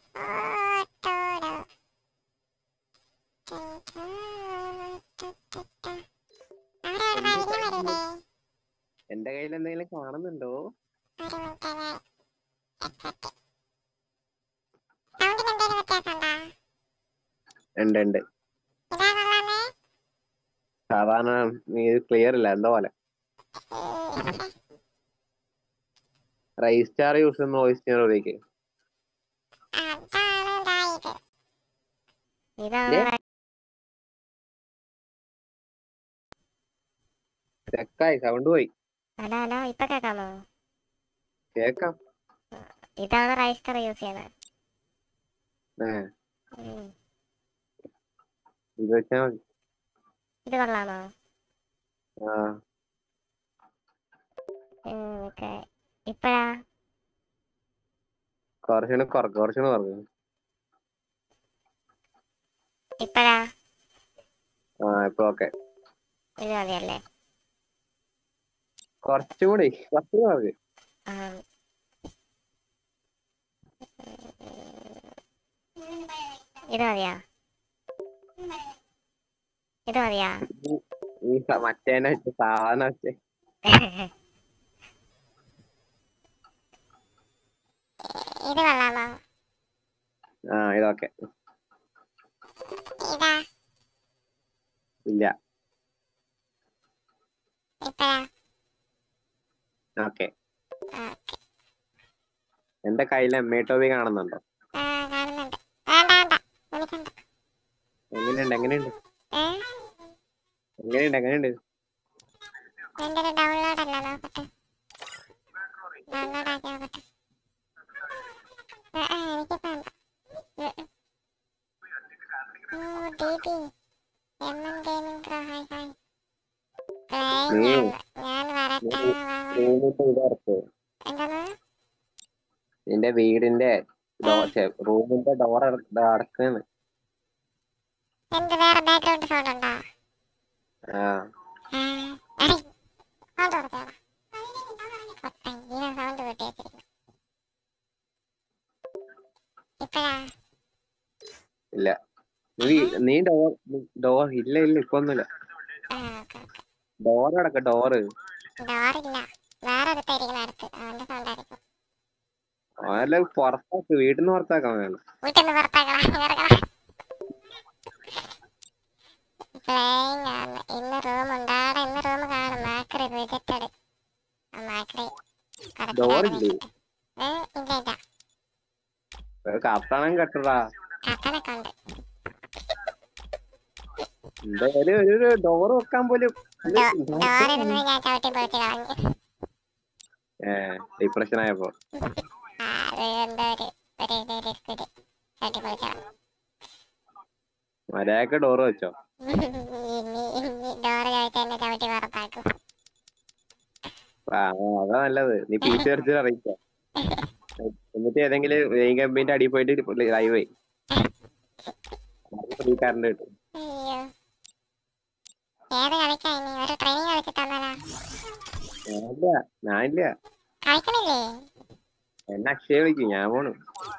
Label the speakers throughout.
Speaker 1: എന്റെ കയ്യിൽ എന്തെങ്കിലും കാണുന്നുണ്ടോ? ഉണ്ട്. സാധാരണ ഇത് ക്ലിയർ ഇല്ല എന്തോ പോലെ. റൈസ്റ്റാർ യൂസ് ചെയ്യുന്ന വോയിസ് ചെയർ ഉപയോഗിക്ക്. ചെക്കായി സൗണ്ട് പോയി.
Speaker 2: ഹലോ ഇപ്പൊ കേക്കാമോ?
Speaker 1: കേക്കാം.
Speaker 2: ഇതാണ് റൈസ്റ്റർ യൂസ് ചെയ്യുന്നത്.
Speaker 1: ഇത് വെച്ചാ മതി.
Speaker 2: ഇത് കൊള്ളാമോ? ഇപ്പഴാ
Speaker 1: കുറച്ചുകൂടെ കുറഞ്ഞു.
Speaker 2: ഇപ്പഴാ
Speaker 1: ഇപ്പൊ ഓക്കെ.
Speaker 2: ഇത് മതിയല്ലേ?
Speaker 1: കുറച്ചുകൂടി മതി.
Speaker 2: ഇത് മതിയാ?
Speaker 1: ഈ മറ്റേനെ വെച്ച് സാധനം വെച്ച്
Speaker 2: ഇത് കൊള്ളാമോ?
Speaker 1: ഇതൊക്കെ ഇല്ല. ഓക്കെ. എന്റെ കയ്യിൽ എമ്മേട്ടോവി കാണുന്നുണ്ടോ? എങ്ങനെയുണ്ട്? നിന്റെ വീടിന്റെ റൂമിന്റെ ഡോർ അടക്കുന്നു. ഇല്ല നീ ഡോർ ഇല്ല ഇപ്പൊ ഒന്നുമില്ല. ഡോർ അടക്ക ഡോറ് അല്ല പുറത്താക്ക്. വീട്ടിന്ന് പുറത്താക്കാൻ വേണം. ഡോറില്ലേ? കത്തണം കെട്ടടാ. എന്തായാലും ഒരു ഡോറ് വെക്കാൻ പോലും ഡിപ്രഷൻ ആയപ്പോ മര്യാദക്ക് ഡോറ് വെച്ചോ. അതാ നല്ലത്. നീ പീസ് കളിച്ച് അറിയിച്ചോ. എന്നിട്ട് ഏതെങ്കിലും കമ്പിന്റെ അടിയിൽ പോയിട്ട് ലൈവ് ഫ്രീ കറണ്ട് കിട്ടും. ഞാനില്ല. എന്നെ അക്ഷയ വിളിക്കും. ഞാൻ പോണു.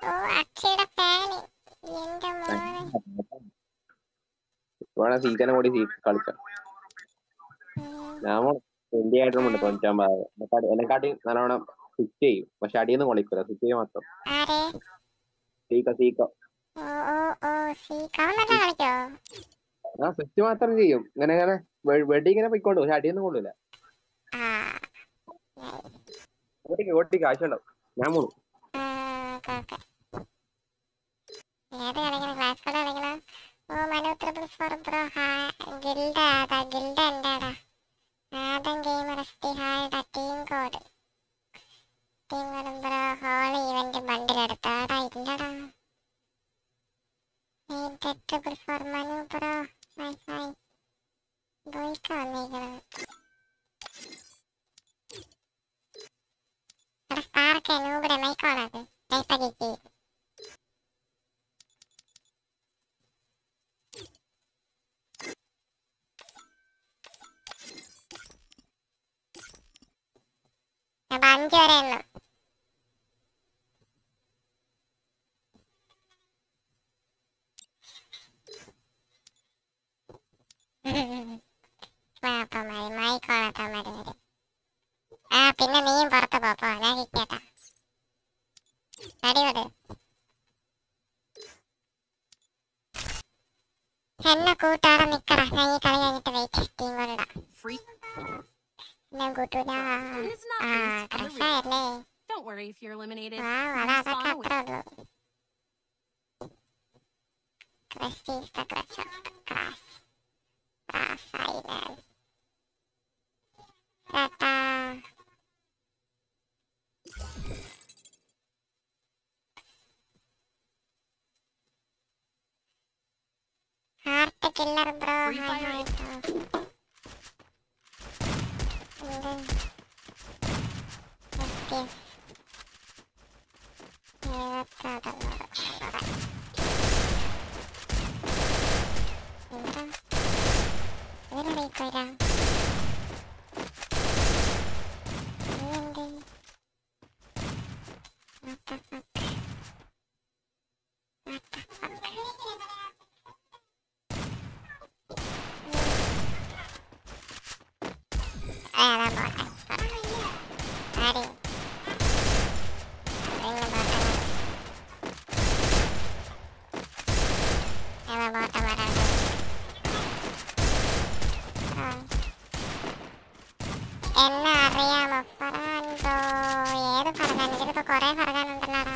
Speaker 1: ഇപ്പോഴാണ് സീസനെ കൂടി കളിച്ച. ഞാൻ പോണു. 20 ആയിട്ടുണ്ട് 95. എന്നെക്കാട്ടി നല്ലോണം സ്വിച്ച് ചെയ്യും. പക്ഷെ അടിയൊന്നും കൊളിക്കൂല. സ്വിച്ച് ചെയ്യും മാത്രം. സീക്കോ സ്വിച്ച് മാത്രം ചെയ്യും. ഇങ്ങനെ വെടി ഇങ്ങനെ പൊയ്ക്കോളൂ. പക്ഷെ അടിയൊന്നും കൊള്ളൂല. ഓട്ടിക്ക് ആവശ്യമുണ്ടാവും. ഞാൻ പോണു.
Speaker 2: എന്നെ കൂട്ടാടെ നിക്കറ. ഞാൻ ഈ കളി കഴിഞ്ഞിട്ട് വെയിറ്റ് ടീം കൊണ്ടാ.
Speaker 3: Free.
Speaker 2: ഞാൻ കൂട്ടൂല.
Speaker 3: It is not
Speaker 2: ആ
Speaker 3: based on the
Speaker 2: ക്രഷായല്ലേ.
Speaker 3: Don't worry if you're eliminated.
Speaker 2: ആ
Speaker 3: You
Speaker 2: അതാ അതൊക്കെ
Speaker 3: respawn away.
Speaker 2: അത്രേ ഉള്ളൂ. Crush is the crush of the crash. ക്രാഷായി ഞാൻ. Tata. Heart killer bro.
Speaker 3: Free
Speaker 2: hi
Speaker 3: fire
Speaker 2: hi
Speaker 3: in-
Speaker 2: bro. എന്ത്? FPS. 76. എന്താ? ഇതിന് റീക്കോയിലാ? ഇതെന്ത്? What the fuck? What the fuck? അതാ പോട്ടെ. ആര്? അതിന് പോട്ടെ. അതാ പോട്ടെ വരാണ്ട്. എന്നെ അറിയാമോ? ഫർഹാൻ ബ്രോ. ഏത് ഫർഹാൻ? ഇതിലിപ്പോ കൊറേ ഫർഹാൻ ഉണ്ടല്ലോടാ.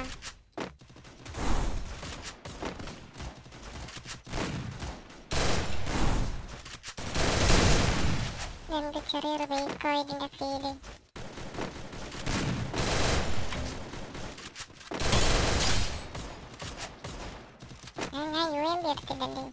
Speaker 2: എന്ത് ചെറിയൊരു റീകോയിലിന്റെ ഫീല്. ഞാൻ UMP എടുത്തില്ലല്ലേ.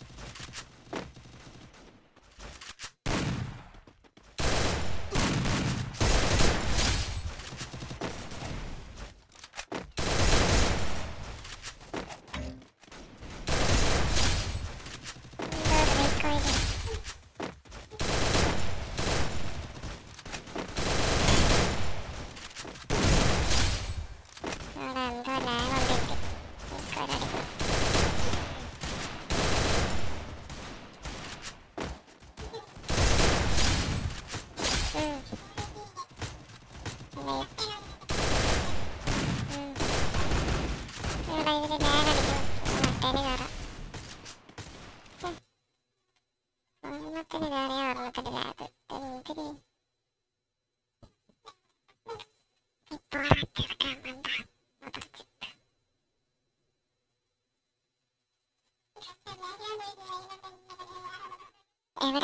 Speaker 2: എവിടെ?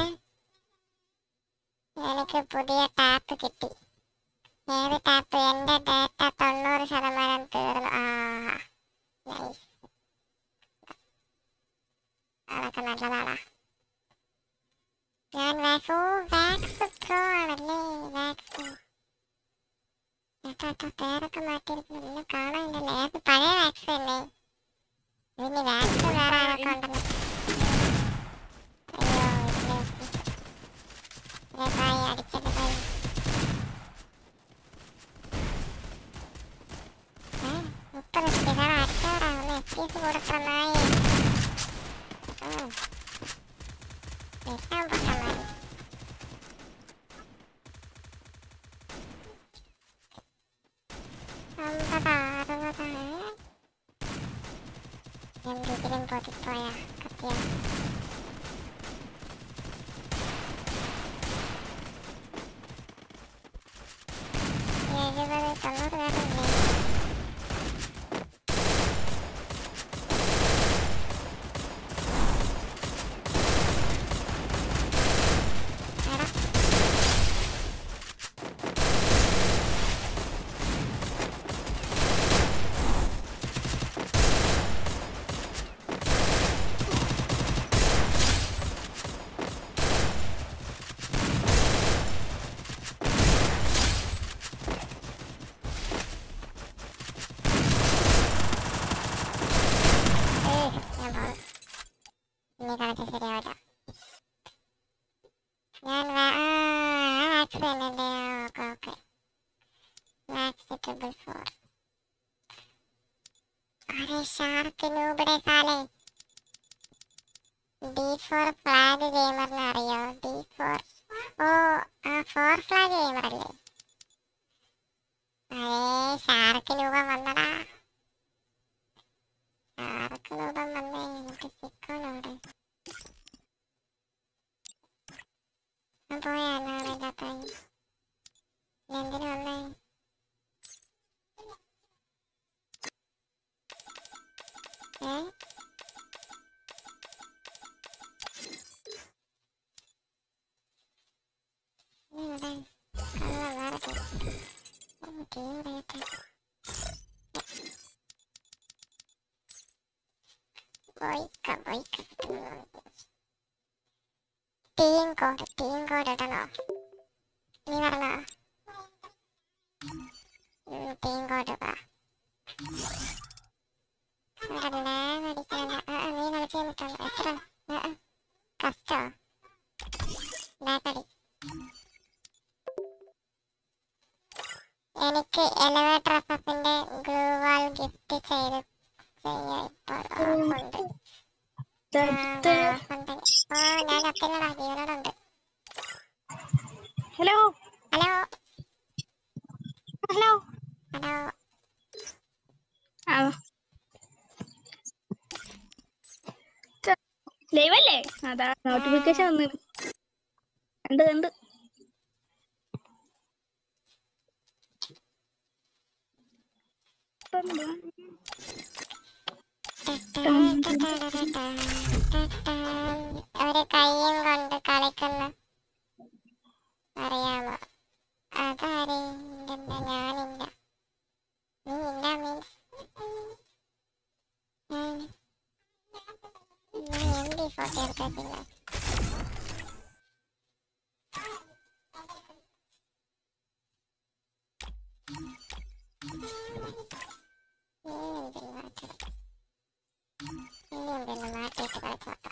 Speaker 2: എനിക്ക് പുതിയ ടാപ്പ് കിട്ടി. ഏത് ടാപ്പ്? എന്റെ ഡാറ്റ 90% തീർന്നു. നൈസ്. അതൊക്കെ നല്ലതാടാ. ഞാൻ വാക്സ് പ്രോ ആണല്ലേ. വാക്സ് പേരൊക്കെ മാറ്റിയിരിക്കുന്നു. പിന്നെ കാണാനില്ലല്ലേ. അത് പഴയ വാക്സ് തന്നെ. ഇതിന് വാക്സ് വേറെ ആരൊക്കെ ഉണ്ടല്ലോ. അയ്യോ അടിച്ചത് പോയി. 30 സ്റ്റിക്കർ അടിച്ചവരാ. ഒന്ന് FPS കൊടുത്തന്നായി. എല്ലാം പൊട്ടന്മാര്. എന്തെങ്കിലും പൊതിപ്പോയാ കത്തിയ. 70 90 പേരുണ്ടേ. ഇനി കളിച്ച ശരിയാവില്ല. ഞാൻ വാക്സ് തന്നെയല്ലേ. Okay wax triple 4. അരെ ഷാർക്ക് നൂബിടെ സാലേ. D4 ഫ്ലാഗ് ഗെയിമറിനെ അറിയോ? D4 4 ഫ്ലാഗ് ഗെയിമർ അല്ലേ? അതെ ഷാർക്ക് നൂപം വന്നടാ. ഷാർക്ക് നൂപം വന്നേ. എനിക്ക് സിക്കോണോട് ടീം കോഡ് ഇടണോ? നീ പറഞ്ഞോ? ടീം കോഡ് ഇടാ. നീ കളിച്ചിട്ടുണ്ട് എത്ര കസ്റ്റോ ബാക്കടി. എനിക്ക് എലിവേറ്റർ എഫിന്റെ ഗ്ലൂ വാൾ ഗിഫ്റ്റ് ചെയ്ത് ഉണ്ട്. ഞാൻ കത്തില്ലടാ, ജീവനോടുണ്ട്.
Speaker 4: Hello
Speaker 2: hello
Speaker 4: hello
Speaker 2: hello.
Speaker 4: Live അല്ലേ? അതാ നോട്ടിഫിക്കേഷൻ വന്നു. കണ്ട്
Speaker 2: ഒരു കയ്യും കൊണ്ട് കളിക്കുന്ന അറിയാമോ? അതാരെ? ഞാനില്ല. നീ ഇല്ല മീൻസ് MD40 എടുത്തില്ല. മാറ്റിയിട്ട് കളിച്ചോട്ടെ.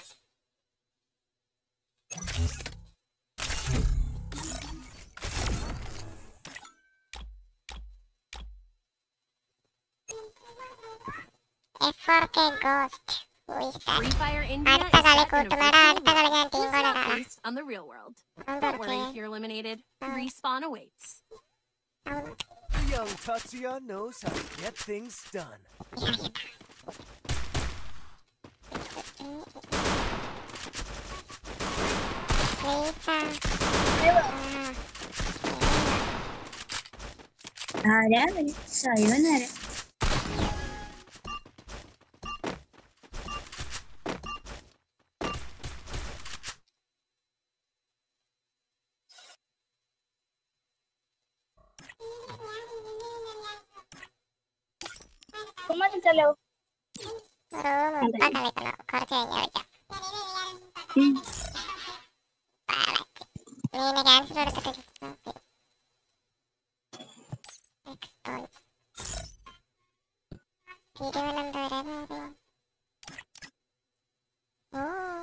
Speaker 2: F4K Ghost. Who is that?
Speaker 3: Free Fire India is
Speaker 2: അടുത്ത കളി
Speaker 3: set in a
Speaker 2: കൂട്ടുകാരാ,
Speaker 3: virtual
Speaker 2: അടുത്ത കളി
Speaker 3: world.
Speaker 2: ഞാൻ ടീം
Speaker 3: It's
Speaker 2: കോഡ്
Speaker 3: not
Speaker 2: ഇടാം.
Speaker 3: based on the real world. Don't worry if you're eliminated. Respawn awaits.
Speaker 5: The young Tatsuya knows how to get things done.
Speaker 4: ആരാ സൈവനാരാ? കുമ്മല്ലോ
Speaker 2: room ഇപ്പൊ കളിക്കണം, കുറച്ച് കഴിഞ്ഞ് കളിക്കാം. നീ ക്യാൻസൽ എടുത്തിട്ട് തിരുവനന്തപുരം. ഓ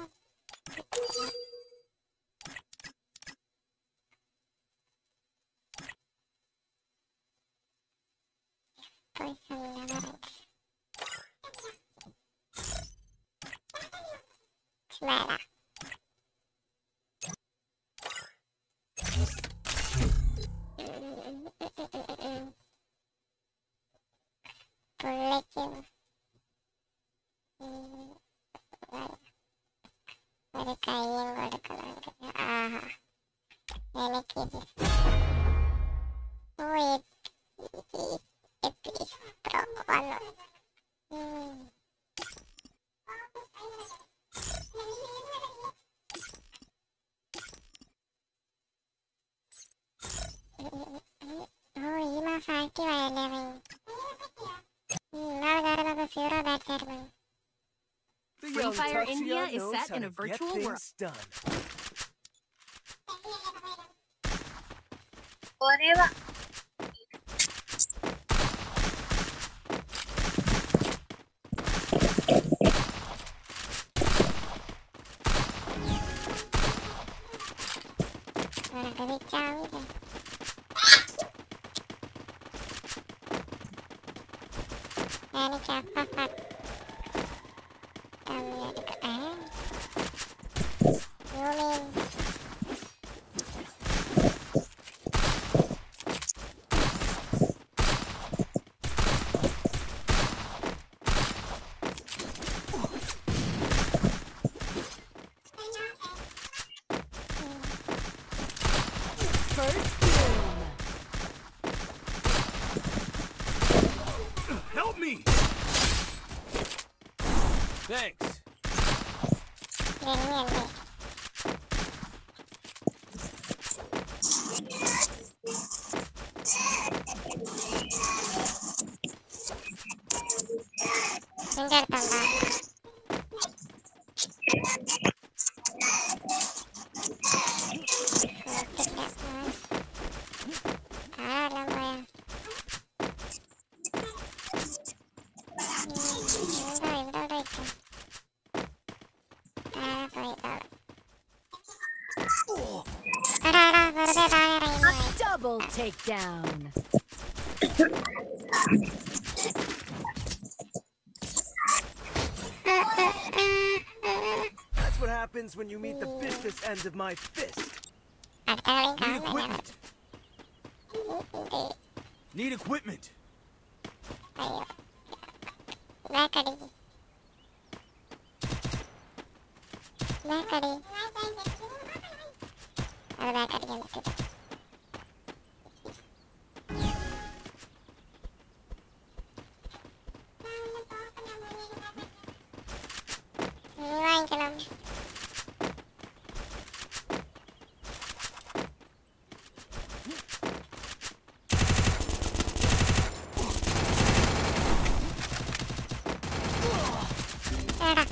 Speaker 2: Smela. പുള്ളിക്ക് ഒരു കയ്യും കൊടുക്കുന്നുണ്ട്. ആഹാ, എനിക്കിത് വന്നു. ഈ മാസം ആക്റ്റീവ് ആയല്ലേ? ഇന്നാളെ കാരണം 0 ബാറ്റ്സ് ആയിരുന്നു.
Speaker 5: The
Speaker 3: Free
Speaker 5: young
Speaker 3: Fire
Speaker 5: Tatsuya
Speaker 3: India is
Speaker 5: knows
Speaker 3: set
Speaker 5: how
Speaker 3: in a
Speaker 5: to get
Speaker 3: virtual world.
Speaker 5: things done.
Speaker 4: ഒരേവാ
Speaker 2: നിനക്ക് വിറ്റാവില്ല. എനിക്ക് അപ്പ
Speaker 5: Help me! Thanks.
Speaker 6: Double takedown.
Speaker 5: That's what happens when you meet the business end of my fist. Need equipment. Need equipment.
Speaker 2: Backadi. Ada backadi yang betul. Ini വാങ്ങിക്കണം. എടാ.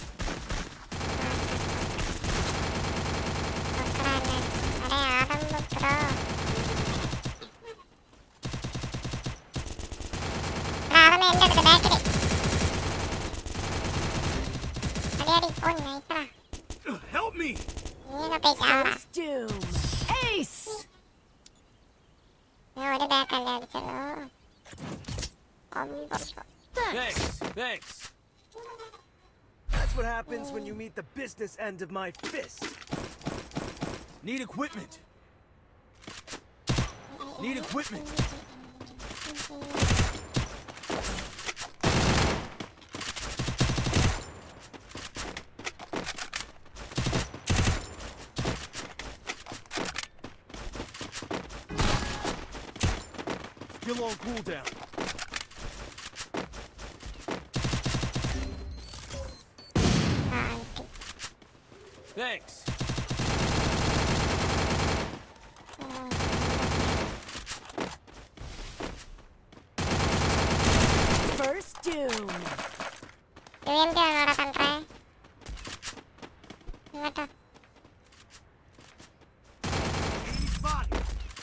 Speaker 2: അടേ ആടം bro. ആടം എൻ്റെ അടുത്ത് ബാക്കിൽ. അടി ഓ നൈസാ.
Speaker 5: Help me.
Speaker 2: നീ പോയിട്ടാ.
Speaker 6: First doom. Ace.
Speaker 2: ഞാൻ ഒരു ബാക്കല്ലേ അടിച്ചല്ലോ.
Speaker 5: Thanks. Thanks. That's what happens when you meet the business end of my fist. Need equipment. Need equipment. Still on cooldown. Thanks.
Speaker 6: First doom.
Speaker 2: UMP ആണോടാ കണ്ടേ? ഇങ്ങോട്ടോ.
Speaker 5: Enemy spotted.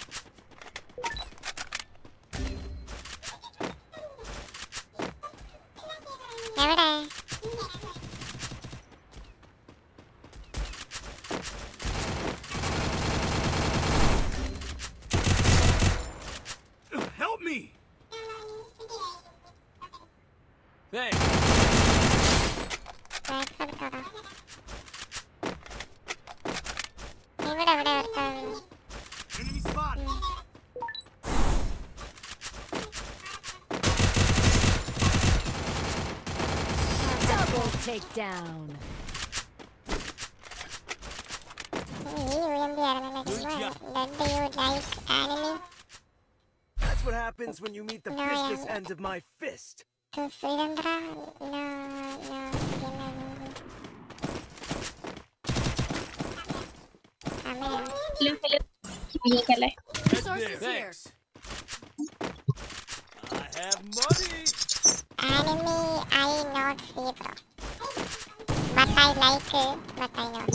Speaker 2: എവിടെ?
Speaker 5: Help me. Thanks.
Speaker 2: Back എടുത്തോടാ. ഇവിടെ എവിടെ ഒരുത്തൻ?
Speaker 5: Enemy spotted.
Speaker 6: Double takedown.
Speaker 2: ഈ UMP ആയിരുന്നല്ലേ ചുമ്മാ. Don't you like anime?
Speaker 5: That's what happens when you meet the
Speaker 2: No,
Speaker 5: business
Speaker 2: yeah.
Speaker 5: end of my fist.
Speaker 2: To Sridhara? No, Amen.
Speaker 4: Hello hello നീക്കല്ലേ
Speaker 3: Resources here.
Speaker 5: Thanks. I have money.
Speaker 2: Anime I not see bro. But I like it, but I not.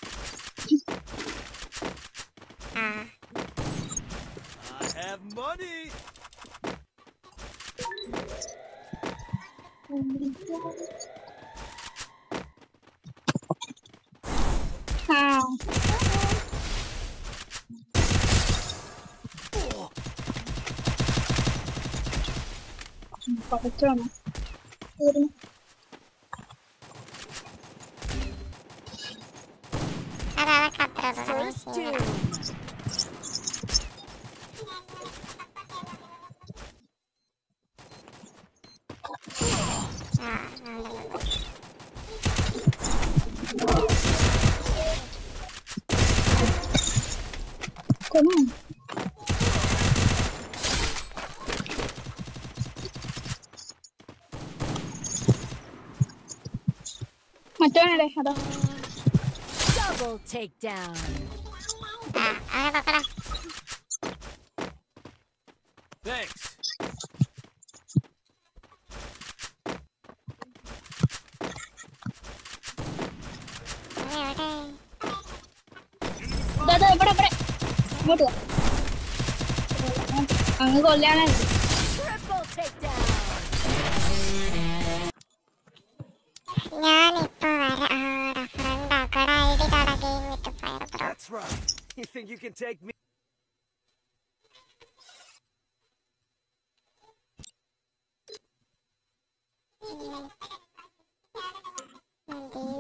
Speaker 5: I have money.
Speaker 4: ആ കുറച്ചാണ്
Speaker 2: അതൊക്കെ അത്ര
Speaker 6: First doom.
Speaker 4: കൊന്നു മറ്റവനടെ അതോ
Speaker 6: Double takedown.
Speaker 2: അങ്ങനെ നോക്കടാ.
Speaker 5: Thanks.
Speaker 2: എവിടെ?
Speaker 4: ഇവിടെ ഇവിടെ ഇങ്ങോട്ട് വാ അങ്ങ് കൊല്ലാനാണ്
Speaker 6: Triple takedown.
Speaker 2: ഞാനിപ്പോ വരാടാ ഫ്രണ്ട് ആക്കടാ ID card game with fire bro.
Speaker 5: That's right. You think you can take me?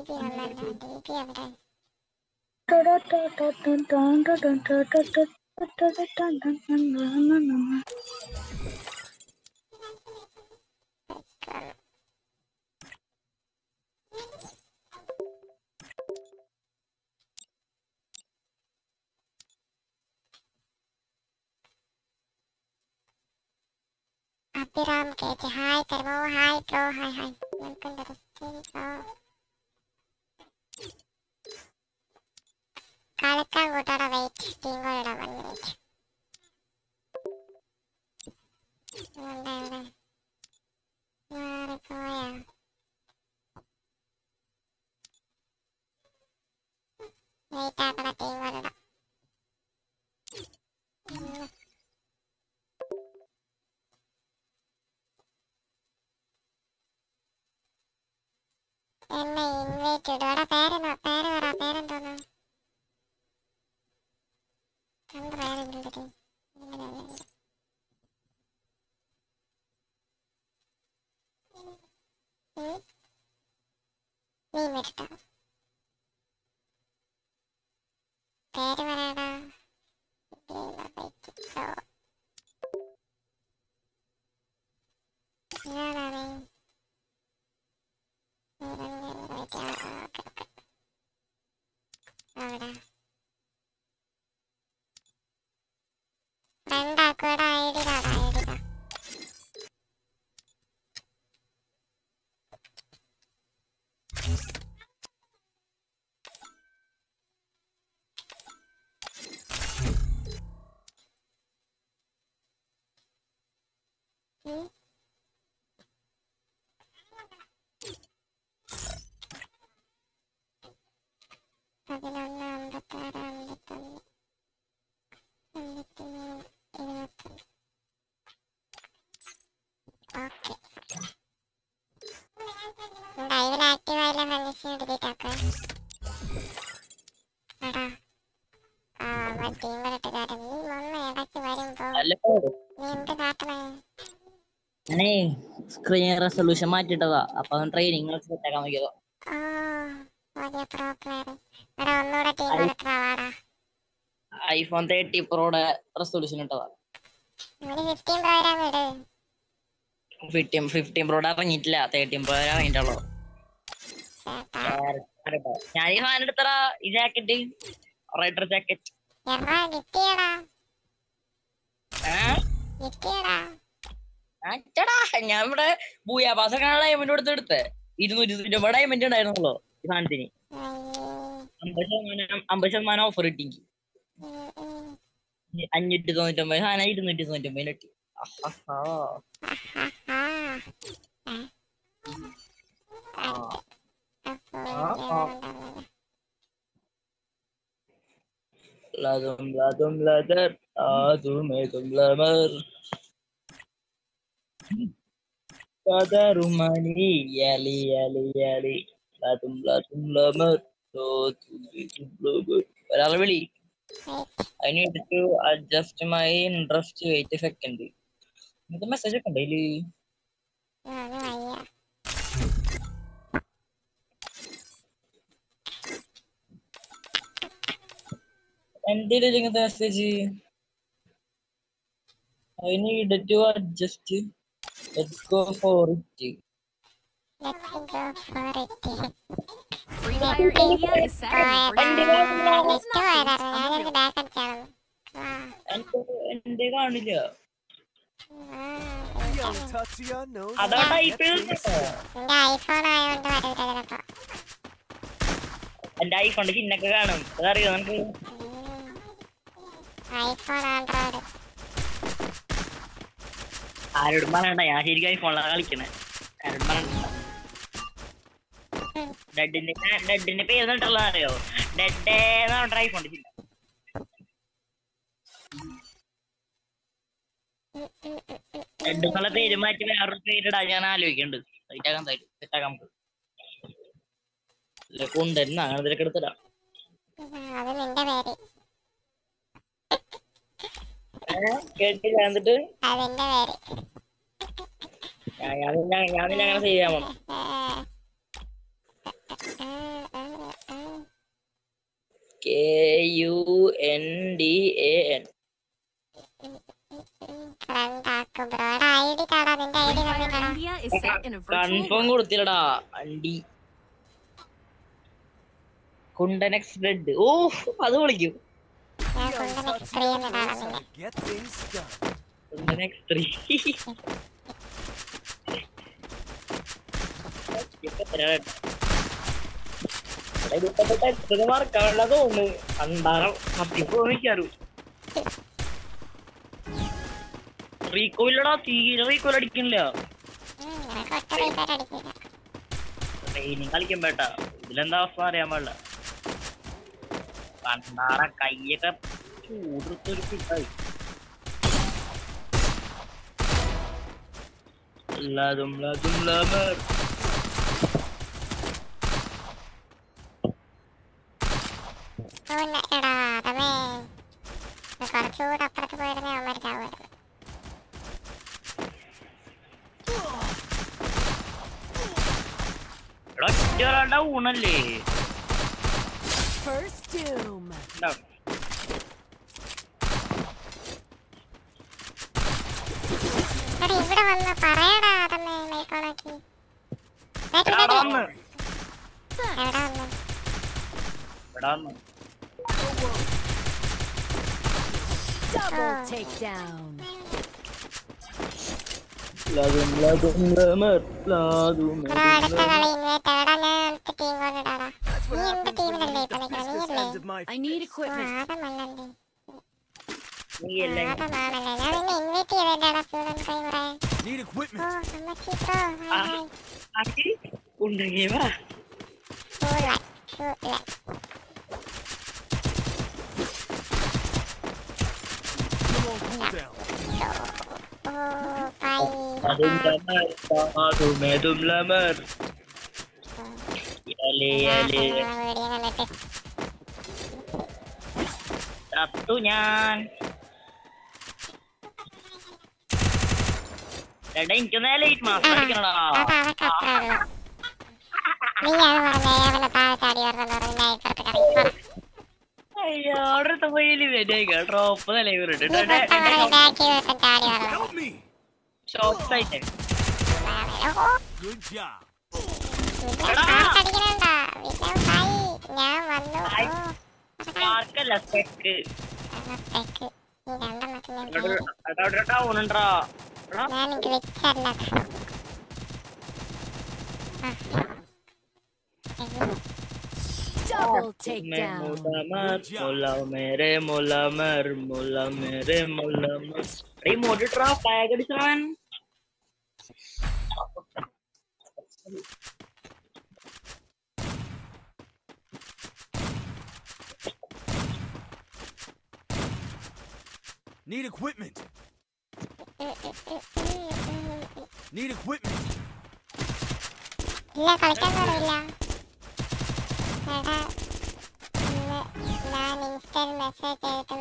Speaker 2: Abiram KJ, hi Termo, hi bro, hi. Welcome to the stream, bro. കളിക്കാൻ കൂട്ടാടെ വെയിറ്റ് ടീം കോഡ് ഇടാൻ 1 minute എവിടെ മാറിപ്പോയാ wait ആക്കണ team code ഇടാം എന്നെ invite ഇടും ഇവിടെ പേരെന്തോന്നു രണ്ട് പേരുണ്ട് നീ വരട്ടോ പേര് പറയടാ അവിടെ രണ്ടാക്കൂടെ ഐഡി പതിനൊന്ന് 56 51 23 ഓക്കെ ലൈവിൽ ആക്റ്റീവ് ആയില്ല ഫ്രണ്ട്സിനെ ഡിലീറ്റ് ആക്കുക എടാ ടീം വരട്ടെ കാര്യം നീ ഒന്ന് ഇടയ്ക്ക് വരുമ്പോ നീ എന്ത് കാട്ടണേ
Speaker 7: ഞാനേ സ്ക്രീൻ റെസൊല്യൂഷൻ മാറ്റിട്ടതാ അപ്പൊ ട്രെയിനിങ് സെറ്റ് ആക്കാൻ നോക്കിയതോ
Speaker 2: വലിയ പ്രോ പ്ലെയർ എടാ ഒന്നുകൂടെ ടീം വരട്ടാ വാടാ
Speaker 7: ഐഫോൺ 30 പ്രോയുടെ റെസൊല്യൂഷൻ ഇട്ടതാ
Speaker 2: 15 പ്രോ വരാൻ വിട്
Speaker 7: 15 പ്രോയുടെ ഇറങ്ങിയിട്ടില്ല 13 പ്രോ ഇറങ്ങിയിട്ടുള്ളൂ ഞാൻ ഈ സാധനം എടുത്തടാ ഈ ജാക്കറ്റ് റൈഡർ ജാക്കറ്റ്
Speaker 2: കിട്ടിയടാ
Speaker 7: ഞാൻ ഇവിടെ ഭൂയാഭാസൊക്കെയാണ് ഡയമണ്ട് കൊടുത്ത് എടുത്തേ 200 ഡയമണ്ട് ഉണ്ടായിരുന്നുള്ളൂ ഈ സാധനത്തിന് 50% ഓഫർ കിട്ടി 599 സാധനം 299 കിട്ടി ladum ladar adum lamar kadarumani yali ladum lamar really I need to adjust my interest. Wait a second. The message can daily. And deleting the message. I need to adjust. Let's go for it.
Speaker 3: Free Fire India is Saturday.
Speaker 7: And they can't do
Speaker 5: Young Tatsuya knows
Speaker 7: Other
Speaker 5: how to
Speaker 7: type
Speaker 5: get
Speaker 7: is and iPhone is in the Ganum. There you go.
Speaker 2: iPhone Android.
Speaker 7: I don't mind. I hear you iPhone. I don't mind. That didn't pay the Talario. That day, not try for it. And the color page might be repeated. I can't look into it. I can't say it. I can't. The Kundan, another Kata. Get it and the day?
Speaker 2: I
Speaker 7: am say CUNDAN.
Speaker 2: ഫ്രണ്ടാക്കും bro. എടാ ID താടാ, നിന്റെ ID തന്നിട്ടാടാ.
Speaker 3: India is set in a virtual
Speaker 7: confirm
Speaker 3: world.
Speaker 7: കൊടുത്തില്ലടാ അണ്ടി. കുണ്ടനെക്സ് bread. ഓ അത് വിളിക്കും.
Speaker 2: ഞാൻ കൊണ്ടുവന്ന സ്ക്രീൻ ഇടാടാ നിന്നെ.
Speaker 5: Get things done.
Speaker 7: കുണ്ടനെക്സ് 3. തോന്നുന്നു അണ്ടാറം കത്തിപ്പോയിക്കാറു. റീകോയിലടാ, തീരെ റീകോയിൽ അടിക്കണില്ല.
Speaker 2: നിനക്ക് ഒറ്റ റീസെറ്റ് അടിക്കില്ല.
Speaker 7: ട്രെയിനിങ് കളിക്കാൻ പേട്ടാ. ഇതിലെന്താ അവസ്ഥ അറിയാൻ പാടില്ല. കണ്ടാറ കയ്യൊക്കെ ചൂടുത്തൊരു പിട്ടായി. ലതും ലതും ലമർ.
Speaker 2: എടാ അതമേ കുറച്ചുകൂടെ അപ്പുറത്ത് പോയിരുന്നേ അവന്മാർ ചാവുമായിരുന്നു.
Speaker 7: എടാ ഒറ്റ ഊണല്ലേ.
Speaker 6: First doom.
Speaker 2: എടാ ഇവിടെ വന്ന് പറയടാ അതമേ മേൽക്കോണാക്കി. എവിടെ വന്ന്
Speaker 6: Double takedown.
Speaker 7: ലതും ലതും ലമർ. ലതും
Speaker 2: എടാ അടുത്ത കളി ഇൻവേറ്റ്. എടാ ഞാൻ അടുത്ത ടീം കൊണ്ടിടാടാ. നീ എന്ത് ടീമിലല്ലേ ഇപ്പൊ നിൽക്കണം? നീ അല്ലേ?
Speaker 5: End of my
Speaker 3: I need equipment.
Speaker 2: ആദമല്ലല്ലേ?
Speaker 7: നീയല്ലേ.
Speaker 2: ആദമാണല്ലേ? ഞാൻ നിന്നെ ഇൻവൈറ്റ് ചെയ്തല്ലേടാ സ്റ്റുഡന്റ് ഡ്രൈവറെ.
Speaker 5: need
Speaker 2: oh
Speaker 5: equipment.
Speaker 2: സമ്മതിച്ചു ബ്രോ. ഹായ്
Speaker 7: ആക്കി ഉണ്ടെങ്കിൽ വാ.
Speaker 2: ഹായ്. കൂള.
Speaker 5: Come on, cool down.
Speaker 2: ഓ ബൈ.
Speaker 7: ലതും ലമർ. ലതും ലമർ. യലേ യലേ.
Speaker 2: വീഡിയോ കണ്ടിട്ട്
Speaker 7: ചത്തു ഞാൻ. എടാ എനിക്ക് ലൈറ്റ് മാസം അടിക്കണടാ.
Speaker 2: അതൊക്കെ അത്രേ ഉള്ളൂ. നീ അത് പറഞ്ഞ അവനെ താഴെ ചാടി വരണമെന്ന് പറഞ്ഞ ഇപ്പുറത്ത് കറങ്ങി.
Speaker 7: അയ്യോ അവിടെ പോയി വരിക ഡ്രോപ്പ് നിലവിലിട്ട്
Speaker 2: ബാക്കി ദിവസം ചാടി വരണം.
Speaker 5: Help me.
Speaker 7: ഷോപ്പ് ആയിട്ട്.
Speaker 5: Good job.
Speaker 2: അടിക്കണണ്ടാ പിന്നെ ബൈ. ഞാൻ വന്നു.
Speaker 7: ആർക്കല്ല സ്പെക്ക്.
Speaker 2: തെക്ക് ഈ രണ്ടെണ്ണത്തിന്
Speaker 7: ടൗൺ ഉണ്ടോ?
Speaker 2: ഞാൻ ഗ്ലിച്ചല്ല.
Speaker 6: Double takedown.
Speaker 7: റിമോട്ട് ഫ്ലാഗ് അടിച്ചവൻ.
Speaker 5: Need equipment. Need equipment.
Speaker 2: ഇല്ല കളിക്കാൻ അറിയില്ല. എടാ ഞാൻ ഇൻസ്റ്റയിൽ മെസ്സേജ് ചെയ്തിട്ട്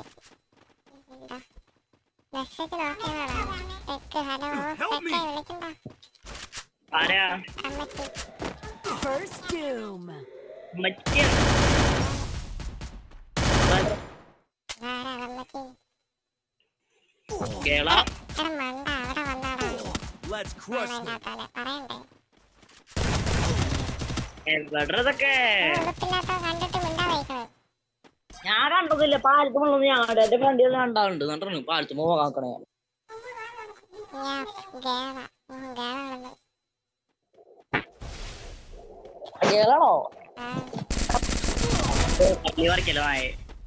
Speaker 2: മെസ്സേജ് നോക്കിയതാണ്. തെക്ക് ഹലോ തെക്കെ വിളിക്കണ്ട.
Speaker 7: ആരാ?
Speaker 2: അമ്മച്ചി.
Speaker 6: First doom.
Speaker 7: മറ്റേ
Speaker 2: ആരാ അമ്മച്ചി?
Speaker 7: കേള.
Speaker 2: എടാ മണ്ട അവിടെ വന്നാടാ.
Speaker 5: Let's crush them.
Speaker 2: പറയണ്ടേ
Speaker 7: എവിടതൊക്കെ
Speaker 2: ഉടുപ്പില്ലാത്ത കണ്ടിട്ട് മിണ്ടാ വയ്ക്കണം.
Speaker 7: ഞാൻ കണ്ടതില്ല. പാലത്ത് മുള്ളത് ഞാൻ എന്റെ ഫ്രണ്ടിൽ കണ്ടാളുണ്ട്. കണ്ടു പാലത്ത് പോകാക്കണേ.
Speaker 2: ഞാൻ ഗേളാണെന്ന്.
Speaker 7: കേളാണോ?
Speaker 2: ആ
Speaker 7: പള്ളി വർക്കല്ലോ നായ.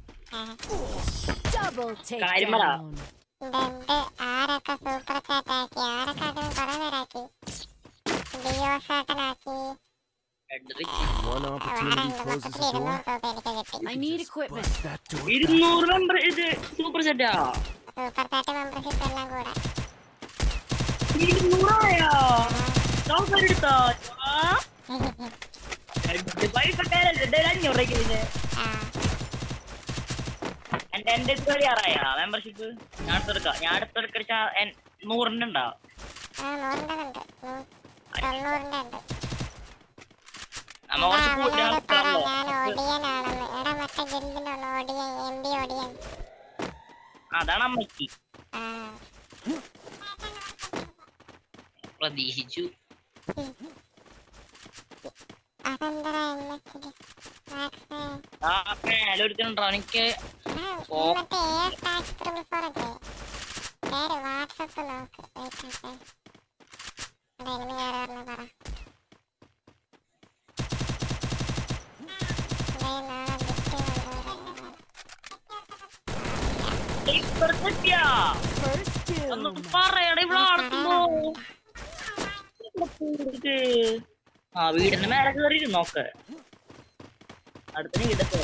Speaker 6: Double
Speaker 7: Karimala.
Speaker 6: takedown.
Speaker 2: ഇതെന്ത് ആരൊക്കെ സൂപ്പർ ചാറ്റ് ആക്കി, ആരൊക്കെ അത് കുറെ പേരാക്കി. ഡിയോസാട്ടനാക്കി.
Speaker 5: One opportunity closes the door.
Speaker 2: 200 രൂപ എനിക്ക് കിട്ടി.
Speaker 3: I need equipment.
Speaker 5: Bust that door.
Speaker 7: 200 member ഇത് സൂപ്പർ സെറ്റാ.
Speaker 2: സൂപ്പർ ചാറ്റ് മെമ്പർഷിപ്പ് എല്ലാം കൂടെ
Speaker 7: 200 എടുത്താ പൈസ പേരല്ലേ 500 രൂപ.
Speaker 2: ആ
Speaker 7: എന്റെ കളിയാറായ മെമ്പർഷിപ്പ് ഞാൻ അടുത്തെടുക്കാം. ഞാൻ അടുത്തെടുക്ക 100 ഉണ്ടാ.
Speaker 2: 100 ഉണ്ട്, 90 ഉണ്ട്.
Speaker 7: നമ്മ കുറച്ച്
Speaker 2: അവനോട് പറ ഞാൻ
Speaker 7: കൂടുതൽ
Speaker 2: ഒടിയനാണെന്ന്. എടാ മറ്റേ ഗിൽഡിലുള്ള
Speaker 7: അതാണ് അമ്മയ്ക്ക്
Speaker 2: ആ
Speaker 7: പ്രതീക്ഷിച്ചു.
Speaker 2: അതെന്താ എന്നെ
Speaker 7: ആ മേലൊരുത്തനുണ്ടോ എനിക്ക്
Speaker 2: മറ്റേ പേര് വാട്സപ്പ് നോക്ക് അതെങ്ങനെ ഞാൻ പറ
Speaker 6: First
Speaker 7: ഒന്ന്
Speaker 6: doom.
Speaker 7: പറയണ ഇവിടെ ആടുമ്പോ ആ വീടിന്റെ മേലെ കയറി നോക്ക് അടുത്ത വീടൊക്കെ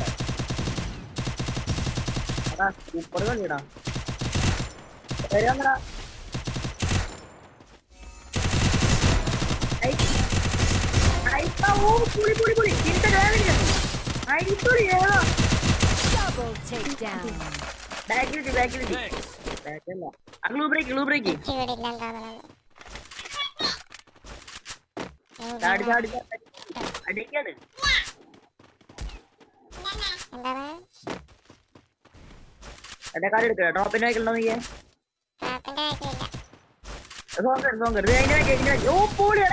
Speaker 7: അതാ സൂപ്പർ കളിടാ വരാമടാ
Speaker 6: Double takedown.
Speaker 7: അടിക്കാട്
Speaker 2: എന്താണ്
Speaker 7: എന്റെ കാര്യം എടുക്കണ ടോപ്പിന്റെ വയ്ക്കണ്ടോ നീ
Speaker 2: പാപ്പിന്റെ കാര്യമില്ല
Speaker 7: ഓ പോളിയടാ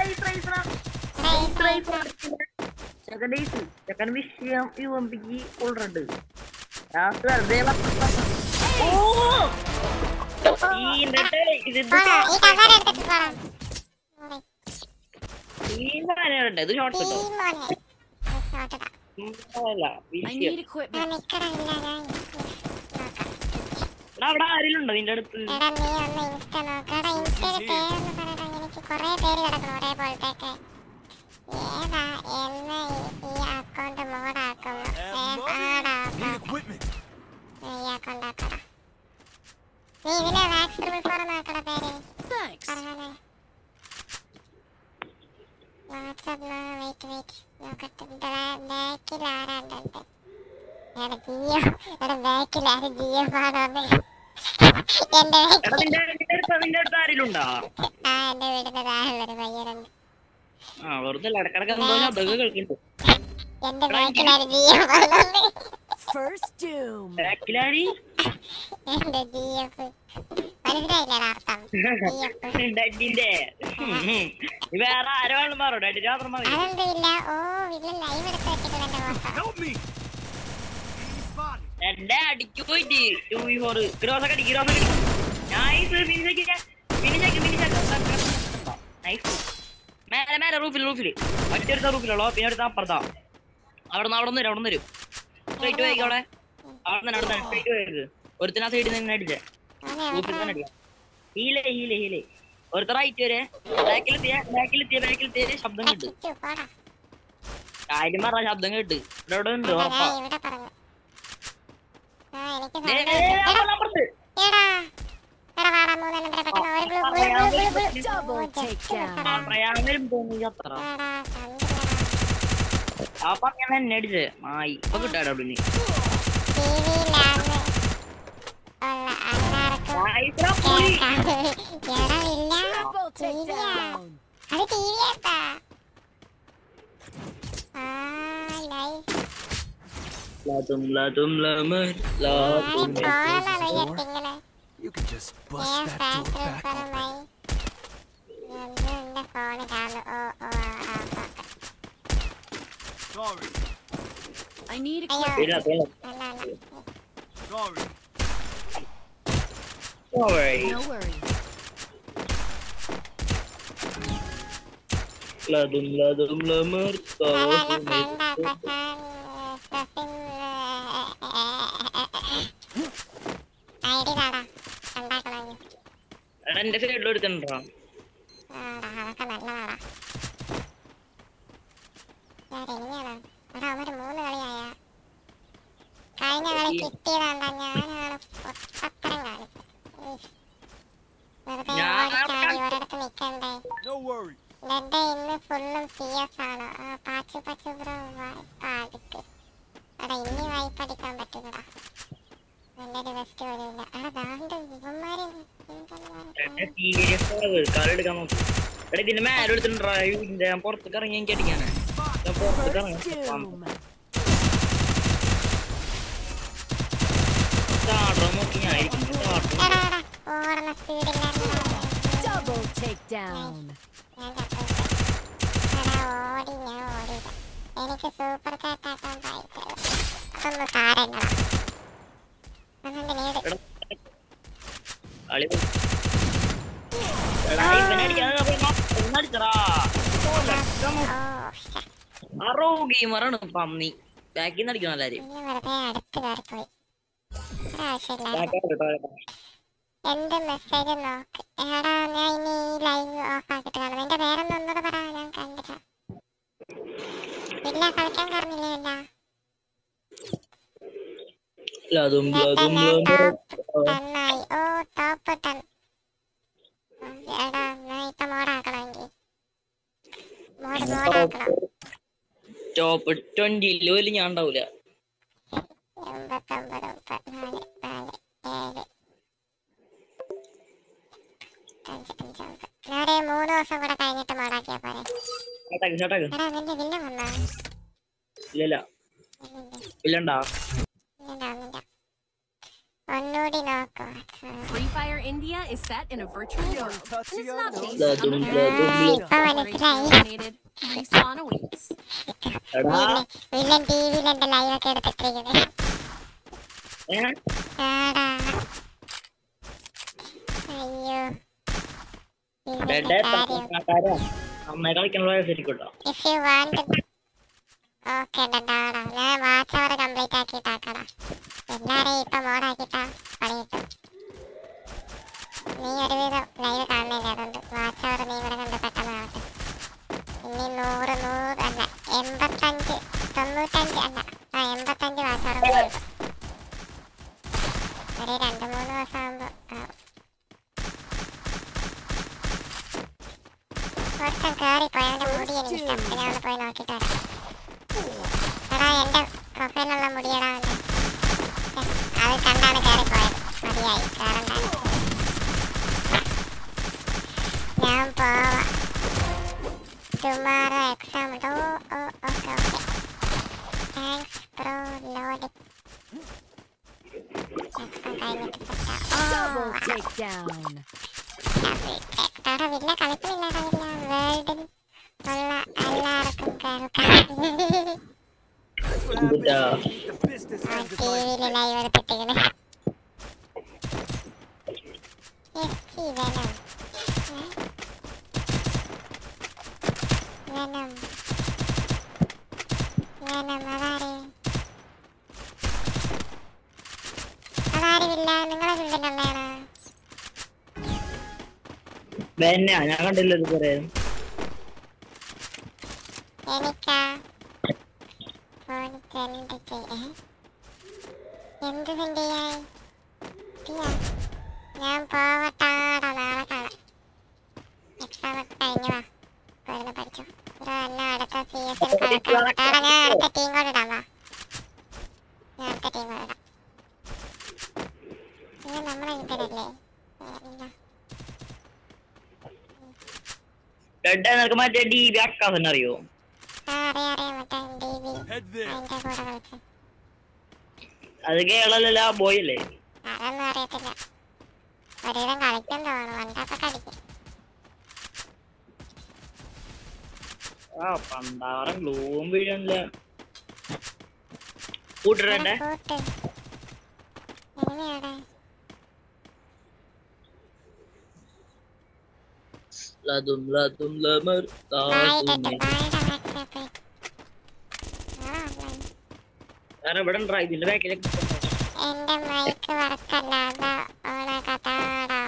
Speaker 7: സെക്കൻഡ് വിഷയം യുവമ്പിക്ക് കൊള്ളുന്നുണ്ട് ഇത് ഷോർട്ട് കിട്ടോ
Speaker 6: I need equipment.
Speaker 7: അവിടെ ആരെങ്കിലുണ്ടോ നിന്റെ അടുത്ത്
Speaker 2: എടാ നീ ഒന്ന് ഇൻസ്റ്റ നോക്കടാ ഇൻസ്റ്റയിൽ പേരൊന്ന് പറയടാ എനിക്ക് കൊറേ പേര് കിടക്കണം ഒരേപോലത്തേക്ക് ഏതാ എന്ന് ഈ അക്കൗണ്ട് മോഡാക്കുന്നു ഈ അക്കൗണ്ട് ആക്കടാ നീ ഇതിലെ വാക്സ് ഫോർ നോക്കടാ പേര്
Speaker 6: Thanks.
Speaker 2: പറഞ്ഞേ വാട്സാപ്പ് വെയിറ്റ് നോക്കട്ടെ ബാക്കിൽ ആരാണ്ട് എടാ ജിയോ എടാ ബാക്കിൽ ആര് ജിയോ പാടോന്ന് എന്റെ
Speaker 7: നിന്റെ അടുത്ത് ആരെങ്കിലുണ്ടോ
Speaker 2: ആ എന്റെ വീടിന്റെ താഴെയുള്ളൊരു പയ്യനുണ്ട്
Speaker 7: ആ വെറുതെ ഇടക്കിടക്ക് എന്തോ അതൊക്കെ കേൾക്കുന്നുണ്ട്
Speaker 2: എന്റെ ബാക്കിൽ ആര് ജിയോ പാടോന്ന്
Speaker 6: First doom.
Speaker 7: ബാക്കിലാരി
Speaker 2: എന്റെ ജിഎഫ് മനസ്സിലായില്ലടാ അർത്ഥം ജിഎഫ്
Speaker 7: ഡഡിന്റെ വേറെ ആരോ വേണം മാറോ ഡഡി മാത്രം മതി
Speaker 2: അതെന്തില്ല ഓ ഇതിൽ ലൈവ് എടുത്ത് വെച്ചിട്ടുണ്ട് എന്റെ photo
Speaker 5: Help me! He's spotted.
Speaker 7: എന്റെ അടിക്ക് പോയിട്ട് 2v4 ക്രോസൊക്കെ അടി ക്രോസൊക്കെ അടി നൈസ് ഫിനിഷാക്ക് നൈസ് മേലെ റൂഫിൽ ഒറ്റടുത്ത റൂഫിലുള്ളോ പിന്നെ അടുത്ത അപ്പുറത്താ അവിടെ നിന്ന് വരും സ്ട്രൈറ്റ് പോയി അവിടെ അവിടെ സ്ട്രൈറ്റ് പോയത് ഒരുത്തനാ സൈഡിൽ നിന്ന് അടിച്ചേ റൂഫിൽ തന്നെ അടിക്കാം ഹീലേ ഒരുത്ത റൈറ്റ് വരെ ബാക്കിലെത്തിയ ശബ്ദം കേട്ട് കാര്യം പറഞ്ഞ ശബ്ദം കേട്ട് ഇവിടെ ഉണ്ട് ഉറപ്പാ
Speaker 2: ഇവിടെ പറഞ്ഞു എനിക്ക്
Speaker 7: അപ്പുറത്ത്
Speaker 2: എടാ എടാ വാടാ മൂന്നെണ്ണം പെട്ടെന്ന് ഒരു ബ്ലൂ
Speaker 6: Double takedown.
Speaker 7: പറയാനും തോന്നി അത്ര
Speaker 2: എടാ
Speaker 7: ആ പറഞ്ഞ എന്നെ അടിച്ചേ മായി ഇപ്പൊ കിട്ടാടോ നീ
Speaker 2: ടിവിയിലാണ് ഉള്ള എല്ലാവർക്കും എടവില്ല
Speaker 6: Double takedown.
Speaker 2: അത് ടിവിയാട്ടാ ആ നൈസ് കോളാണ് ഇങ്ങനെ
Speaker 5: You can just bust that door back open.
Speaker 2: എന്റെ ഫോണ് കാണു
Speaker 5: Sorry.
Speaker 6: I need
Speaker 2: അയ്യോ
Speaker 6: equipment.
Speaker 2: അല്ല
Speaker 5: Sorry.
Speaker 6: No worries.
Speaker 2: ഐഡി താടാ ഉണ്ടാക്കണമെങ്കിൽ
Speaker 7: എന്റെ സൈഡിൽ എടുക്കണ്ടോ
Speaker 2: അതൊക്കെ നല്ലതാടാ ഇനിയാണോ എടാ അവര് 3 കളിയായ കഴിഞ്ഞ കളി കിട്ടിയതാണ്ടാ ഞാനാണ് പൊട്ടത്തരം കാണിച്ചത് വെറുതെ ഓടിച്ചാടി ഒരിടത്ത് നിക്കണ്ടേ
Speaker 5: No worry.
Speaker 2: എന്റെ ഇന്ന് ഫുള്ളും CS ആണ് ആ പാച്ചു ബ്രോ വായ്പടിക്ക് എടാ ഇനി വായ്പടിക്കാൻ പറ്റുന്നടാ നല്ലൊരു വെസ്റ്റ് പോലും ഇല്ല എടാ ദാണ്ട് ഇവന്മാര്
Speaker 7: സീരിയസ് കാലെടുക്കാൻ നോക്കും എടാ ഇതിന്റെ മേലെ എടുത്തിട്ടുണ്ടോ ഞാൻ പുറത്തേക്ക് ഇറങ്ങി എനിക്ക് അടിക്കാനാ ഞാൻ പുറത്തേക്ക്
Speaker 6: First
Speaker 7: ഇറങ്ങാം
Speaker 6: doom.
Speaker 7: ഓർഡർ നോക്കി ഞാൻ ആയിരിക്കും
Speaker 2: എടാ ഓടുന്ന സ്പീഡില്ലായിരുന്നു.
Speaker 6: Double takedown.
Speaker 2: ഞാൻ ചത്തു. എടാ ഓടി ഞാൻ ഓടിയില്ല. എനിക്ക് സൂപ്പർ കാറ്റാക്കാൻ പായിട്ടില്ല. അതൊന്നും സാരമില്ലടാ. അതെന്ത് നീട്
Speaker 7: കളി എടാ ഇവനടിക്കാതെ ഒന്നടിച്ചടാ അറോ ഗെയിമറാണ് പന്നി ബാക്കിൽ നിന്ന് അടിക്കണം എല്ലാരും
Speaker 2: ഇനി വെറുതെ അടുത്ത് കയറിപ്പോയി. ഒരാവശ്യമില്ലായിരുന്നു. എന്ത് മെസ്സേജ് നോക്ക്. എടാ ഞാൻ ഇനി ഈ ലൈവ് ഓഫ് ആക്കിട്ട് കാണും. എന്റെ പേരൊന്നും ഒന്നുകൂടെ പറ, ഞാൻ കണ്ടില്ല. ഇല്ല കളിക്കാൻ പറഞ്ഞില്ല. നന്നായി. ഓ ടോപ്പ് 10. എടാ ഞാൻ ഇപ്പൊ മോഡാക്കണമെങ്കിൽ മോഡാക്കണം.
Speaker 7: ടോപ്പ് 20 പോലും ഞാൻ ഉണ്ടാവൂല.
Speaker 2: 89, 34, 4, 7, 5, 5, 3 ദിവസം കൂടെ കഴിഞ്ഞിട്ട് മോഡാക്കിയാ പോരെ. എടാ നിന്റെ വില്ല വന്നാ?
Speaker 7: ഇല്ലല്ല ഇല്ലണ്ടാ
Speaker 2: ഒന്നുകൂടി നോക്കോ.
Speaker 3: Free Fire India is set in a virtual world. And it's not based
Speaker 7: La
Speaker 3: on the
Speaker 7: dum,
Speaker 3: fact
Speaker 7: la
Speaker 3: that
Speaker 7: dum,
Speaker 3: the
Speaker 7: la
Speaker 3: operation is eliminated. Respawn awaits.
Speaker 2: Villain ടിവിയിൽ എന്റെ ലൈവ് ഒക്കെ എടുത്തിട്ടിരിക്കുന്നത്. അയ്യോ
Speaker 7: അമ്മ കളിക്കാനുള്ള ശരിക്കട്ടോ
Speaker 2: if you want ഓക്കെ ഡാടാ ഞാൻ വാച്ച് അവർ കംപ്ലീറ്റ് ആക്കിയിട്ടാക്കടാ. എല്ലാരെയും ഇപ്പൊ മോഡാക്കിട്ടാ പണി കിട്ടും. നീ ഒരുവിധം ലൈവ് കാണുന്നില്ല, അതുകൊണ്ട് വാച്ച് അവർ നീ ഇവിടെ കണ്ട് പെട്ടെന്നാവട്ടെ. ഇനി 100 അല്ല 85 95 അല്ല 85 വാച്ച് അവർ കൂടെ ഉണ്ട്. ഒരു 2-3 ദിവസം ആകുമ്പോ ഒരുത്തൻ കേറിപ്പോയി. അവന്റെ മുടി എനിക്ക് ഇഷ്ടം. ഞാൻ ഒന്ന് പോയി നോക്കിട്ട് വരാം. എടാ എന്റെ പ്രൊഫൈലുള്ള മുടിയടാ അവന്റെ. അത് കണ്ടാണ് കേറിപ്പോയത്. മതിയായി കേറണ്ടാണ്. ഞാൻ പോവാ. ടുമാറോ എക്സാം ഉണ്ട്. ഓ ഓക്കെ ഓക്കെ. താങ്ക്സ് ബ്രോ ലോഡ്. എക്സാം കഴിഞ്ഞിട്ട്
Speaker 6: Double takedown.
Speaker 2: വില്ല കളിക്കുന്നില്ല. വേൾഡിൽ ഉള്ള എല്ലാവർക്കും കേൾക്കാം. ടിവിയിൽ ലൈവ് എടുത്തിട്ടിങ്ങനെ അതാരുമില്ല. നിങ്ങളെ ചുണ്ടിലുള്ളതാണ്.
Speaker 7: ഞാൻ കണ്ടില്ല ഇതുവരെ.
Speaker 2: എനിക്കാ എന്ത് സെൻഡിയായി ഞാൻ പോവട്ടാടാ. നാളെ കാണാം. എക്സാം ഒക്കെ കഴിഞ്ഞു വാ. പോയിരുന്ന് പഠിച്ചു. എന്നെ അടുത്ത CS കളിക്കാം. ഞാൻ അടുത്ത ടീം കോഡ് ഇടാം. വാ ഞാൻ അടുത്ത ടീം കോഡ് ഇടാം. ഇത് നമ്മളെ ഇതിലല്ലേ
Speaker 7: നിനക്ക് മറ്റേ DB അക്കാസൻ അറിയോ?
Speaker 2: അറിയാം മറ്റേ DB അതിന്റെ കൂടെ കളിച്ചു.
Speaker 7: അത് കേളല്ല ബോയ് അല്ലേ?
Speaker 2: അതൊന്നും അറിയത്തില്ല. ഒരുവിധം കളിക്കാൻ തോന്നുന്നു. വണ്ടാപ്പൊക്കെ അടിക്കും.
Speaker 7: പണ്ടാറം ഗ്ലൂവും വീഴല്ല. കൂട്ടിടണ്ടേ?
Speaker 2: കൂട്ട് എങ്ങനെയാടെ
Speaker 7: ലതും ലതും ലമർ വേറെ ഇവിടെ ഉണ്ടാ ഇതിന്റെ ബാക്കിലേക്ക്
Speaker 2: എന്റെ മൈക്ക് വർക്കല്ലാതെ ഓണാക്കാട്ടാടാ.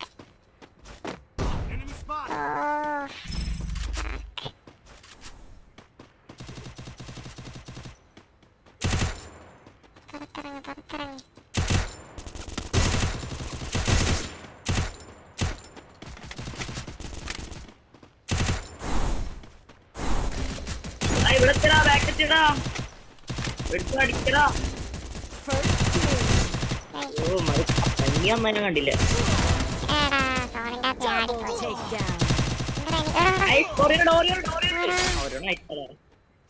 Speaker 2: പുറത്തിറങ്ങി
Speaker 7: ഇവിടെ ബാക്കെത്തിടാ എടുത്ത് അടിക്കടാ. ഓ മരി അമ്മേനെ കണ്ടില്ല.
Speaker 6: Double takedown.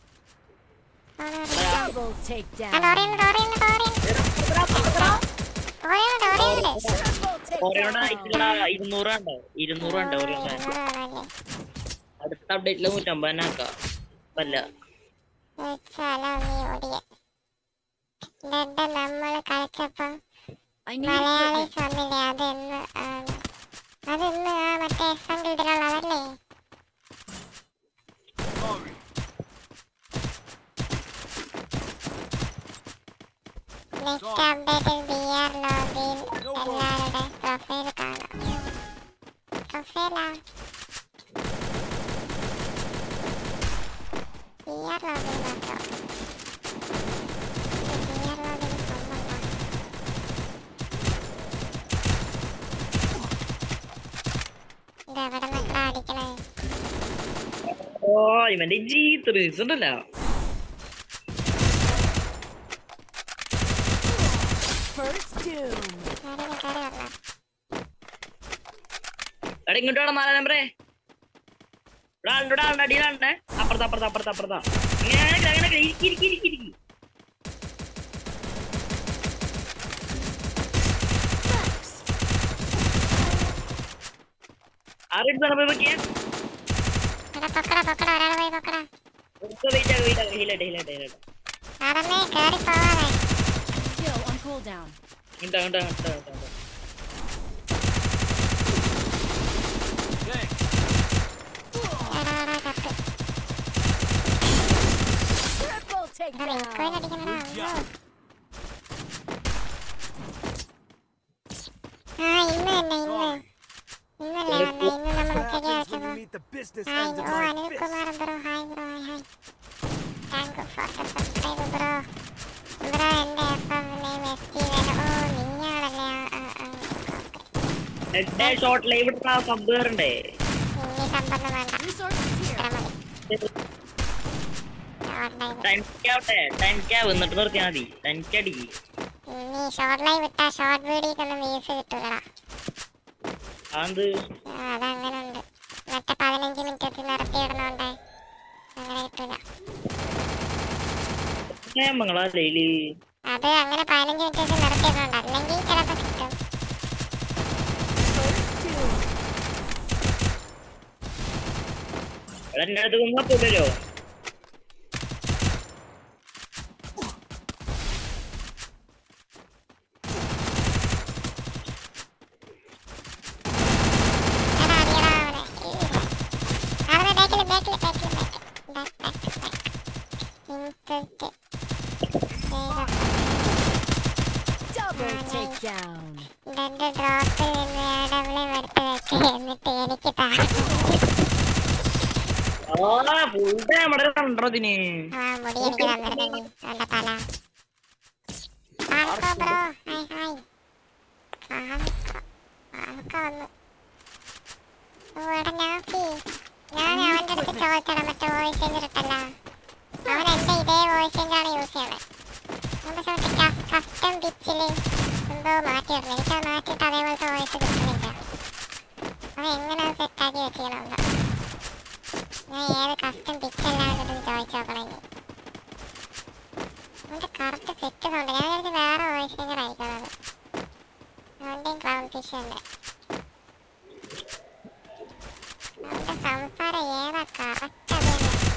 Speaker 6: Double takedown.
Speaker 2: ഓരോണ്ട് ഓരോണ്ട്
Speaker 6: Triple
Speaker 7: ഓരോടെ
Speaker 6: takedown.
Speaker 7: അയച്ചില്ലടാ 200 ഉണ്ടോ 200 ഉണ്ടോ ഓരോടെ അടുത്ത അപ്ഡേറ്റിൽ 150 ആക്കാം അല്ല
Speaker 2: നമ്മള് കളിച്ചപ്പോ
Speaker 6: I need
Speaker 2: മലയാളി
Speaker 6: equipment.
Speaker 2: വന്നില്ലേ അതിന്ന് ആ മറ്റേ എഫ്എം ഇതിലുള്ളതല്ലേ നെക്സ്റ്റ് അപ്ഡേറ്റിൽ BR ലോഗിൻ എല്ലാവരുടെ പ്രൊഫൈൽ കാണാം പ്രൊഫൈലാ BR ലോഗിൻ മാത്രം BR ലോഗിൻ കൊള്ളണ്ട ഇതെവിടെ നിന്നാ അടിക്കണേ
Speaker 7: ഓ ഇവന്റെ G3 ഉണ്ടല്ലോ
Speaker 6: First doom.
Speaker 2: കയറി വന്നാ
Speaker 7: എടാ ഇങ്ങോട്ട് വേണം 4 നമ്പറേ ഇവിടെ അടിയിലാണ്ടേ അപ്പുറത്താ ഇങ്ങനെ ഇരിക്കി ആരെടുത്താണ് പോയി വെക്കിയ
Speaker 2: എടാ പൊക്കടാ ഒരാൾ പോയി പൊക്കടാ
Speaker 7: ഹീലട്ടെ
Speaker 2: നടന്നേ കേറി പോവാതെ
Speaker 6: Still on cooldown.
Speaker 7: ഇണ്ടാ
Speaker 2: എടാ കത്ത്
Speaker 6: Triple
Speaker 2: എടാ
Speaker 6: takedown.
Speaker 2: റീകോയിൽ അടിക്കണടാ ഇന്ന് ഇന്നല്ലേ ഇന്ന് നമ്മൾ ഉച്ചയ്ക്ക്
Speaker 5: Happens when
Speaker 2: കളിച്ചപ്പോ
Speaker 5: you meet the business
Speaker 2: hi
Speaker 5: end of
Speaker 2: oh
Speaker 5: my
Speaker 2: Anilkumar
Speaker 5: fist.
Speaker 2: Bro hi thank you for the subscribe bro എന്റെ എഫ്എം നെയിം എസ്റ്റീവൻ ഓ നിങ്ങളല്ലേ
Speaker 7: ഷോർട്ട് ലൈവ് എടുത്ത സബ് കയറണ്ടേ
Speaker 2: ഇനി സമ്പന്നം വേണ്ട
Speaker 6: Resources here.
Speaker 2: ഇത്ര മതി
Speaker 7: ടൈം ക്യാവ് എന്നിട്ട് നിർത്തിയാ മതി 10K അടിക്ക്
Speaker 2: ഇനി ഷോർട്ട് ലൈവ് ഇട്ടാ ഷോർട്ട് വീഡിയോക്കൊന്നും വ്യൂസ് കിട്ടൂലടാ
Speaker 7: അത്
Speaker 2: അതങ്ങനെ ഉണ്ട് മറ്റേ 15 മിനിറ്റ് നിർത്തിയിടണോണ്ടേ അങ്ങനെ കിട്ടൂല
Speaker 7: നിയമങ്ങളാ ലൈലി
Speaker 2: അത് അങ്ങനെ 15 മിനിറ്റ് നിർത്തിയിടണോണ്ട് അല്ലെങ്കിൽ ചിലപ്പോ കിട്ടും
Speaker 7: എടാ എന്റെ അടുത്ത് കൊണ്ടാ പോരോ
Speaker 2: എടാ അറിയടാ അവിടെ ബാക്കിൽ ഇൻസ്റ്റന്റ്
Speaker 6: Double takedown.
Speaker 2: ഇതെന്റെ ഡ്രോപ്പിൽ നിന്ന് AW എടുത്ത് വെച്ച് എന്നിട്ട് എനിക്ക്
Speaker 7: ഫുൾ ടൈം അവിടെ കണ്ടോ ഇതിന്
Speaker 2: മുടി എനിക്ക് തന്നിരുന്നെങ്കിൽ എന്റെ തല ഫാൽക്കോ ബ്രോ ഹായ് ഫാൽക്കോ വന്നു ഓ എടാ ഞാൻ അവന്റെ അടുത്ത് ചോദിച്ചടാ മറ്റേ വോയിസ് ചേഞ്ചർ ഇട്ടല്ല അവൻ എന്റെ ഇതേ വോയിസ് ചേഞ്ചറാണ് യൂസ് ചെയ്യണേ പക്ഷെ മറ്റേ കസ്റ്റം പിച്ചിൽ എന്തോ മാറ്റിയിടുന്നു എനിക്കത് മാറ്റിയിട്ട് അതേപോലത്തെ വോയിസ് കിട്ടുന്നില്ല അവൻ എങ്ങനെ സെറ്റാക്കി വെച്ചിരിക്കണോ ഞാൻ ഏത് കസ്റ്റം പിച്ചല്ലാണ്ട് ചോദിച്ചു നോക്കണം ഇനി അവന്റെ കറക്റ്റ് സെറ്റ് സൗണ്ട് ഞാൻ വിചാരിച്ചു വേറെ വോയിസ് ചേഞ്ചർ അയക്കുന്നത് അവന്റെയും ക്ലൗൺ ഫിഷ് ഉണ്ട് അവന്റെ സംസാരം ഏതാ കറക്റ്റ് അത്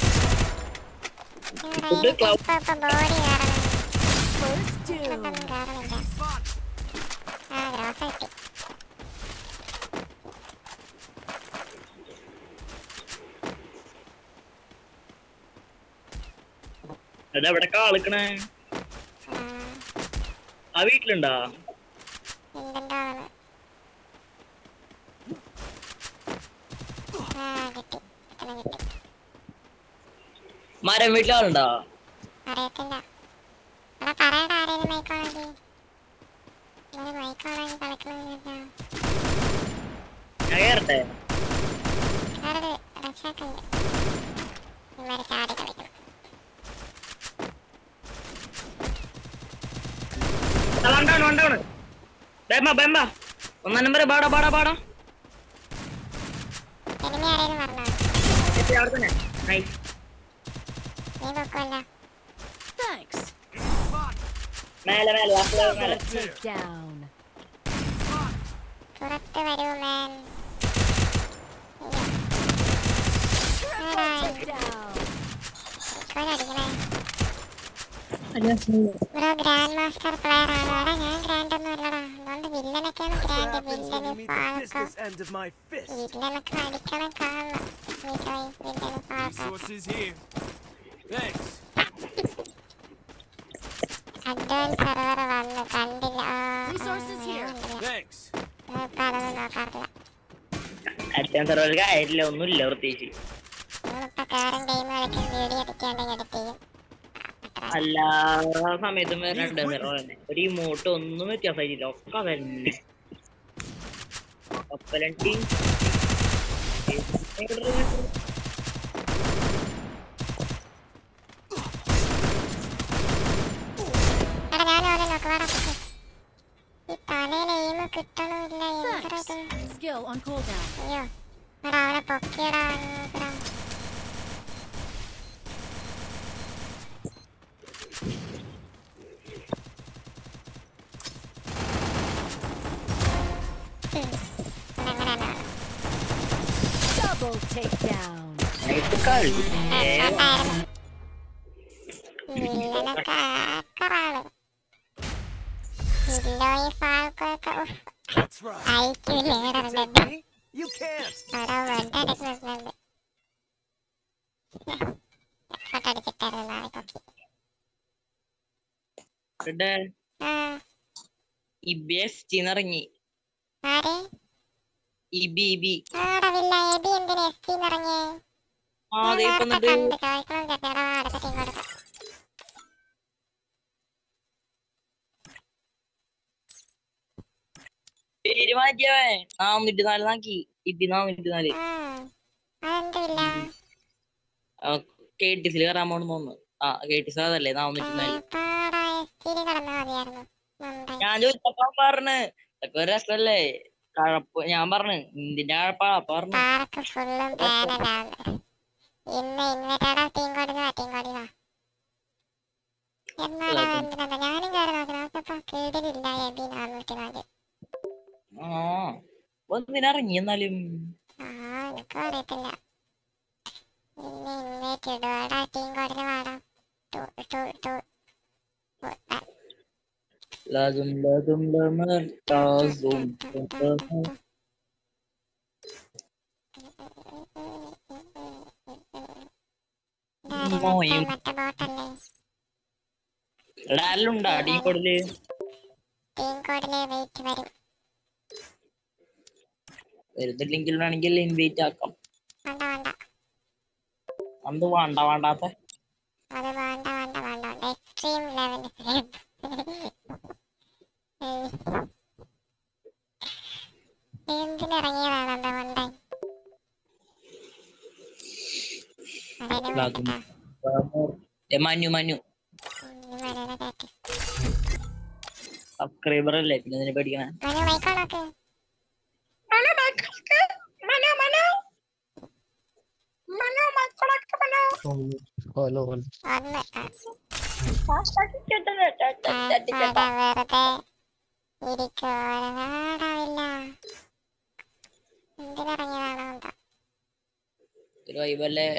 Speaker 2: ഇപ്പൊ ബോഡി കയറണം
Speaker 6: First doom.
Speaker 2: ഇതൊന്നും കയറുന്നില്ല ആ ഗ്രോസ് കിട്ടി
Speaker 7: അതെവിടെ കളിക്കണേ ആ വീട്ടിലുണ്ടാ
Speaker 2: എന്തുണ്ടാവുന്നു ആ കിട്ടി ഇത്രയും കിട്ടി
Speaker 7: മരം വീട്ടിലാളുണ്ടാ
Speaker 2: അറിയത്തില്ല എടാ പറയടാ ആരേലും മൈക്കോണെങ്കിൽ ഒരു മൈക്കോണെങ്കിൽ കളിക്കണമെന്നില്ല
Speaker 7: ഞാൻ കേറട്ടെ
Speaker 2: വേറൊരു രക്ഷാക്കുണ്ട് ഇവരെ ചാടി കളിക്കണം
Speaker 7: വണ്ടാണ് ബെമ്മ 1 നമ്പർ ബാടാ
Speaker 2: എനിമി ആരേലും പറഞ്ഞോ
Speaker 7: അവിടെ തന്നെ നൈസ്
Speaker 2: നീ പൊക്കമല്ല
Speaker 6: Thanks.
Speaker 7: മേലെ മേലെ last level മേലെ.
Speaker 6: Takedown.
Speaker 2: പുറത്ത് വരൂ മാൻ.
Speaker 6: Takedown.
Speaker 2: അടിക്കണേ.
Speaker 4: അല്ല
Speaker 2: ബ്രോ ഗ്രാൻഡ് മാസ്റ്റർ പ്ലെയർ ആണ്. എടാ ഞാൻ ഗ്രാൻഡ് ഒന്നും അല്ലടാ. അതുകൊണ്ട് വില്ലനൊക്കെയാണ്
Speaker 5: That's what
Speaker 2: grand.
Speaker 5: happens when you meet the business end of my fist.
Speaker 2: വില്ലനൊക്കെ അടിക്കണം കാണണം. വില്ലന്
Speaker 5: Resources here. Thanks.
Speaker 2: Advance server വന്നു കണ്ടില്ല.
Speaker 6: Resources here.
Speaker 5: Thanks.
Speaker 2: ഇപ്പൊ അതൊന്നും നോക്കാറില്ല.
Speaker 7: അച്ഛൻ സർവർ കാര്യമില്ല, ഒന്നുമില്ല പ്രത്യേകിച്ച്.
Speaker 2: നമ്മളിപ്പോ കാരൻ ഗെയിം കളിക്കും വീഡിയോ എടുക്കാണ്ടെങ്കിൽ എഡിറ്റ് ചെയ്യും.
Speaker 7: എല്ലാ സമയത്തും വരുന്നുണ്ട് തന്നെ. ഒരു ഇമോട്ട് ഒന്നും വ്യത്യാസമായിട്ടില്ല, ഒക്കെ തന്നെ. കപ്പലണ്ടി
Speaker 2: എടാ ഞാൻ ഓനെ നോക്കുവാടാ. ഈ തലയിൽ എയിം കിട്ടണില്ല. എന്താ ഇത്?
Speaker 6: Skill on cooldown.
Speaker 2: അയ്യോ എടാ അവനെ പൊക്കിയടാ. നോക്കടാ.
Speaker 6: Double takedown.
Speaker 7: കളി.
Speaker 2: വില്ലനൊക്കെ ആക്കറാണ്. വില്ലോയി ഫാൾക്കൊക്കെ
Speaker 5: That's right.
Speaker 2: അയക്കില്ലേ
Speaker 5: You
Speaker 2: ഇടണ്ട്.
Speaker 5: take me? You can't.
Speaker 2: അവിടെ വെണ്ടെടുക്കുന്നുണ്ട്. അടിച്ചിട്ടായിരുന്നു നാളെ പൊക്കി.
Speaker 7: ഇവിടെ
Speaker 2: ആ
Speaker 7: ഇറങ്ങി.
Speaker 2: ആരെ?
Speaker 7: ഇബി
Speaker 2: ആടാ വില്ല എബി എന്തിനാ എസ്റ്റി നിറങ്ങിയേ?
Speaker 7: അതെ ഇപ്പൊ
Speaker 2: കണ്ട് ചോദിക്കണം കേട്ടോ. അടുത്ത ടീം കൊടുക്കാം.
Speaker 7: പേര് മാറ്റിയവേ 404 നാക്കി. ഇബി 404
Speaker 2: അതെന്തില്ല?
Speaker 7: KTC കയറാൻ പോണെന്ന് തോന്നുന്നു. ആ KTC അതല്ലേ 404.
Speaker 2: പാടാ എസ്റ്റിയിൽ കിടന്നാ മതിയായിരുന്നു.
Speaker 7: ഞാൻ ചോദിച്ചപ്പോ പറഞ്ഞ് ഇതൊക്കെ ഒരു രസമല്ലേ കഴപ്പ്. ഞാൻ പറഞ്ഞു ഇന്ത്യന്റെ കഴപ്പാ പറഞ്ഞു.
Speaker 2: പാർക്ക് ഫുള്ളും പാനലാണ്. ഇന്ന് ഇൻവെർട്ടറാ ടീം കൊടുക്കുക. ടീം കൊടുക്കുക എന്നാടാ എന്തിനാ? ഞാനും കയറി നോക്കി നോക്കിയപ്പോ കേടിലില്ല. എബി 404.
Speaker 7: ആ ഒന്നിനിറങ്ങി എന്നാലും
Speaker 2: എനിക്കും അറിയത്തില്ല. ഇന്ന് ഇൻവെർട്ട് ഇടുവാടാ. ടീം കൊടുക്കുക വാടാ.
Speaker 7: lazum lamar lazum
Speaker 2: മറ്റേ ബോട്ടല്ലേ
Speaker 7: ഡാലുണ്ടാ ടീം കോഡില്.
Speaker 2: ടീം കോഡില് വെയിറ്റ് വരും.
Speaker 7: വരുന്നില്ലെങ്കിലാണെങ്കിൽ ഇൻവൈറ്റ് ആക്കാം.
Speaker 2: വേണ്ട വേണ്ട
Speaker 7: അന്ത് വേണ്ടാത്ത
Speaker 2: അത് വേണ്ട വേണ്ട വേണ്ട. എക്സ്ട്രീം ലെവൽ എന്തിനിറങ്ങിയതാണ് എന്റെ കൊണ്ടേ?
Speaker 7: മനു സബ്സ്ക്രൈബർ അല്ലേ പിന്നെ ഇതിനെ പഠിക്കണേ.
Speaker 2: മൈക്കോണോക്ക് വെറുതെ ഇരിക്കുവാടാവില്ല. എന്തിനിറങ്ങിയതാണോ എന്താ?
Speaker 7: വൈബല്ലേ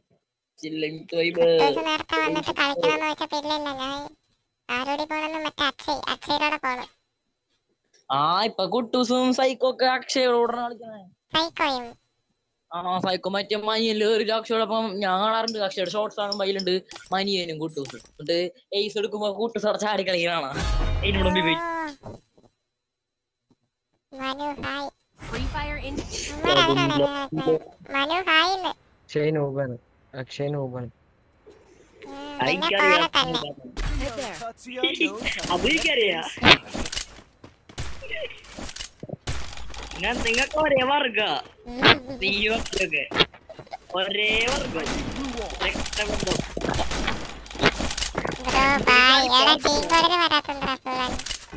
Speaker 2: നേരത്തെ വന്നിട്ട് കളിക്കണമെന്ന് വെച്ചപ്പോ ഇല്ലല്ല. ഞാൻ ആരോടി പോണെന്ന് മറ്റേ അക്ഷയോടെ പോണം.
Speaker 7: ആ ഇപ്പൊ കുട്ടൂസും സൈക്കോ ഒക്കെ അക്ഷയോടെ കളിക്കണേ.
Speaker 2: സൈക്കോയും
Speaker 7: സൈക്കോ മറ്റേ മനിയല് ഒരു അക്ഷയോടൊപ്പം ഞാൻ കാണാറുണ്ട്. അക്ഷയുടെ ഷോർട്സ് ആണ് മയിലുണ്ട്. മനിയനും കുട്ടൂസും എന്നിട്ട് എയ്സ് എടുക്കുമ്പോ കുട്ടൂസ് അവിടെ ചാടി കളിക്കണാണ്. അതിനോട്
Speaker 2: Manu hi.
Speaker 3: Free Fire
Speaker 2: Manu hi.
Speaker 8: Akshay നോബാണ്. അക്ഷയ് നോബാണ്.
Speaker 2: നിന്നെ പോലെ തന്നെ.
Speaker 6: Head there.
Speaker 7: അതെനിക്കറിയാ. ഞാൻ നിങ്ങൾക്ക് ഒരേ വർഗ നീയൊക്കെ ഒരേ വർഗം രക്തബന്ധം.
Speaker 2: Bro bye. എടാ ടീം കോഡിന് വരാത്തുണ്ടോ ഫുള്ളൻ?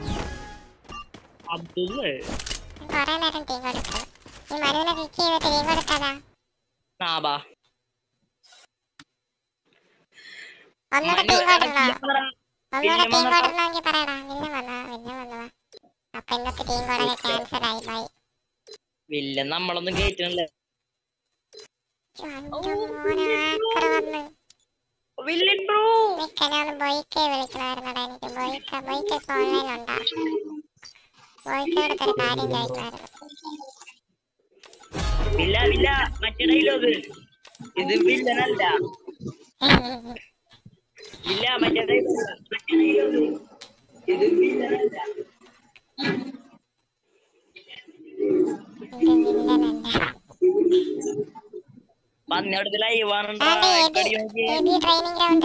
Speaker 7: അബ്ദുള്ള്
Speaker 2: കൊറേ നേരം ടീം കൊടുക്കണം. ഈ മനുവിനെ കിക്ക് ചെയ്ത് ടീം കൊടുക്കാതാ.
Speaker 7: നാബാ
Speaker 2: ഒന്നുകൂടെ ടീം കൊടുക്കണോ? ഒന്നുകൂടെ ടീം കോഡ് ഇടണമെങ്കിൽ പറയടാ. വില്ലൻ വന്നതാ. അപ്പൊ ഇന്നത്തെ ടീം കോഡൊക്കെ ക്യാൻസൽ ആയി. ബൈ.
Speaker 7: വില്ലൻ നമ്മളൊന്നും കേറ്റില്ല. Villain bro
Speaker 2: മിക്കനാണ് ബോയ്ക്കെ വിളിക്കണമായിരുന്നടാ. എനിക്ക് ബോയ്ക്ക ഇപ്പൊ ഓൺലൈനുണ്ടാ. ബോയ്ക്കോട് ഒരു കാര്യം ചോദിക്കണമായിരുന്നു.
Speaker 7: വില്ല മറ്റേ ഡയലോഗ് ഇത് വില്ലനല്ല. ഇല്ല മറ്റേ ഡയലോഗ് ഇത് വില്ലനല്ല. പന്നോടത്ത് ലൈവ് ആണുണ്ടാ.
Speaker 2: ട്രെയിനിങ് ഗ്രൗണ്ട്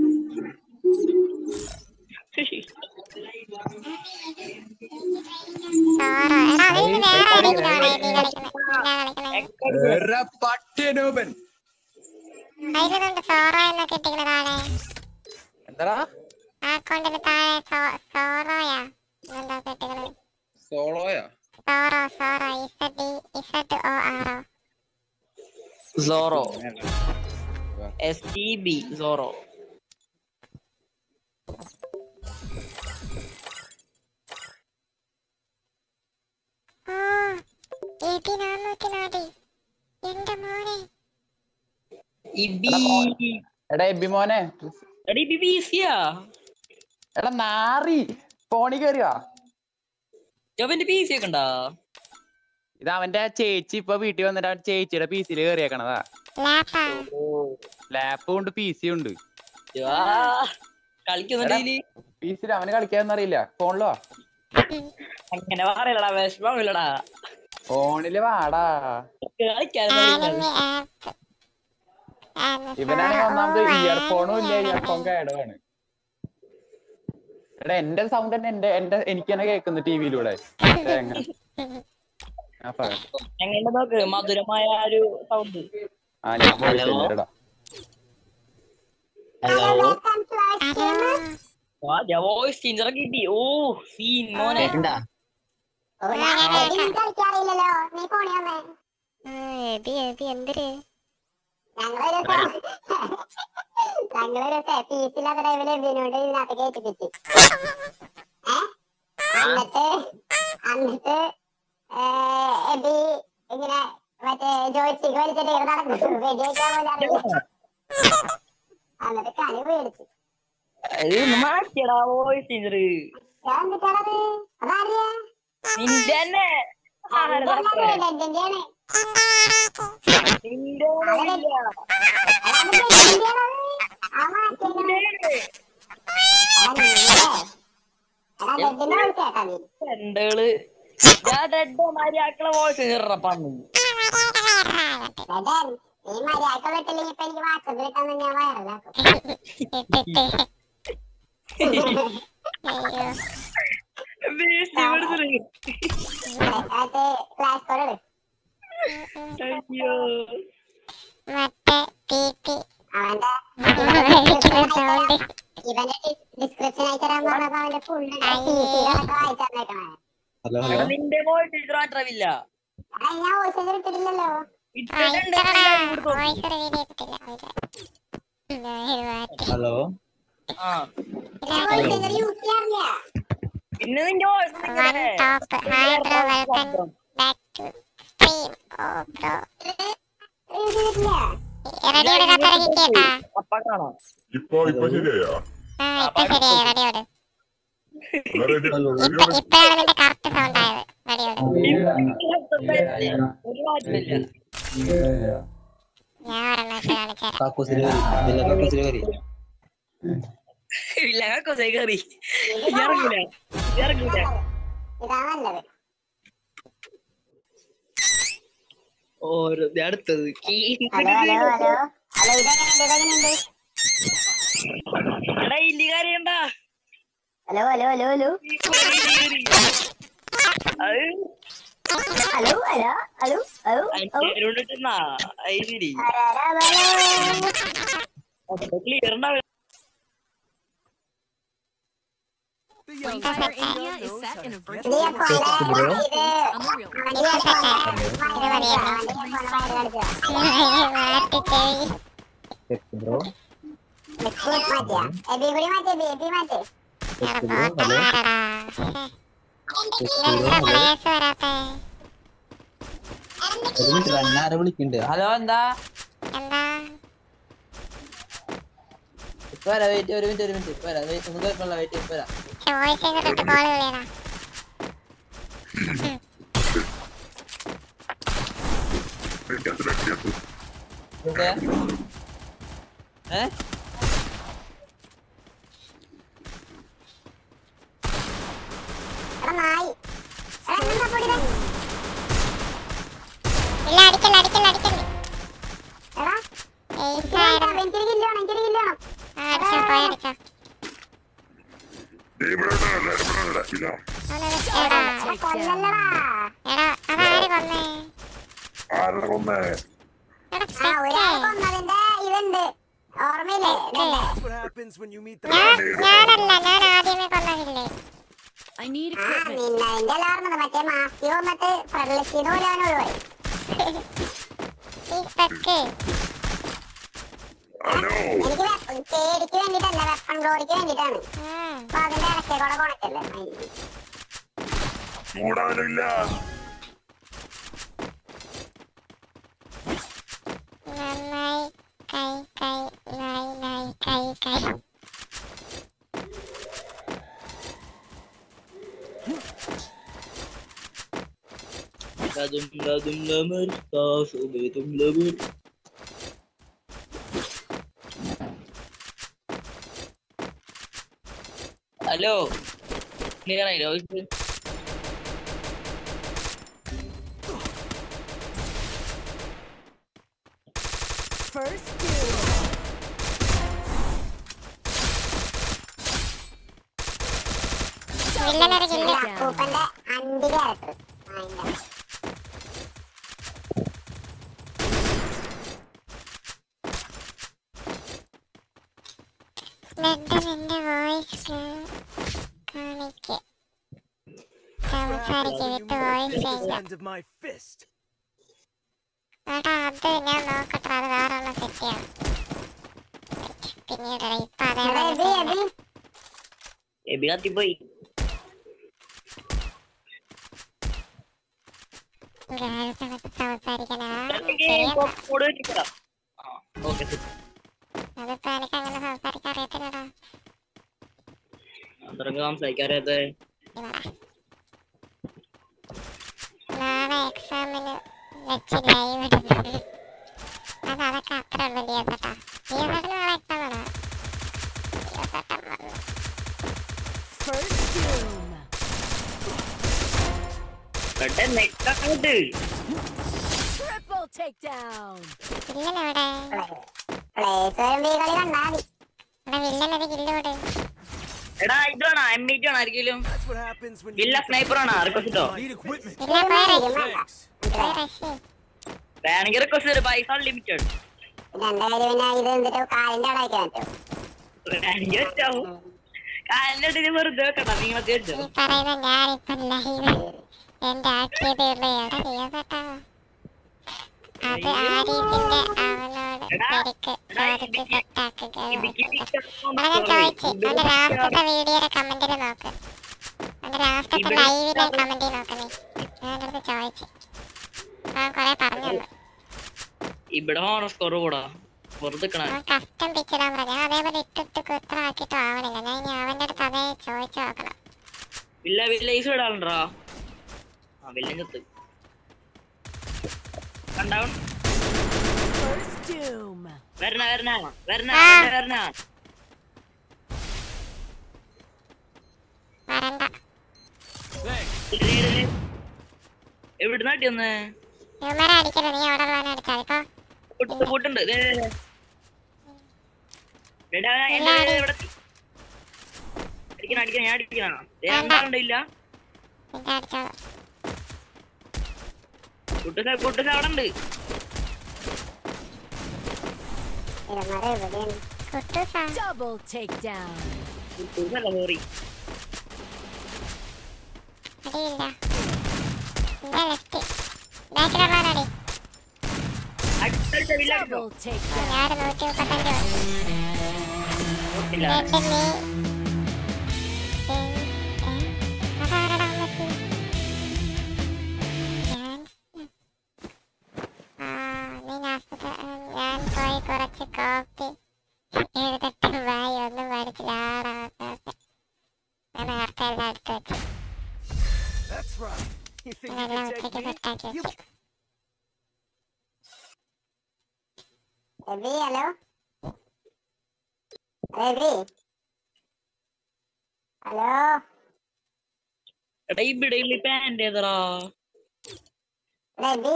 Speaker 2: അതിലുണ്ട് സോറ എന്നൊക്കെ ഇട്ടിരിക്കുന്ന താഴെ. ആ അക്കൗണ്ടിന് താഴെ സോറോയാ എന്താ ഇട്ടിരിക്കുന്നത്? Zorro
Speaker 7: Zorro STB Zorro.
Speaker 2: എന്റെ മോനെ
Speaker 9: എടാ എബി മോനെ, എടാ നാറി ഫോണി കേറിയാ. ഇത് അവന്റെ ചേച്ചി ഇപ്പൊ വീട്ടിൽ വന്നിട്ട് അവൻ ചേച്ചിയുടെ പീസിൽ കേറിയേക്കണതാ. ലാപ്പും ഉണ്ട് PC ഉണ്ട്. പീസിൽ അവന് കളിക്കാനൊന്നും അറിയില്ല. ഫോണിലോ
Speaker 7: അങ്ങനെ പറയലടാ, വിഷമമില്ലടാ.
Speaker 9: ഫോണില് വാടാ. ഇവനാണെങ്കിൽ ഒന്നാമത് ഇയർഫോണും ഇല്ല, ഇയർഫോൺ കേടാണ്. എടാ എന്റെ സൗണ്ട് തന്നെ എനിക്ക് തന്നെ കേൾക്കുന്നു ടിവിയിലൂടെ.
Speaker 7: എങ്ങനെ നോക്ക് മധുരമായ ഒരു സൗണ്ട്. വോയിസ് ചേഞ്ചർ കിട്ടി. ഓ സീൻ മോനെ
Speaker 2: എന്തിര്
Speaker 10: ഇങ്ങനെ മറ്റേ ജോയിസ്റ്റിക്ക് വലിച്ചിട്ട് നടക്കും. വെടിവെക്കാൻ എന്നിട്ട് കളി പേടിച്ചു.
Speaker 7: മാറ്റിയടാ വോയിസ് ചേഞ്ചർ. മര്യാദക്കുള്ള വോയിസ് ചേഞ്ചർ പണി.
Speaker 10: ഈ മര്യാദ വെട്ടില്ലെങ്കിൽ ഇപ്പൊ എനിക്ക് വാട്സപ്പിൽ ഇട്ടാന്ന് ഞാൻ വൈറലാക്കും. ക്ലാസ് കോഡ് ഇവന്റെ ഡിസ്ക്രിപ്ഷൻ അയച്ചരാൻ പറഞ്ഞപ്പോ അവന്റെ ഫുൾ വായിച്ചേക്കണേ.
Speaker 7: നിന്റെ വോയിസ് ചേഞ്ചർ മാത്രമില്ല.
Speaker 10: ഞാൻ വോയിസ് ഇട്ടിട്ടില്ലല്ലോ.
Speaker 9: ഹലോ
Speaker 7: പിന്നെ നിന്റെ വോയിസ്
Speaker 2: ഇപ്പൊ ശരിയായോ? ഇപ്പഴാണ് നിന്റെ കറക്റ്റ് സൗണ്ട് ആയത്.
Speaker 7: ഓരോ അടുത്തത് ഇല്ലിക്കാരിയണ്ടാ.
Speaker 10: Hello hello hello hello hello hello hello hello
Speaker 3: Empire India is set in a virtual world.
Speaker 2: Bro
Speaker 10: മാറ്റിയാ എബി കൂടി മാറ്റി എബി മാറ്റി
Speaker 8: ആരെ വിളിക്കണ്ട്? ഹലോ എന്താ ഇപ്പൊ വരാ വെയിറ്റ് ഒരു മിനിറ്റ് ഇപ്പൊ വരാ വെയിറ്റ് ഒന്ന് കേൾക്കണല്ലോ വെയിറ്റ് ഇപ്പൊ വരാ
Speaker 6: I need equipment.
Speaker 7: Hello clear ആയില്ലോ? എബി കത്തിപ്പോയി. അത്രക്ക് സംസാരിക്കാറിയാത്ത
Speaker 2: എക്സാമിന് വെച്ച് ലൈവ് ഇടുന്നത് അതൊക്കെ അത്ര ഉള്ളു. ലിയോസേട്ടാ നാളെ എക്സാം ആണോ?
Speaker 6: Triple takedown.
Speaker 7: എടാ ഇതാണോ M8 ആണോ ആയിരിക്കും? വില്ല സ്നൈപ്പർ ആണോ? റിക്വസ്റ്റ് വേണമെങ്കിൽ റിക്വസ്റ്റ് ഒരു പൈസ അൺലിമിറ്റഡ് കാലിന്റെ വെറുതെ വെക്കണ്ട. നിങ്ങൾ കേട്ടോ
Speaker 2: അത് ആരീഫിന്റെ അവനോട് ശരിക്ക് ചോദിച്ച് സെറ്റാക്കുക. ഞാൻ ചോദിച്ചു അവന്റെ ലാസ്റ്റത്തെ വീഡിയോയുടെ കമന്റിൽ നോക്ക്, അവന്റെ ലാസ്റ്റത്തെ ലൈവിലെ കമന്റിൽ നോക്കുന്നേ. ഞാൻ അടുത്ത് ചോദിച്ചു, അവൻ കൊറേ പറഞ്ഞു.
Speaker 7: ഇവിടെ സ്കോർ കൂടാ
Speaker 2: കസ്റ്റം പിച്ചിടാൻ പറഞ്ഞു. ഞാൻ അതേപോലെ ഇട്ടിട്ട് കുത്ര ആക്കിട്ടോ ആവണില്ല. ഞാൻ ഇനി അവന്റെ അടുത്ത് അതേ ചോദിച്ചു നോക്കണം.
Speaker 7: വില്ല വില്ലേജ് ഇടാറുണ്ടോ? ആ വില്ല ചത്ത് കണ്ടാവും. വരണ വരണ വരണ വരണ എവിടെ നാട്ടി ഒന്ന് കൂട്ടുണ്ട്. അടിക്കണം അടിക്കണം ഞാൻ അടിക്കണം. എന്താണ്ടില്ല കുട്ടൂസ അവിടെ ഉണ്ട്.
Speaker 6: Double takedown.
Speaker 7: കുട്ടൂസല്ല സോറി.
Speaker 6: Double takedown.
Speaker 7: ഇല്ല
Speaker 2: ഞാൻ പോയി കുറച്ച് കോപ്പി എഴുതിട്ട് വായി ഒന്നും പഠിച്ചില്ല നേരത്തെ എല്ലാം എടുത്ത് വെച്ചു
Speaker 5: That's right. You think you
Speaker 2: എല്ലാം
Speaker 5: can
Speaker 2: ഉച്ചയ്ക്ക്
Speaker 5: take me?
Speaker 2: സെറ്റാക്കി
Speaker 5: You
Speaker 2: വെച്ചു രവി ഹലോ രവി ഹലോ
Speaker 7: എടാ ഇവിടെ പാന്റ് ഏതറാ
Speaker 2: രവി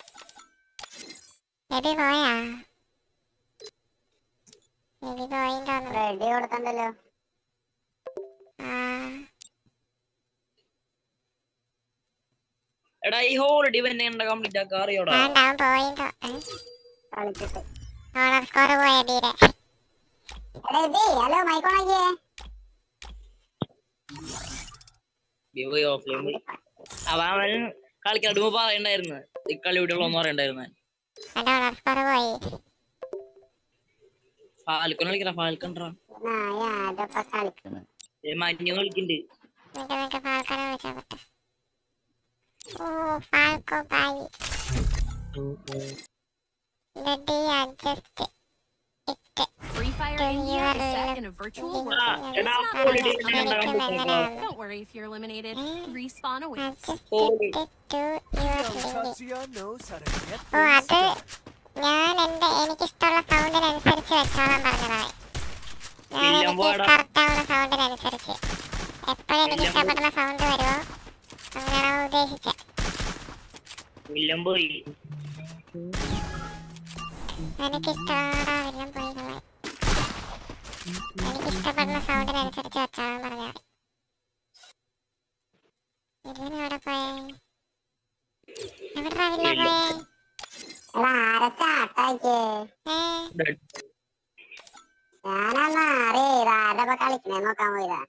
Speaker 2: രവി പോയാ രവി പോയിന്ന് തോന്നുന്നു റെഡി കൊടുക്കണ്ടല്ലോ
Speaker 7: എടാ ഈ ഹോളിഡേ ഇവൻ എന്താ കംപ്ലീറ്റ് ആക്കാൻ അറിയോടാ
Speaker 2: അവൻ പോയിന്ന് കളിച്ചിട്ട് ഓണർ സ്കോർ പോയ തീരെ രവി ഹലോ മൈക്കോണാക്കിയേ
Speaker 7: അവൻ കളിക്കാൻ പറയണ്ടായിരുന്നു ഈ കളി വീടുകളൊന്നും പറയണ്ടായിരുന്നു ഫാൽക്കൺ കളിക്കണ ഫാൽക്കൺ മഞ്ഞു കളിക്കണ്ട്
Speaker 3: Free Fire India is set in a virtual world. It's not based. Don't worry if you're eliminated. Respawn awaits.
Speaker 5: Tatsuya knows how to get
Speaker 2: oh
Speaker 5: things
Speaker 2: അത്
Speaker 5: done.
Speaker 2: ഞാൻ എനിക്കിഷ്ടമുള്ള സൗണ്ടിനനുസരിച്ച് വെച്ചോളാൻ പറഞ്ഞതായി ഞാൻ എനിക്ക് കറക്റ്റ് ആവുന്ന സൗണ്ടിനനുസരിച്ച് എപ്പോഴും എനിക്ക് ഇഷ്ടപ്പെടുന്ന സൗണ്ട് വരുമോ അങ്ങനെയാണോ ഉദ്ദേശിച്ചത് എനിക്കിഷ്ടപ്പെടുന്ന സൗണ്ടിനനുസരിച്ച് വെച്ചോളാൻ പറഞ്ഞാൽ ഇതിനവിടെ പോയേ എവിടെ പോയേ ഞാനൊന്ന് അറിയ ആരപ്പ കളിക്കണേ നോക്കാൻ പോയതാ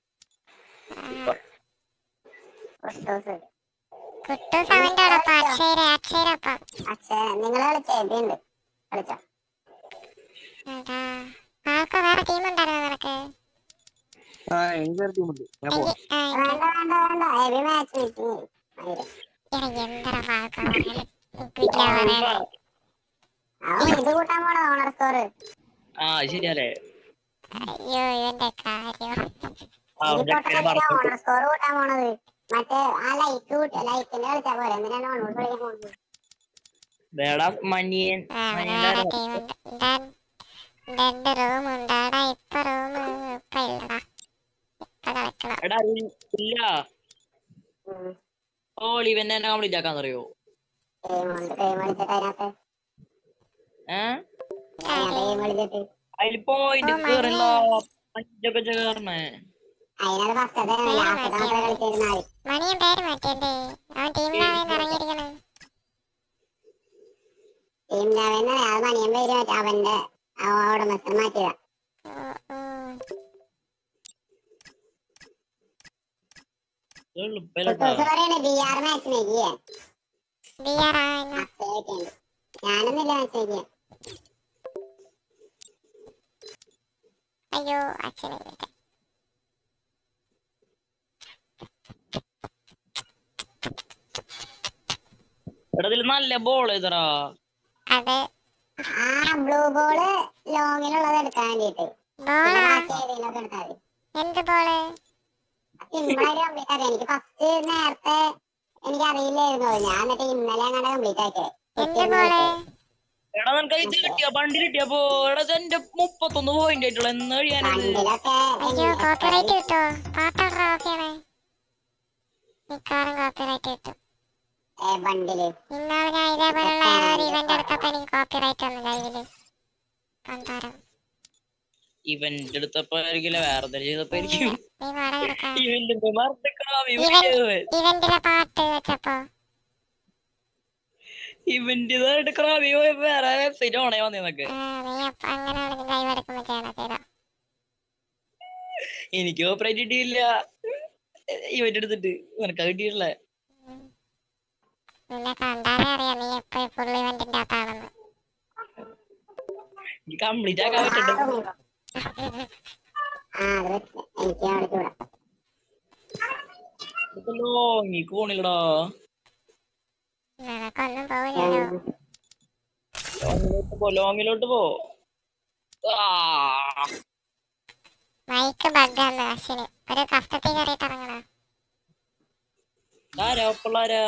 Speaker 2: കുട്ടൂസ് അവന്റെ ഒപ്പം അക്ഷയരൊപ്പം നിങ്ങള് കളിച്ചുണ്ട് കളിച്ചോ ആർക്കോ വേറെ ടീം ഉണ്ടായിരുന്നോ നിനക്ക് ഹെവി മാച്ച് അവൻ ഇത് കൂട്ടാൻ പോണ ഓണർ സ്കോർ
Speaker 7: ശരിയല്ലേ
Speaker 2: അയ്യോ ഇവന്റെ കാര്യം
Speaker 7: ഓണർ
Speaker 2: സ്കോർ കൂട്ടാൻ പോണത് മറ്റേ ആ ലൈറ്റ് ലൈറ്റിന്റെ കളിച്ചാ പോലെ എന്തിനാണ് ഓണർ കളിക്കാൻ പോകുന്നത്
Speaker 7: മണിയൻ
Speaker 2: രണ്ട് റൂം ഉണ്ടാടാ ഇപ്പൊ റൂം ഇപ്പൊ ഇല്ലടാ ഇപ്പൊ കളിക്കണം
Speaker 7: ഇല്ല ഓളി ഇവൻ എന്നെ കംപ്ലീറ്റ് ആക്കാൻ അറിയോ അതിൽ പോയിന്റ് കേറില്ല അഞ്ചൊക്കെ ചേർന്നേ
Speaker 2: മണിയൻ പേര് മാറ്റിയല്ലേ അവൻ ടീമിലാണെന്ന് ഇറങ്ങിയിരിക്കണേ ടീമിലാവെന്ന് അത് മണിയൻ പേര് മാറ്റി അവന്റെ ഉടമസ്ഥൻ മാറ്റിയതാ ബിആർ മാച്ച് നോക്കിയേ ഞാനൊന്നില്ല മാച്ച് അയ്യോ അച്ഛനെ
Speaker 7: നല്ല ബോൾ ചെയ്തറാ
Speaker 2: അത് ആ ബ്ലൂ ബോള് ലോങ്ങിലുള്ളത് എടുക്കാൻ വേണ്ടിട്ട് എന്ത് ബോള് എനിക്ക് ഫസ്റ്റ് നേരത്തെ എനിക്ക് അറിയില്ലായിരുന്നു ഞാൻ എന്നിട്ട് ഇന്നലെ അങ്ങനെ കംപ്ലീറ്റ് ആക്കിയത് എന്ത് ബോള്
Speaker 7: എടാ നിനക്ക് ഇത് കിട്ടിയ ബണ്ടി കിട്ടിയപ്പോ എടാ എന്റെ 31 പോയിന്റ് ആയിട്ടുള്ള എന്ന് കഴിയാനത്
Speaker 2: അയ്യോ കോപ്പിറൈറ്റ് കിട്ടോ പാട്ടാണ് ഓക്കെയാണ് മിക്കവാറും കോപ്പിറൈറ്റ് കിട്ടും ബണ്ടില് ഇന്നാള് ഞാൻ ഇതേപോലുള്ള ഒരു ഇവന്റ് എടുത്തപ്പോ എനിക്ക് കോപ്പിറൈറ്റ് ഒന്നുമില്ല ഇതില് കണ്ടാരം
Speaker 7: ഇവന്റ് എടുത്തപ്പോ ആയിരിക്കില്ല വേറെ ചെയ്തപ്പോ ആയിരിക്കും
Speaker 2: ഇവന്റിലെ പാട്ട് വെച്ചപ്പോ
Speaker 7: ഇവന്റ് എടുക്കണോ വേറെ വെബ്സൈറ്റ് ഓണേ വന്നേന്നൊക്കെ എനിക്ക് കോപ്പറേറ്റ് കിട്ടിയില്ല ഇവന്റ് എടുത്തിട്ട് നിനക്ക് കിട്ടിയിട്ടില്ലേ കംപ്ലീറ്റ് ആക്കാൻ പറ്റണ്ടേ
Speaker 10: എനിക്ക് അവിടെ ചൂടാ.
Speaker 7: നീക്ക് പോണില്ലടാ.
Speaker 2: നിനക്കൊന്നും പോവില്ലല്ലോ.
Speaker 7: ലോങ്ങിലോട്ട് പോ.
Speaker 2: മൈക്ക് ബഗ്ഗാണ് അശ്വിന്. ഒരു കഷ്ടത്തിൽ കയറിയിട്ട് ഇറങ്ങണ.
Speaker 7: ആരാ പിള്ളാരാ?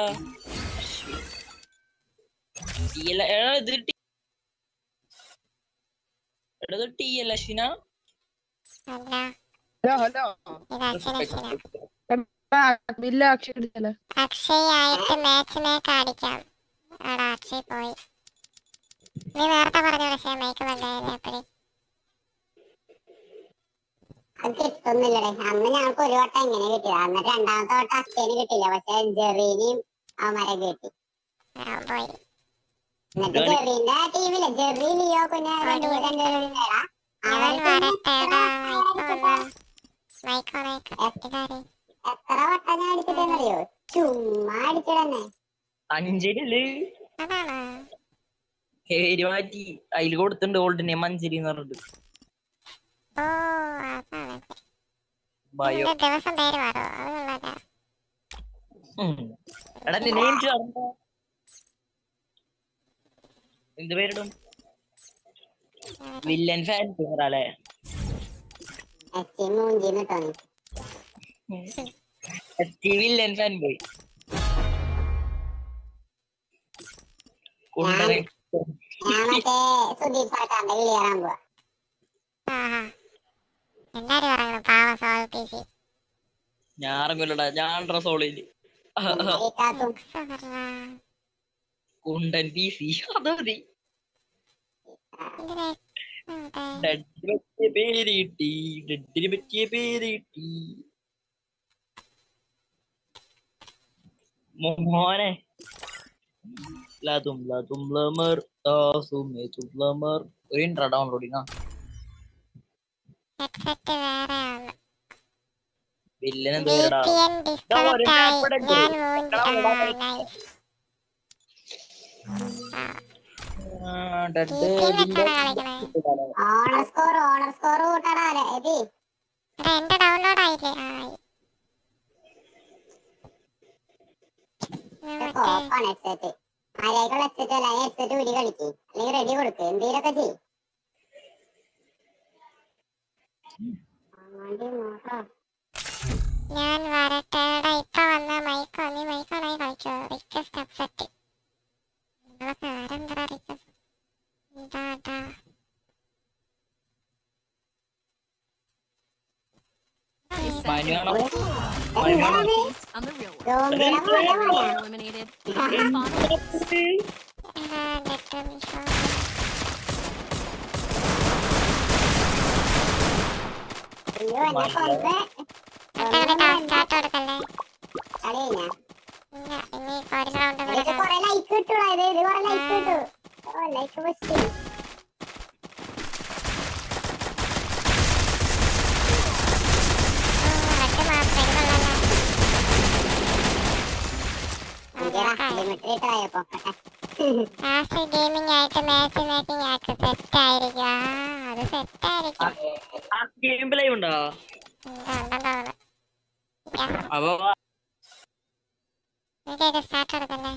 Speaker 7: ഇത് ടീ അല്ല അശ്വിന?
Speaker 2: അല്ല,
Speaker 4: ഹലോ
Speaker 2: ഇത് അശ്വിന.
Speaker 4: ബില്ല അക്ഷയ് എടുത്തല്ലേ?
Speaker 2: അക്ഷയ് ആയിട്ട് മാച്ച് മേക്ക് അടിക്കാം. ആടാ അക്ഷയ് പോയി. നീ നേരത്തെ പറഞ്ഞു പക്ഷേ മൈക്ക് ബഗ്ഗായില്ലേ അപ്പഴേ.
Speaker 10: അത് കിട്ടുന്നില്ലടേ. അന്ന് ഞങ്ങൾക്ക് ഒരു വട്ടം ഇങ്ങനെ കിട്ടിയതാ. എന്നിട്ട് രണ്ടാമത്തെ വട്ടം അക്ഷയന് കിട്ടില്ല. പക്ഷെ ജെറീനെയും അവന്മാരെ കിട്ടി.
Speaker 2: പോയി.
Speaker 10: എന്നിട്ട് ജെറീന്റെ ടീമില് ജെറി ലിയോ പിന്നെ
Speaker 2: അവൻ വരട്ടേടാ. മൈക്ക് മൈക്ക് ഇതാര്?
Speaker 10: എത്ര വട്ടം ഞാൻ അടിച്ചിട്ടെന്നറിയോ? ചുമ്മാ അടിച്ചിടന്നെ.
Speaker 7: അഞ്ചലില്
Speaker 2: അതാണോ?
Speaker 7: പേര് മാറ്റി അതിൽ കൊടുത്തിട്ടുണ്ട് ഓൾഡിനെ മഞ്ചേരി എന്ന് പറഞ്ഞിട്ട്.
Speaker 2: ഓ അതാണ്.
Speaker 7: ബയോ
Speaker 2: ദിവസം പേര് മാറോ? അത് കൊള്ളാലോ.
Speaker 7: എടാ നെയിം ചേർന്നോ? എന്ത് പേരിടും? വില്ലൻ ഫാൻ അല്ലേ? വില്ലൻ ഫാൻ പോയി. ഞാൻ ഇറങ്ങൂലടാ. ഞാൻ ഡ്രസ്സോളില് കുണ്ടൻ പി സി അത് മതി. ഡെഡിന് പറ്റിയ പേര് കിട്ടി. ഡെഡിന് പറ്റിയ പേര് കിട്ടി. മോനെ ഒരു ഇൻട്രോ ഡൗൺലോഡിങ് വില്ലൻ എന്ത് പേരടാ?
Speaker 2: എന്റെ ഡൗൺലോഡ് ആയില്ലേ?
Speaker 10: റെഡി കൊടുക്ക് എന്തേലൊക്കെ ചെയ്യും.
Speaker 2: ഞാൻ വരട്ടേടാ. ഇപ്പൊ വന്ന മൈക്കോ. നീ മൈക്കോണായി കളിച്ചോ? Request accept. നിങ്ങളൊക്കെ ആരെന്താ റിക്വസ്റ്റ്? ഇതാ
Speaker 3: on the real world. Eliminated.
Speaker 2: Gaming ആയിട്ട് മാച്ച് മേക്കിംഗ് ആയിട്ട് സെറ്റ് ആയിരിക്കും. അത് സെറ്റ് ആയിരിക്കും. സ്റ്റാർട്ട് എടുക്കല്ലേ?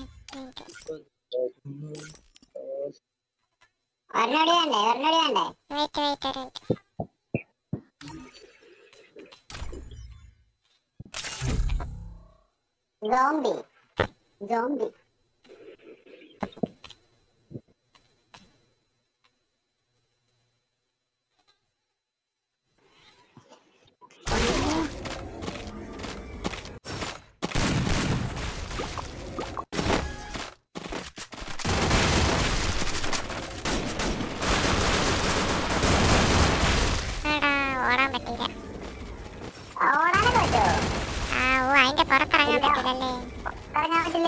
Speaker 10: Zombie.
Speaker 2: ഓടാൻ പറ്റില്ല.
Speaker 10: ഓടാനൊക്കെ പറ്റുമോ?
Speaker 2: അതിന്റെ പുറത്തിറങ്ങാൻ പറ്റില്ലല്ലേ?
Speaker 10: ഇറങ്ങാൻ പറ്റില്ല.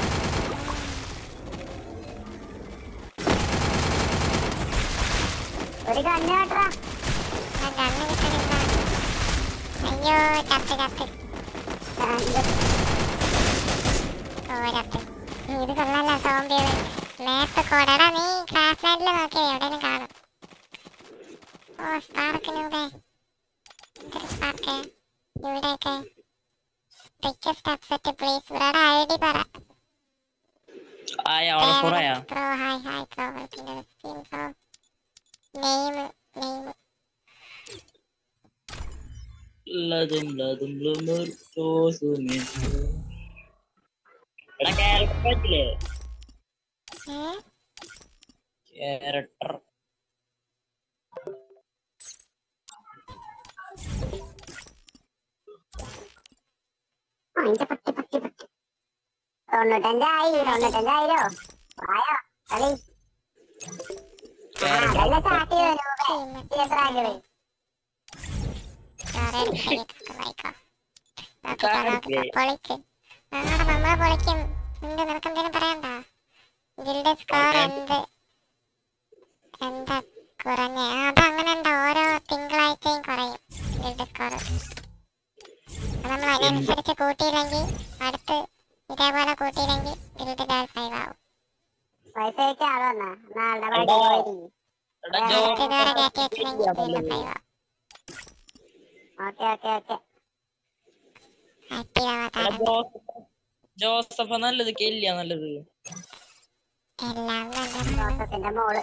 Speaker 10: ഒരു കണ്ണ് കേട്ടാ.
Speaker 2: കണ്ണ് കിട്ടണില്ല. അയ്യോ ചത്ത് ചത്ത്. ഓ ചത്ത്. ഇത് കൊള്ളാലോ സോംബികള്. മേത്ത് കൊടടാ. നീ ക്രാഷ് ലാൻഡില് നോക്കിയാ എവിടെയും കാണും. ഓ സ്പാർക്കിനൂടെ പാർക്ക് ഇവിടെയൊക്കെ റിക്വസ്റ്റ് അക്സെപ്റ്റ് പ്ലീസ് ഇവിടെ ഐഡി പറ
Speaker 7: ആയാ ഉറപ്പുറയാ
Speaker 2: ക്രോ ഹായ് ഹായ് ക്രോ പിന്നെ സ്കീം ക്രോ നെയിം
Speaker 7: ലതും ബ്ലൂമർ ചോസുമേ എടാ ക്യാരക്ടർ പറ്റില്ലേ ക്യാരക്ടർ
Speaker 10: അതിന്റെ പട്ടി 95,000 ആയോ ആയോ കളി നല്ല ചാട്ടി പൊളിക്ക് നമ്മളെ പൊളിക്കും നിനക്ക് എന്തെങ്കിലും പറയണ്ട ഗിൽഡ് സ്കോർ എന്താ കുറഞ്ഞ അതങ്ങനെ ഉണ്ട് ഓരോ തിങ്കളാഴ്ചയും കുറയും ഗിൽഡ് സ്കോർ നമ്മൾ അതിനനുസരിച്ച് കൂട്ടിയില്ലെങ്കിൽ അടുത്ത് ഇതേപോലെ കൂട്ടിയില്ലെങ്കിൽ ഗിൽഡ് ലെവൽ 5 ആവും വൈഫൈക്ക് ആള് വന്നാ ഇതുവരെ കയറ്റി വെച്ചില്ലെങ്കിൽ ഗിൽഡ് 5 ആവും ഓക്കെ ആക്റ്റീവ് ആവാത്ത
Speaker 7: ജോസഫ് നല്ലത് കെല്ലിയ നല്ലത്
Speaker 2: എല്ലാം
Speaker 10: ജോസഫിന്റെ മോള്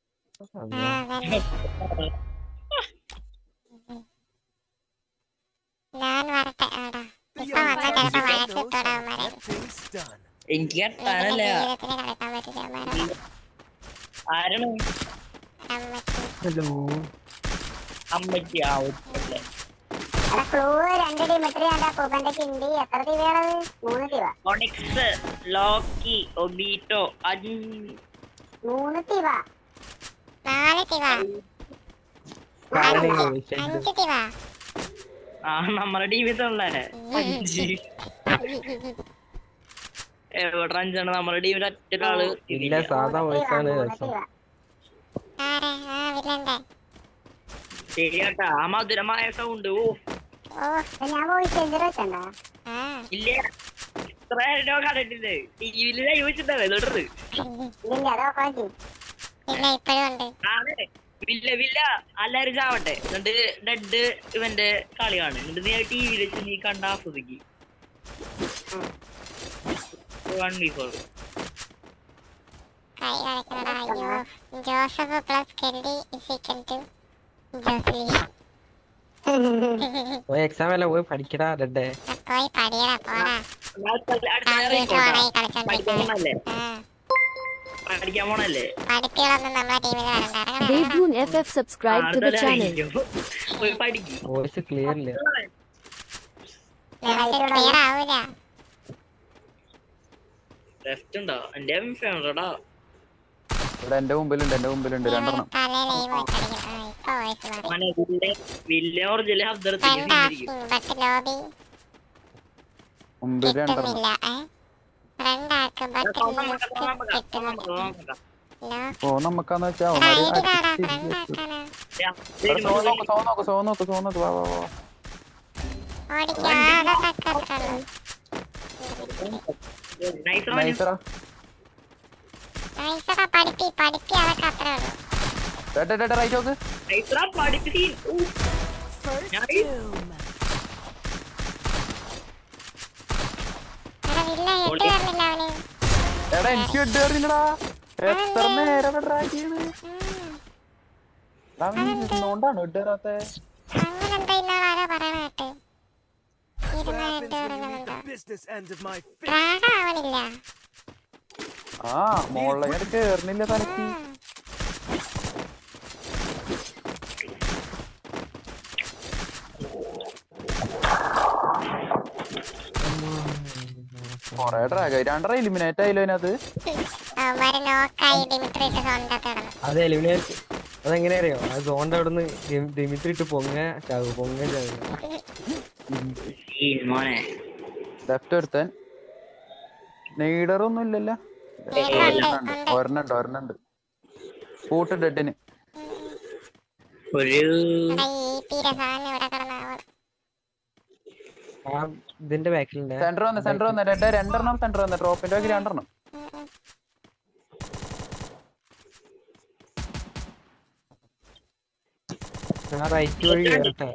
Speaker 2: ഞാൻ വരട്ടെ ആടാ ഇപ്പൊ വന്ന ചിലപ്പോ വഴക്കിട്ടോടാവന്മാരെ
Speaker 7: എനിക്ക് കെട്ടാനല്ല
Speaker 2: ജീവിതത്തിന് കളിക്കാൻ പറ്റില്ല അവന്മാരെ
Speaker 7: ആരാണ്
Speaker 2: ഹലോ
Speaker 7: അമ്മച്ചി ആവട്ടെ
Speaker 10: ക്ലൂ 2 ഡിമിട്രി ആൻഡ് പൂപ്പന്റെ കിണ്ടി എത്ര ദിവയാണത് 3 ദിവ
Speaker 7: ഒണിക്സ് ലോക്കി ഒബീറ്റോ
Speaker 10: 3 ദിവ
Speaker 2: 4 ദിവ 5 ദിവ
Speaker 7: ആ നമ്മുടെ ടീമിത്തുള്ളേ 5 എവിടെ 5 ആണ് നമ്മുടെ ടീമിൽ ഒറ്റൊരാള്
Speaker 1: ഇല്ല സാധാ വോയിസാണ്
Speaker 7: ശരിയാട്ടാ ആ മധുരമായ സൗണ്ട്
Speaker 10: ഞാൻ വോയിസ് എന്തിനാ
Speaker 7: ഇല്ല ഇത്ര നേരം കണ്ടിട്ടില്ലേ ടിവിയില് ലൈവ് വെച്ചിട്ടുണ്ടാവേ തൊട്ടത് വില്ല എല്ലാരും ചാവട്ടെ എന്നിട്ട് ഡെഡ് ഇവന്റെ കളിയാണ് എന്നിട്ട് നീ ടിവിയിൽ വെച്ച് നീ കണ്ട ആസ്വദിക്ക് 1v4
Speaker 2: Joseph plus Kelly is equal to Josly
Speaker 1: exam അല്ല പോയി പഠിക്കടാ ഡേ
Speaker 2: പോയി പഠിയടാ പോടാ
Speaker 7: പഠിക്കാൻ പോണല്ലേ
Speaker 2: പഠിപ്പികളൊന്നും നമ്മളെ ടീമിൽ വരണ്ട
Speaker 6: Devun FF subscribe to the channel.
Speaker 7: പോയി പഠിക്കും
Speaker 1: വോയിസ് ക്ലിയർ ഇല്ല
Speaker 2: ക്ലിയർ ആവൂല
Speaker 7: ലെഫ്റ്റ് ഉണ്ടോ എന്റെ ഫേവറേറ്റാ
Speaker 9: ഇവിടെ എന്റെ മുമ്പിലുണ്ട് രണ്ടെണ്ണം
Speaker 7: വില്ല ഒറിജിനൽ ഹബ്ദർ
Speaker 9: മുമ്പിൽ രണ്ടെണ്ണം ഓ നമുക്കാന്ന് വെച്ചാ സോ നോക്ക് വാ നൈസറാ
Speaker 2: പഠിപ്പി അതൊക്കെ അത്രേ ഉള്ളൂ
Speaker 9: റൈറ്റ് നോക്ക് എടാ എനിക്ക് ഇട്ടറിയില്ലടാ എത്ര നേരം ഡ്രാഗ് ചെയ്ത് കൊണ്ടാണ് ഇട്ടേറാത്ത ആ മോളിലേക്ക് കേറുന്നില്ല തലക്ക് കൊറേ ഡ്രാഗ് 2 എലിമിനേറ്റ് ആയില്ലോ അതിനകത്ത്
Speaker 1: അത് എലിമിനേറ്റ് അതെങ്ങനെ അറിയോ ആ സോണിന്റെ അവിടെ നിന്ന് ദിമിത്രി ഇട്ട് പൊങ്ങ ചാവും
Speaker 9: ലെഫ്റ്റ് എടുത്താൻ നെയ്ഡറൊന്നും ഇല്ലല്ലോ ഒരെണ്ണുണ്ട് ഫൂട്ട് ഡെഡിന്
Speaker 1: ഇതിന്റെ ബാക്കിലുണ്ട്
Speaker 9: സെന്റർ വന്ന് രണ്ടെണ്ണം സെന്റർ വന്ന് ഡ്രോപ്പിന്റെ ബാക്കി 2
Speaker 1: ഞാൻ
Speaker 11: റൈറ്റ് വഴി കേറട്ടെ.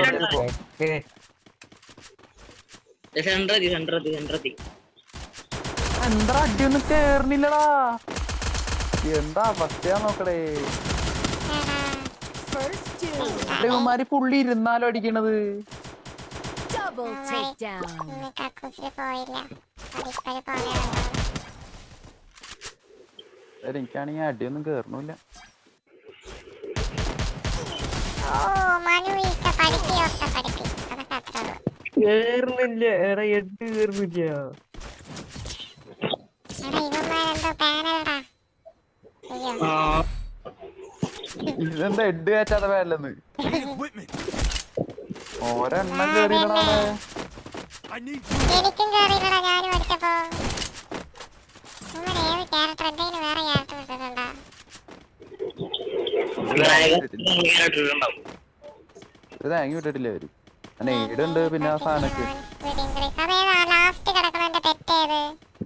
Speaker 9: എന്താ അടിയൊന്നും കേറണില്ലടാ. എന്താ അവസ്ഥയാ നോക്കടേ. ഇവന്മാര് പുള്ളി ഇരുന്നാലോ അടിക്കണത്. എനിക്കാണെങ്കി അടിയൊന്നും കേറണില്ല.
Speaker 11: കേറുന്നില്ല. എടാ എട്ട് കേറുന്നില്ല.
Speaker 9: ഇതെന്താ എഡ് കയറ്റാത്ത പേരല്ലെന്ന്. ഒരെണ്ണം കേറിയില്ലടാ.
Speaker 10: എനിക്കും കേറിയില്ലടാ. ഞാനും അടിച്ചപ്പോ ഏത് ക്യാരക്ടർ എന്തെങ്കിലും വേറെ ക്യാരക്ടർ ഇട്ടിട്ടുണ്ടോ?
Speaker 9: ഇത് താങ്ങി വിട്ടിട്ടില്ല അവര്. ഈടുണ്ട് പിന്നെ ആ സാധനൊക്കെ.
Speaker 10: ലാസ്റ്റ് കിടക്കണ തെറ്റേത്?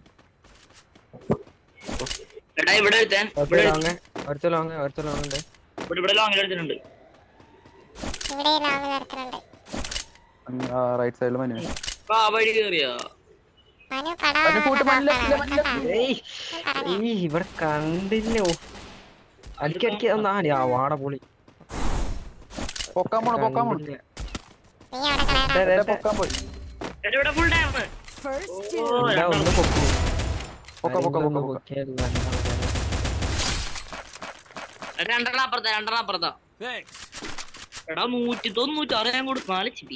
Speaker 9: റൈറ്റ് സൈഡിൽ മനു.
Speaker 11: ഇവിടെ കണ്ടില്ലോ. അടിക്കടിക്ക് വാട പൊളി.
Speaker 9: പൊക്കാൻ പോണു പൊക്കാൻ പോണു. പൊക്കാൻ പോയി.
Speaker 11: ഒന്ന് പൊക്കൂ.
Speaker 7: രണ്ടെണ്ണപ്പുറത്താ. എടാ 196 ഞാൻ കൊടുത്തു. 4 ചിപ്പി.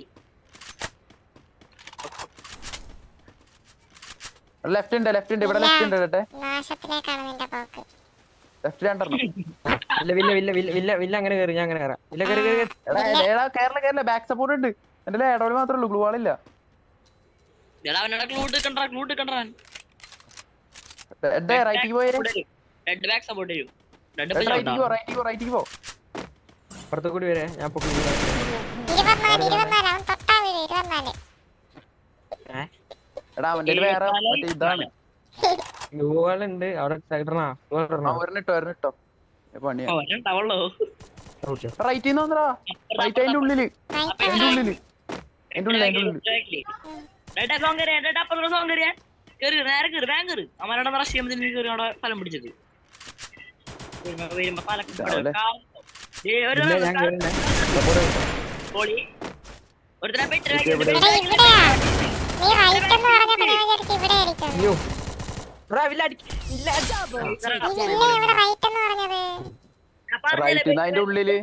Speaker 9: ലെഫ്റ്റ് ഉണ്ട് ഇവിടെ ലെഫ്റ്റ് ഉണ്ട്.
Speaker 10: നാശത്തിലേക്കാണ് നിന്റെ പോക്ക്.
Speaker 9: ലെഫ്റ്റ് രണ്ടെണ്ണം.
Speaker 11: വില്ല അങ്ങനെ കയറി. ഞാൻ അങ്ങനെ കയറാം. വില്ല കയറി
Speaker 9: കേരള ബാക്ക് സപ്പോർട്ട് ഉണ്ട്. എന്റെ ലേഡോളി മാത്രമേ ഉള്ളൂ. ഗ്ലൂ വാളില്ല.
Speaker 11: അപ്പുറത്ത് കൂടി വരെ ഞാൻ
Speaker 9: എടാ അവന്റെ വേറെ ഇതാണ്.
Speaker 11: ഗ്ലൂവാളുണ്ട് അവിടെ.
Speaker 9: ഒരെണ്ണിട്ടോ പണിയാ. റൈറ്റിന്ന് വന്നടാ. റൈറ്റ് അതിന്റെ ഉള്ളില്.
Speaker 7: അവരുടെ റഷ്യം ഫലം പിടിച്ചത്.
Speaker 9: അതിന്റെ ഉള്ളില്.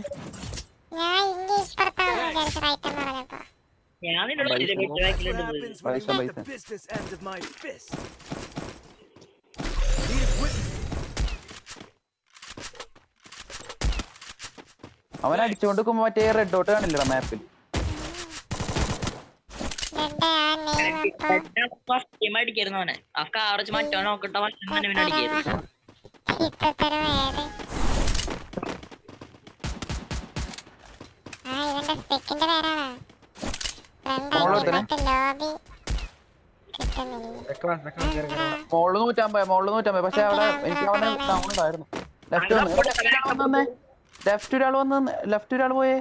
Speaker 9: അവൻ അടിച്ചോണ്ട് മറ്റേ റെഡ് ഡോട്ട് കാണില്ലടാ മാപ്പിൽ.
Speaker 7: അടിക്കായിരുന്നു അവനെ. ആ കാറച്ച് മറ്റോ നോക്കട്ടെ. അടിക്കായിരുന്നു.
Speaker 9: മോള് 150. പക്ഷെ അവിടെ എനിക്ക് അവനെ ഡൗൺ ഉണ്ടായിരുന്നു. ലെഫ്റ്റ് ഒരാൾ വന്ന് ലെഫ്റ്റ് ഒരാൾ പോയേ.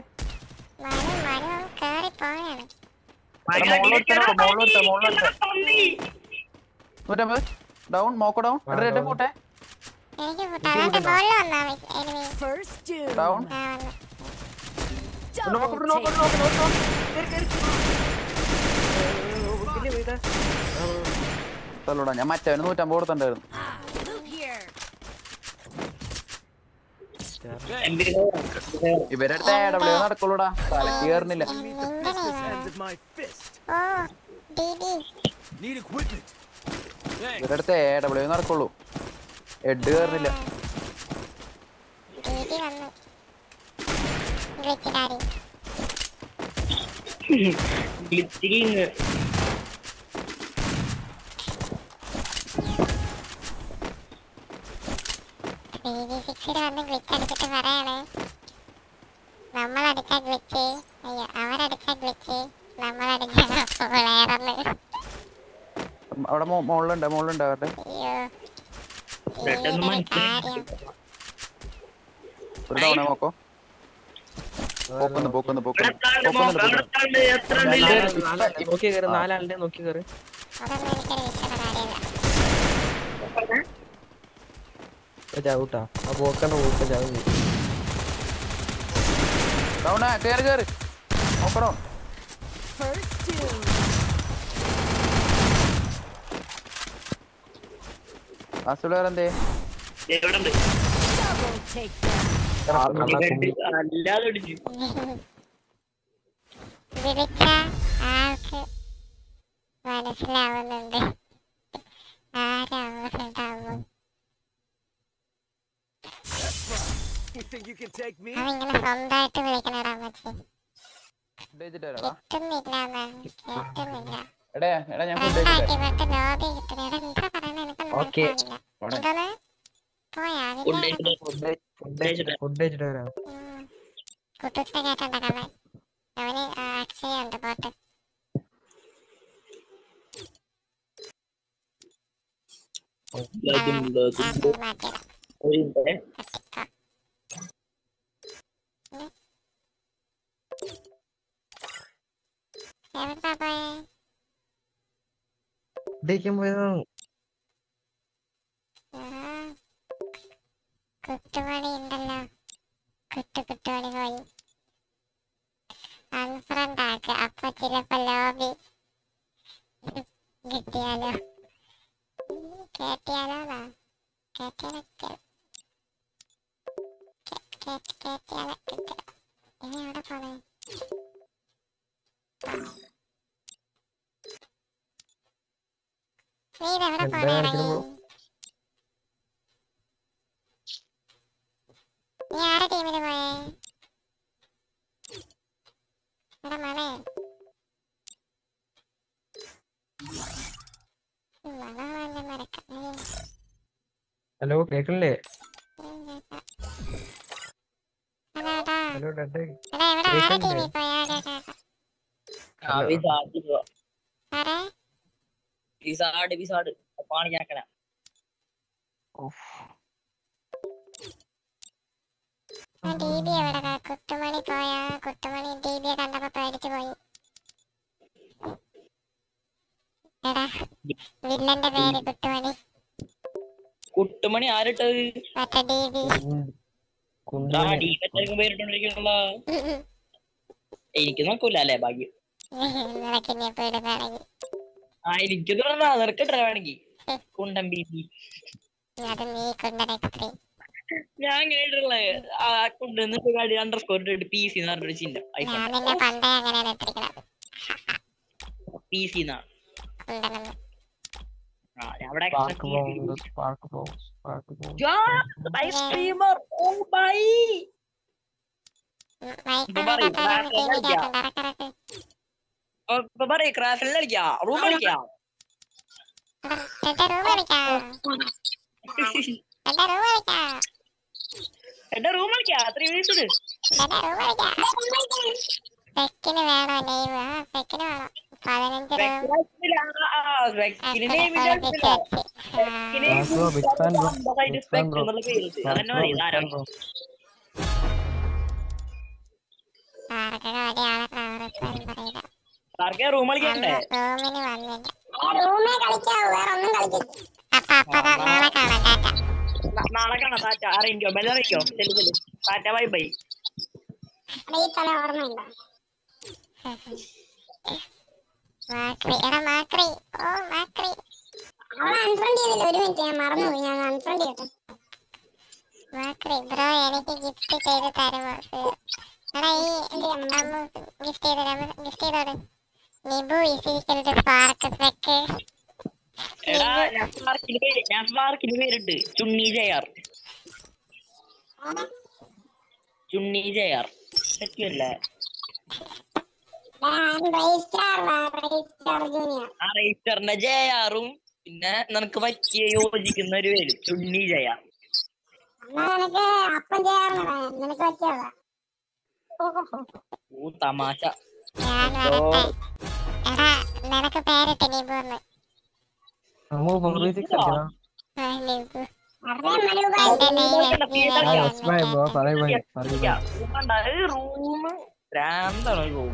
Speaker 9: ഡൗൺ മോക്കോ ഡൗൺ. പോട്ടെ ഡൗൺ. തല്ലൂടാ. ഞാൻ മറ്റവന് 150 കൊടുത്തിട്ടുണ്ടായിരുന്നു. ഇവരടുത്ത് AW നടക്കുള്ളൂടാ. തലക്ക് കേറുന്നില്ല. ഇവരടുത്ത് AW നടക്കുള്ളൂ. ഹെഡ് കേറുന്നില്ല.
Speaker 10: അടിച്ചിട്ട് പറയാണ് നമ്മളടിച്ച ഗ്ലിച്ച്. അയ്യോ അവരടിച്ച ഗ്ലിച്ച് നമ്മളടിച്ച
Speaker 9: അവിടെ മോളിലുണ്ട് അവരുടെ.
Speaker 10: കാര്യം
Speaker 9: ഒരു തവണ നോക്കോ. പോക്കുന്നു
Speaker 11: നോക്കി കയറി 4 ആളുടെ നോക്കി കയറി
Speaker 10: അതൊന്നും എനിക്കൊരു വിഷയമുള്ള കാര്യമില്ല.
Speaker 11: ചാവൂട്ടാ ആ പോക്കണ്ട പോക്ക ചാവും
Speaker 9: കേറി നോക്കണോ എന്തേ
Speaker 10: വിളിച്ച ആൾക്ക് മനസ്സിലാവുന്നുണ്ട് ആരാവുന്നുണ്ടാവും. അവങ്ങനെ സ്വന്തമായിട്ട് വിളിക്കണടാ മച്ചി. കിട്ടുന്നില്ല ലോബി കിട്ടുന്നില്ല. എന്താ പറയണ എനിക്കൊന്നും മനസ്സിലാവില്ല. എന്തോന്ന് പോയാ
Speaker 11: ഫുഡ് കഴിച്ചിട്ട് വരാം
Speaker 10: കുട്ടൂസിനെ കേട്ടണ്ട കള്ളൻ. അവന് അക്ഷയ ഉണ്ട് പോട്ട്. എവിടാ പോയേ?
Speaker 11: പോയതാണ്
Speaker 10: കുട്ടുമണി ഉണ്ടല്ലോ. കുട്ടുമണി പോയി അൺഫ്രണ്ട് ആക്ക. അപ്പൊ ചിലപ്പോ ലോബി കിട്ടിയാലോ കേട്ടിയാലോ കേട്ടിയാലോ കിട്ടില്ല. ഇനി എവിടെ പോണേ? നീ ഇതെവിടെ പോണേ? നീ ആരുടെ ടീമില് പോയേ? എടാ മണേ മണ മറക്കാം.
Speaker 11: ഹലോ കേക്കണില്ലേ
Speaker 10: എടാ
Speaker 11: ഹലോ ഡേ
Speaker 10: എടാ എവിടെ ആരുടെ ടീമിൽ പോയാ? ആരെ? DB എവിടെടാ? കുട്ടുമണി പോയാ? കുട്ടുമണി DBയെ കണ്ടപ്പോ പേടിച്ചു പോയി. എടാ വില്ലന്റെ പേര് കുട്ടുമണി.
Speaker 7: കുട്ടുമണി ആരിട്ടത്?
Speaker 10: മറ്റേ DB.
Speaker 7: എനിക്ക് നോക്കൂല അല്ലേ ഭാഗ്യം.
Speaker 10: നിനക്കിനി പേടുന്നാണെങ്കിൽ
Speaker 7: എനിക്ക് നിനക്കിട്ടെങ്കിൽ കുണ്ടൻ ബീബി
Speaker 10: അത് നീ കുണ്ടനെക്സ്ട്രീ.
Speaker 7: ഞാൻ ഇങ്ങനെയുള്ള അണ്ടർസ്കോർ PC എന്ന് പറഞ്ഞൊരു ചിഹ്നം
Speaker 10: ഞാൻ നിന്നെ പണ്ടേ അങ്ങനെയാണ് എത്തിരിക്കുന്നത്.
Speaker 7: PC എന്നാണ് അവിടെ ക്രാഫിൽ കളിക്കാ റൂം കളിക്കാ എന്റെ റൂം കളിക്കാ 3 minutes
Speaker 10: സെക്കിന് വേണോ നെയ്വ്? സെക്കിന് വേണം 15
Speaker 7: റൂം കളിക്കണ്ടേ?
Speaker 10: റൂമിന് വന്നില്ല. റൂമേ കളിക്കാവൂ, വേറെ ഒന്നും കളിക്കില്ല. അപ്പൊ നാളെ കാണാം.
Speaker 7: നാളെ കാണാം. ടാറ്റ. അറിയിക്കോ ബെല്ലറിയിക്കോ. ചെല്ലു ടാറ്റ. Bye bye.
Speaker 10: ഓർമ്മയുണ്ടോ മാക്രി? എടാ മാക്രി. ഓ മാക്രി അവളെ അൺഫ്രണ്ട് ചെയ്തില്ല. ഒരു മിനിറ്റ് ഞാൻ മറന്നുപോയി. ഞാൻ അൺഫ്രണ്ട് ചെയ്യട്ടെ. മാക്രി ബ്രോ എനിക്ക് ഗിഫ്റ്റ് ചെയ്ത് തരുമോ? എടാ ഈ ഗിഫ്റ്റ് ചെയ്തോട്. നിബു ഇസിക്കൽ സ്പാർക്ക് സ്പെക്ക്.
Speaker 7: ഞാൻ സ്പാർക്കിന് പേരുണ്ട്. ചുണ്ണി ജയാർ. പറ്റിയല്ലേ? റൈസ്റ്ററിന്റെ ജയാറും പിന്നെ നിനക്ക് പറ്റിയ യോജിക്കുന്ന ഒരു പേര് ചുണ്ണി ജയാർ. തമാശ.
Speaker 10: നിനക്ക് പേരിട്ട് നിബു.
Speaker 7: റൂം ഭ്രാന്താണ് റൂം.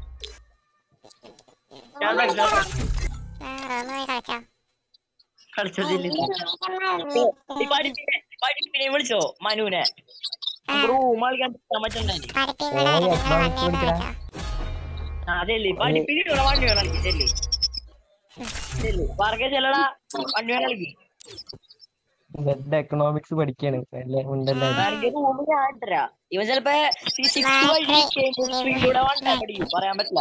Speaker 7: പഠിപ്പിനെ വിളിച്ചോ മനുവിനെ? റൂം കളിക്കാൻ പറ്റണ്ടേ? അതല്ലേ പഠിപ്പിന് വണ്ടി വേണം കളിക്കില്ലേ? പറക്കെ ചെല്ലടാ വണ്ടി വേണം കളിക്ക്.
Speaker 11: എക്കണോമിക്സ് പഠിക്കാണ്
Speaker 7: ഇവൻ ചെലപ്പോ പറയാൻ പറ്റില്ല.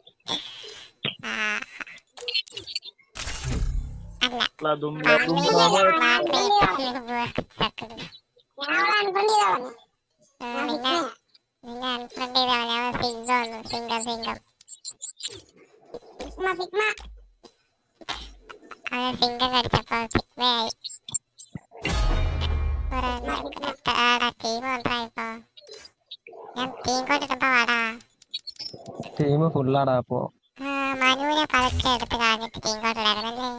Speaker 11: ടീം ഫുള്ളാടാ. അപ്പൊ
Speaker 10: മനുവിനെ പതുക്കെ എടുത്ത് കളഞ്ഞിട്ട് ടീം കോട്ടിലായിരുന്നല്ലേ?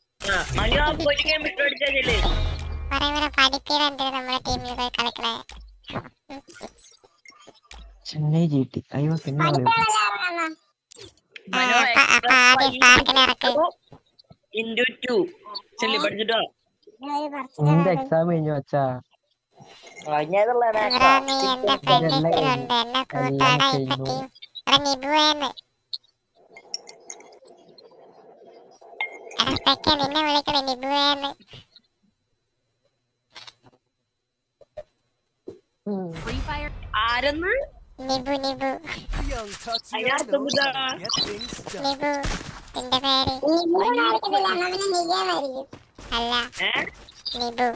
Speaker 10: പഠിപ്പിലുണ്ട് നമ്മുടെ ടീമിൽ പോയി കളിക്കണേ.
Speaker 11: ചെന്നൈ GT. അയ്യോ പിന്നെ നിന്റെ എക്സാം കഴിഞ്ഞു വച്ചാ.
Speaker 10: നിന്നെ വിളിക്കണേ നിബുവേന്ന്.
Speaker 7: ആരെന്ന്?
Speaker 10: നിബു നിബു നിബു എന്റെ പേര് അല്ല നിബു.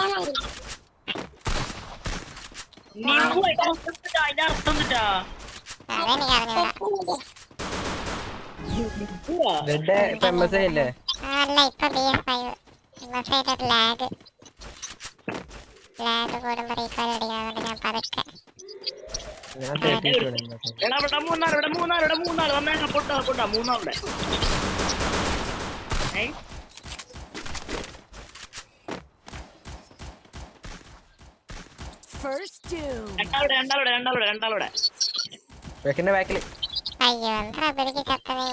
Speaker 11: അതെനിക്കറിഞ്ഞൂടാ.
Speaker 10: അല്ല ഇപ്പൊ BS5 ലാഗ് കൂടുമ്പോ റീകോൾ അടിക്കാറുണ്ട്. ഞാൻ പതുക്കെ അയ്യോ എന്താ ബലിക്ക് ചത്തനേ.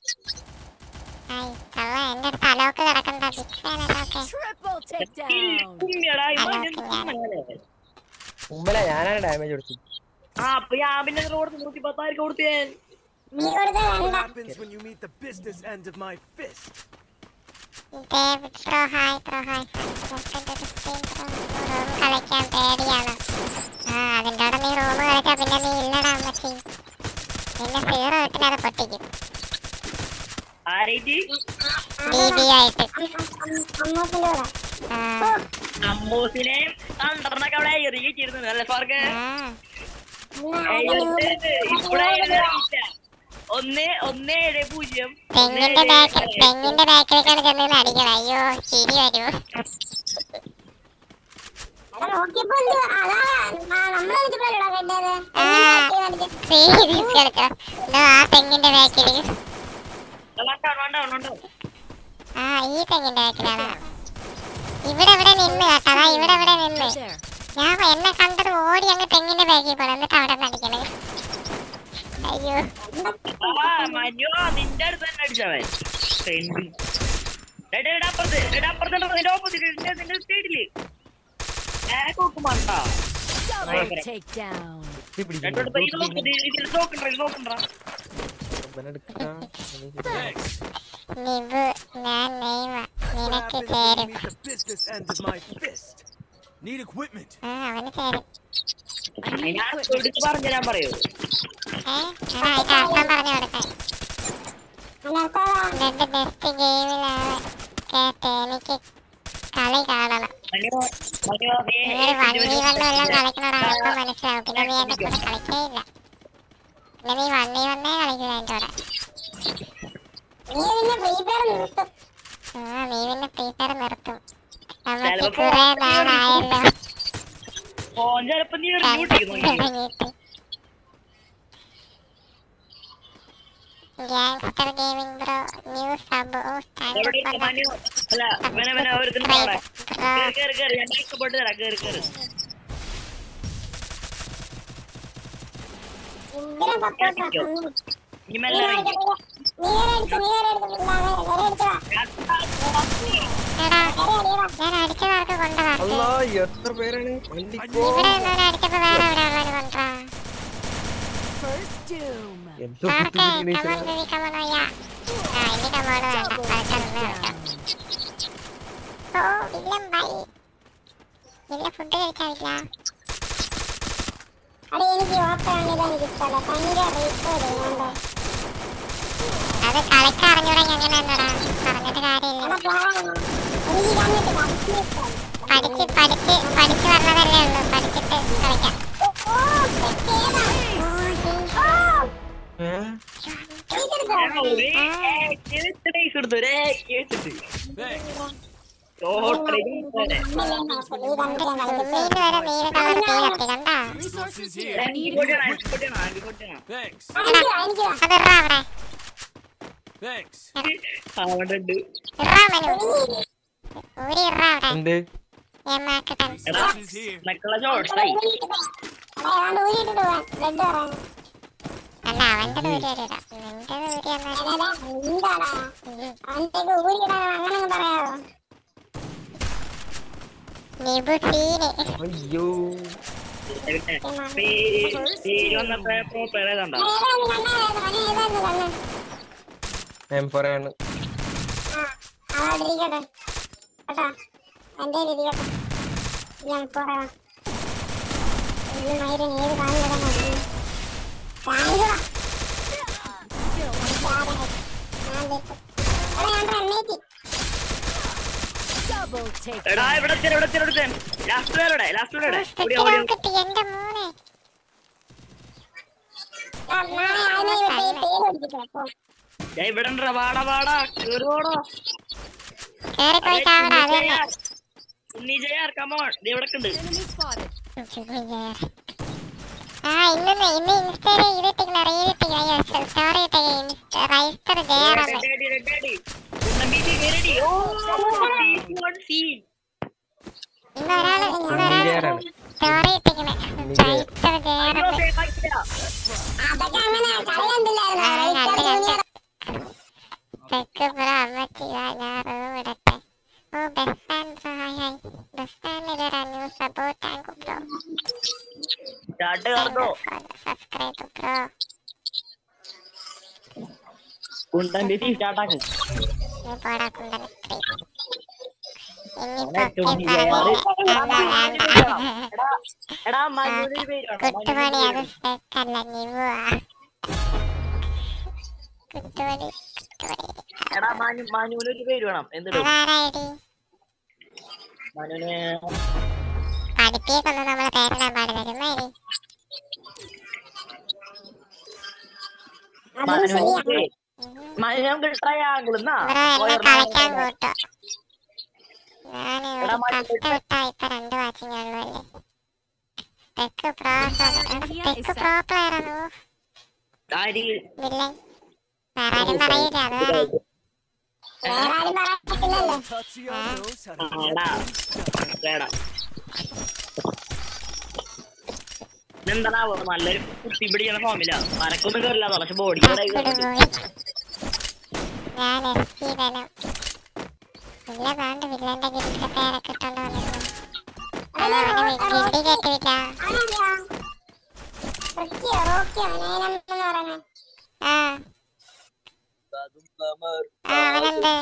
Speaker 10: എന്റെ അടുത്ത് അലോക്ക് കിടക്കണ്ട. ബിഗ് ഫാനൊക്കെ
Speaker 11: ഞാനാണ് ഡാമേജ് കൊടുത്തത്.
Speaker 10: കളിക്കാൻ പേടിയാണ്. അതിന്റെ കൂടെ നീ റൂം കളിച്ചാ പിന്നെ നീ ഇല്ലടാ അമ്മച്ചി. നിന്നെ 0 ഇട്ടിനത് പൊട്ടിക്കും.
Speaker 7: അമ്മൂസിനെ കണ്ടറിനൊക്കെ അവിടെ എറിയിച്ചിരുന്നു അല്ലേ സ്വാർക്ക്? 1-7-0.
Speaker 10: തെങ്ങിന്റെ ബാക്കിലേക്കാണ് ചെന്ന് അടിക്കണം. അയ്യോ ശരി വരൂ. ആ തെങ്ങിന്റെ ബാക്കില്. ഈ തെങ്ങിന്റെ ബാക്കിലാണ്. ഇവിടെ നിന്ന് കേട്ടോ. ഇവിടെ നിന്ന് ഞാൻ എന്നെ കണ്ടത് ഓടി അങ്ങ് തെങ്ങിന്റെ ബാക്കിൽ പോണം. എന്നിട്ട് അവിടെ നിന്ന് അടിക്കണേ. അയ്യോ
Speaker 7: നിന്റെ അടുത്ത് തന്നെ അടിച്ചവൻ.
Speaker 10: നിബു ഞാൻ നെയ്മ നിനക്ക് ചേരും. അവന് ചേരും.
Speaker 7: പറഞ്ഞുതരാൻ പറയൂ.
Speaker 10: അതിന്റെ അർത്ഥം പറഞ്ഞു കൊടുക്കാൻ. എന്റെ ബെസ്റ്റ് ഗെയിമിലാണ് കേട്ടെ. എനിക്ക് കളി കാണണം. ഒരു 1v1 എല്ലാം കളിക്കണോടാകുമ്പോ മനസ്സിലാവും. പിന്നെ നീ എന്റെ കൂടെ കളിക്കേ ഇല്ല. പിന്നെ നീ 1v1 കളിക്കില്ല എന്റെ കൂടെ. നീ പിന്നെ ഫ്രീ ഫയർ നിർത്തും. നമുക്ക് കുറെ നാളായല്ലോ. Gangster Gaming bro, new sub. Oh, thank you for that.
Speaker 7: അല്ല ഇവനെ ഒരുത്തിന് പോടെ കേറി ഞാൻ ബാക്ക് പോട്ട് തരാം കേറി ഇനി മെല്ലെ
Speaker 10: ഞാൻ അടിച്ചവർക്ക് കൊണ്ടുപോകാം.
Speaker 11: അല്ലാ എത്ര പേരാണ് വണ്ടിക്കോ
Speaker 10: ഇവിടെ നിന്നൊരു അടിച്ചപ്പോ വേറെ എവിടെ ഉള്ളത് കൊണ്ടുപോകാ.
Speaker 11: എന്തോ
Speaker 10: ഇനി കമോൺ വേണ്ട. ഓ വില്ലൻ ബൈ. വില്ല ഫുഡ് കഴിക്കാനില്ല. അത് കളിക്കാൻ അറിഞ്ഞൂടെങ്കിൽ അങ്ങനെ എന്നടാ പറഞ്ഞിട്ട് കാര്യമില്ല. പഠിച്ച് പറഞ്ഞതല്ലേ ഉള്ളൂ. പഠിച്ചിട്ട് കളിക്കാം. അല്ല അവന്റെ ദൂരി വരില്ല.
Speaker 11: അയ്യോ M4 ആണ്
Speaker 7: എടാ ഇവിടെ ലാസ്റ്റ് പേരുടെ ഇവിടെ വാടാ കേറുവാടോ ഉണ്ണി ജയാർ കമോൺ ഇവിടെ ഉണ്ട്.
Speaker 10: ഇന്ന് ഇൻസ്റ്റയില് ഇതിട്ടില്ല റീലിട്ടില്ല സ്റ്റോറി ഇട്ടില്ല റൈസ്റ്റർ ജയറാണ്. ഇന്ന് ഒരാള് സ്റ്റോറി ഇട്ടിക്കണേ റൈസ്റ്റർ ജയറാണ്. തെക്ക് പുറ അമ്മച്ചി ഞാൻ റൂം ഇടട്ടെ. ഓ ബെസ്റ്റ് ഹായ് ബെസ്റ്റ് ഇതൊരു new support thank bro. Subscribe bro.
Speaker 7: കുണ്ടൻ ബിസി സ്റ്റാർട്ടാക്കും.
Speaker 10: നീ പോടാ കുണ്ടൻ കുട്ടുപണി അത് സ്പെക്കല്ല നിവുവാ കുട്ടുപണി
Speaker 7: മാനുവിനൊരു പേര് വേണം.
Speaker 10: അതാരായി
Speaker 7: മാനുവിന്
Speaker 10: പഠിപ്പിക്കൊന്നും നമ്മളെ പേരിടാൻ പാടില്ല.
Speaker 7: കളിക്കാൻ
Speaker 10: കൂട്ടോ. ഞാന് കഷ്ട ഇപ്പൊ 2 വാച്ചിങ് ഉള്ളൂ. തെക്ക് പ്രോ പ്ലെയർ ആണ്. വില്ലൻ വേറെ ആരും പറയില്ല.
Speaker 7: എന്താണാവോ നല്ലൊരു കുത്തി പിടിക്കുന്ന ഫോമില്ല. മരക്കൊന്നും കയറില്ല പക്ഷെ ബോഡി
Speaker 10: ഞാൻ എസ്കീവനും വില്ല പാണ്ട് വില്ലന്റെ ഗിൽഡിന്റെ പേരൊക്കെ ഇട്ടോണ്ട് വന്നിരുന്നു. ഗിൽഡി കേട്ടില്ല. അവനെന്ത്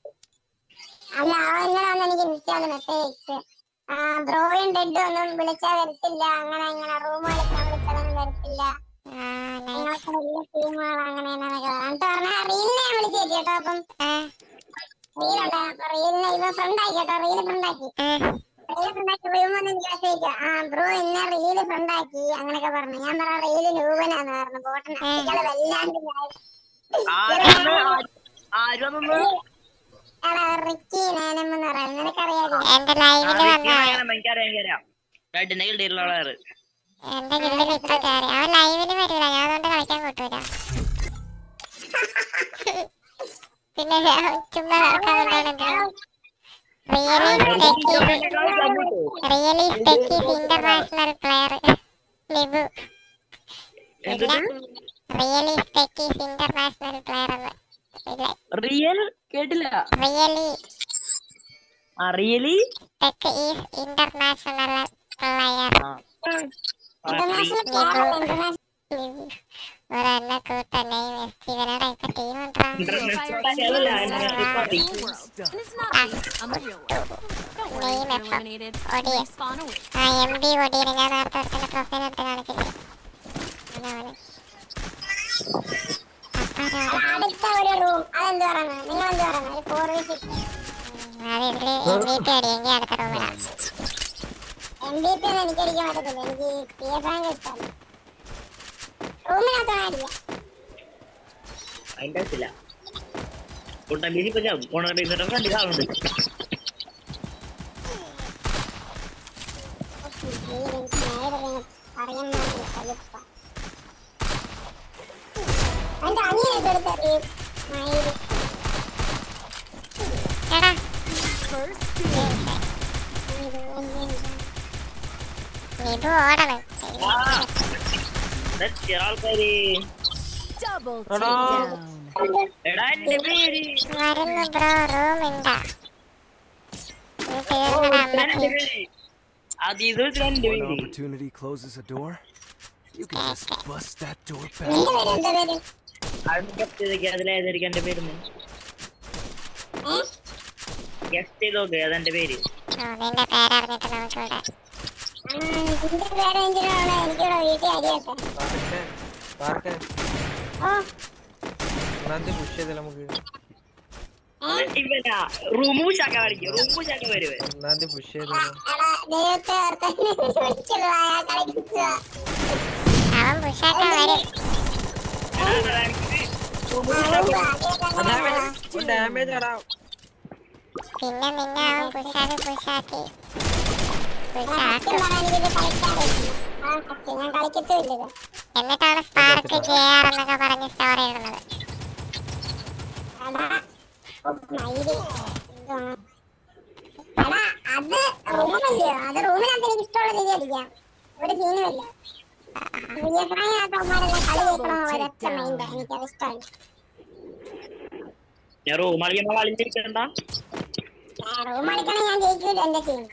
Speaker 10: എനിക്ക് ഇൻസ്റ്റാന്ന് മെസ്സേജ് ബ്രോയും ഡെഡ് ഒന്നും വിളിച്ചാ വരത്തില്ല. അങ്ങനെ ഇങ്ങനെ റൂം കളിക്കാൻ വിളിച്ചാലൊന്നും വരത്തില്ല. വലിയ ടീമുകൾ അങ്ങനെയാണെന്നൊക്കെ പറഞ്ഞ റീലിനെ ഞാൻ വിളിച്ചു കേട്ടോ. അപ്പം റീലുണ്ട് റീലിനെ ഇവ ഫ്രണ്ടാക്കി കേട്ടോ. റീല് ഫ്രണ്ടാക്കി റൂം ഒന്ന് എനിക്ക് മെസ്സേജ് ബ്രോ എന്നെ റീല് ഫ്രണ്ടാക്കി അങ്ങനെയൊക്കെ പറഞ്ഞു. ഞാൻ പറഞ്ഞ റീല് രൂപനാന്ന് പറഞ്ഞു. ബോട്ടനെ വല്ലാണ്ട് റിക്കി നേനെന്ന് പറയുന്നത് നിനക്കറിയാലോ. എന്റെ ലൈവില് എന്റെ ഗിൽഡിൽ ഇപ്പൊ കയറി. അവൻ ലൈവില് വരില്ല. ഞാൻ അതുകൊണ്ട് കളിക്കാൻ കൂട്ടൂല. പിന്നെ ചുമ്മാ really techies international player Nibu. Really techies international player
Speaker 7: real കേട്ടില്ല.
Speaker 10: Really tech is international player ഒരെണ്ണ കൂട്ടനെയും ഇവരുടെ ഇപ്പൊ ടീം MD ഒടിയാണ്. ഞാൻ നേരത്തെ പ്രൊഫൈൽ എടുത്ത് കാണിച്ചില്ലേ.
Speaker 2: അടുത്ത ഒരു റൂം അതെന്ത് പറയുന്നത്? നിങ്ങൾ എന്ത് പറയുന്നത്? ഒരു 4v6
Speaker 10: അത് ഇതില് MVP അടിയെങ്കിൽ അടുത്ത റൂമിലാണ്.
Speaker 2: MVP ഒന്നും എനിക്ക് അടിക്കാൻ പറ്റത്തില്ല. എനിക്ക് PS റാങ്ക് ഇഷ്ടമല്ല. റൂമിനകത്താണ് അടിക്കുക.
Speaker 7: അതിന്റെ ആവശ്യമില്ല.
Speaker 10: നിബു ഓടണം. വരുന്നു ബ്രോ. റൂം ഉണ്ടാ
Speaker 5: One opportunity closes a door. You can just bust that door back.
Speaker 7: അതിലേതായിരിക്കും എന്റെ പേര്? ഗസ്റ്റ് ചെയ്തോക്കെ അതെന്റെ പേര്.
Speaker 10: നിന്റെ പേരറിഞ്ഞിട്ട് നമുക്കിവിടെ
Speaker 2: എനിക്കിവിടെ വീട്ടിൽ അടിയൊക്കെ
Speaker 11: പുഷ് ചെയ്തല്ല നമുക്ക്.
Speaker 7: റൂമൂശാക്ക പഠിക്കും. റൂമൂശാക്ക വരുവേ.
Speaker 11: ഒന്നാമത് പുഷ് ചെയ്തല്ലോ.
Speaker 10: അവൻ പുഷാക്കാൻ വരും.
Speaker 11: ഡാമേജ് ആടാ.
Speaker 10: പിന്നെ നിന്നെ അവൻ പുഷാക്കി എന്നിട്ടാണ് സ്പാർക്ക് JR എന്നൊക്കെ പറഞ്ഞ് സ്റ്റോറി ഇടുന്നത്.
Speaker 2: അത് റൂമല്ലയോ? അത് റൂമിനകത്ത് എനിക്ക് ഇഷ്ടമുള്ള രീതി അടിക്കാം. ഒരു സീനുമില്ല. എനിക്കത് ഇഷ്ടമല്ല.
Speaker 7: റൂം കളിക്കുമ്പോ കളിച്ചിരിക്കണ്ട.
Speaker 2: റൂം കളിക്കണം. ഞാൻ ജയിക്കൂല എന്റെ ടീം.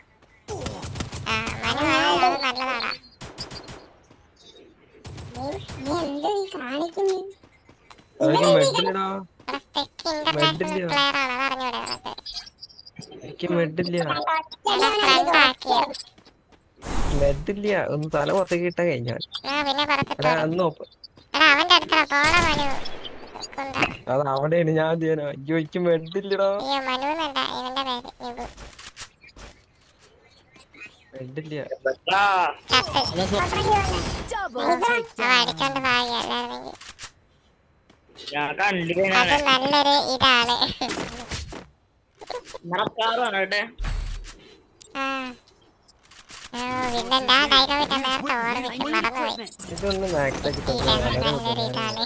Speaker 10: നല്ലതാടാ.
Speaker 2: നീ എന്ത് കാണിക്കുന്നു?
Speaker 11: എനിക്ക് മെഡില്ല. ഒന്ന് തല പുറത്തേക്ക് ഇട്ടാ കഴിഞ്ഞാൽ അത് അവിടെയാണ് ഞാൻ ചെയ്യാനോ. അയ്യോ എനിക്ക് മെഡില്ലടാ. മെഡില്ല.
Speaker 10: നല്ലൊരു ഇതാണ്.
Speaker 11: ഇതൊന്ന് മാക്സ് ആക്കി
Speaker 10: നല്ലൊരു ഇതാണ്.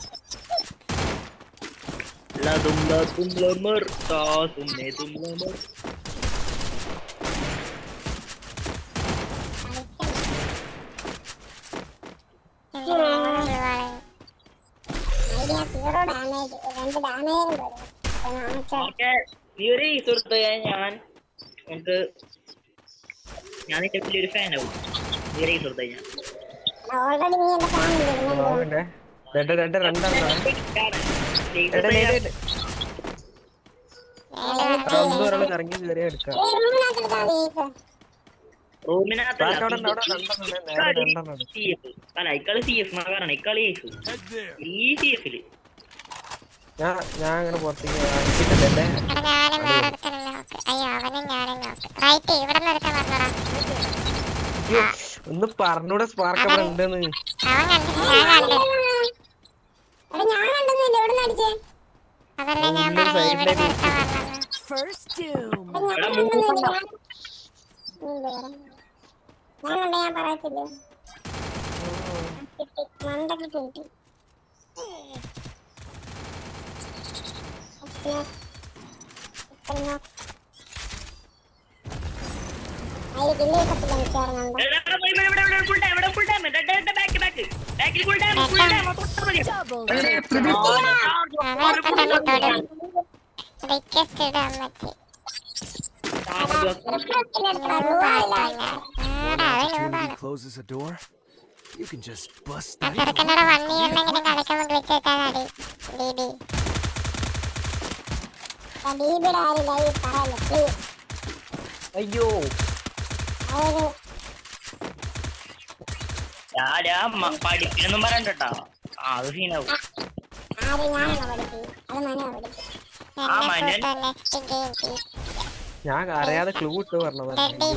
Speaker 7: ഞാൻ നിന്റെ വലിയൊരു ഫാനാവും.
Speaker 11: ഇറങ്ങി കയറി എടുക്കാം. ഞാൻ അങ്ങനെ പുറത്തേക്ക് ഒന്ന് പറഞ്ഞൂടെ സ്പാർക്ക് അവിടെ ഉണ്ടെന്ന്.
Speaker 5: Opportunity closes a door. You can just bust that.
Speaker 11: അയ്യോ
Speaker 7: പഠിക്കണമെന്നും പറയണ്ടോ. അത് സീനാവും.
Speaker 11: ഞാൻ അറിയാതെ ക്ലൂ ഇട്ട് പറഞ്ഞത്.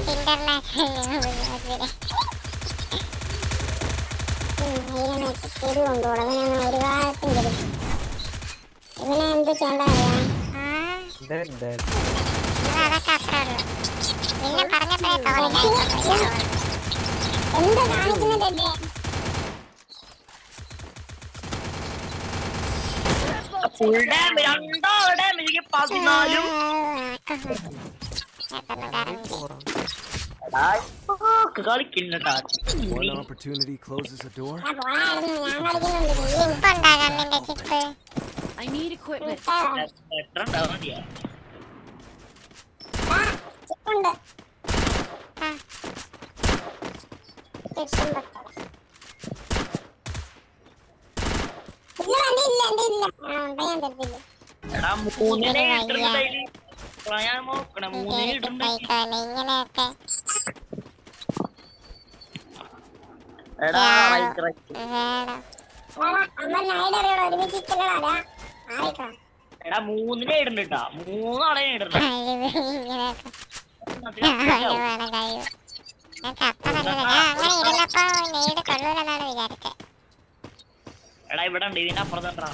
Speaker 5: One opportunity closes a door.
Speaker 3: I need equipment.
Speaker 7: എടാ മൂന്നിനെ ഇടണ്ടാ, മൂന്നാളെ ഇടണ്ട. എടാ ഇവിടെ ഉണ്ട്, ഇതിന്റെ അപ്പുറത്തുണ്ടാ.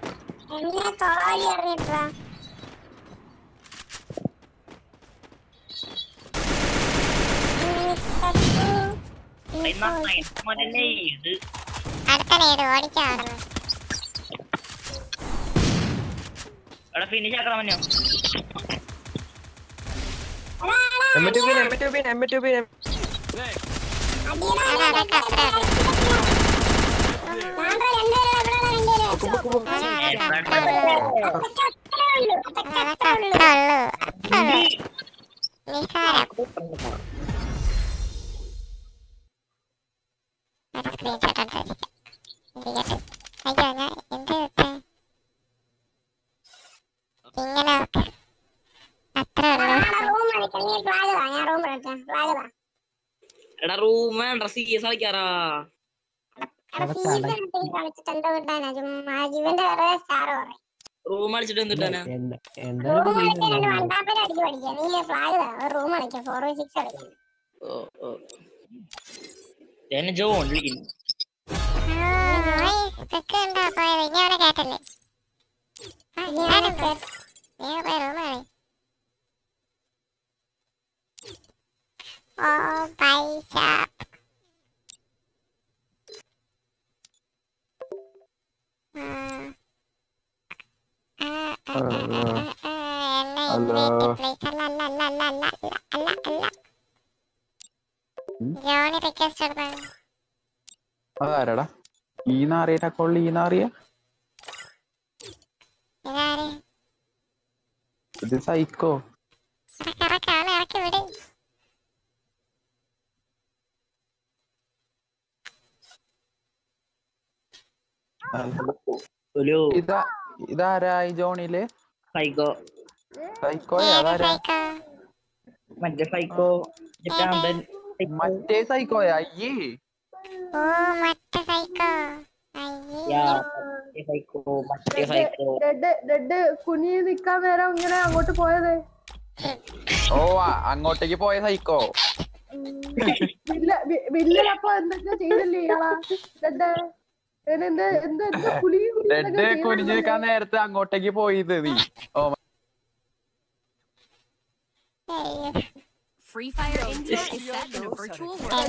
Speaker 7: എടാ ഫിനിഷ് ആക്കണം മഞ്ഞോ. എടാ റൂം വേണ്ട, സീരിയസ് കളിക്കാറാ. റൂം അടിച്ചിട്ട് എന്തിട്ടാനാ? ജോൺ വിളിക്കുന്നു.
Speaker 10: Oh, bicep. Johnny requested by.
Speaker 9: അതാരടാ ഈ നാറിയുടെ അക്കൗണ്ടിൽ ഈ നാറിയ? ഇത് സൈക്കോ. ഇതാരാ ഈ ജോണിയില്?
Speaker 7: സൈക്കോ.
Speaker 9: സൈക്കോയാ? അതാരാ?
Speaker 7: മറ്റേ സൈക്കോ.
Speaker 9: മറ്റേ സൈക്കോയാ? അയ്യേ
Speaker 4: കുനിഞ്ഞ് നിക്കാൻ നേരം ഇങ്ങനെ അങ്ങോട്ട് പോയത്.
Speaker 9: ഓ അങ്ങോട്ടേക്ക് പോയ സൈക്കോ.
Speaker 4: വില്ലൻ അപ്പൊ എന്തൊക്കെ ചെയ്തില്ലേ ഇയാളാ?
Speaker 9: കുനിഞ്ഞു നിൽക്കാൻ നേരത്തെ അങ്ങോട്ടേക്ക് പോയത് നീ. ഓ
Speaker 3: Free Fire Intel is set in a virtual world.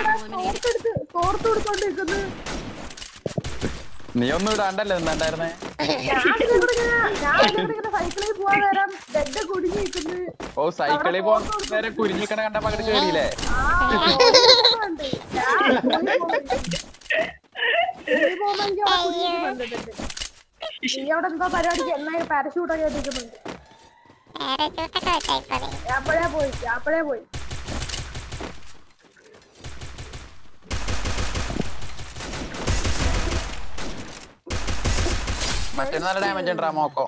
Speaker 9: നീ ഒന്നും ഇടാണ്ടല്ലേ നിന്നുണ്ടായിരുന്നേ?
Speaker 4: സൈക്കിളിൽ പോവാൻ നേരം ബെഡ് കുടുങ്ങി നിൽക്കുന്നു.
Speaker 9: ഓ സൈക്കിളിൽ പോകാൻ നേരം കുരുങ്ങിക്കണ കണ്ടപ്പോ അങ്ങോട്ട് കേറിയില്ലേ?
Speaker 4: നീ അവിടെ എന്താ പരിപാടിക്ക് എന്നാ പാരഷൂട്ടൊക്കെ എത്തിക്കുന്നുണ്ട്. അപ്പോഴേ പോയി
Speaker 9: മറ്റേ നല്ല ഡാമേജ് ഉണ്ടാ മോക്കോ.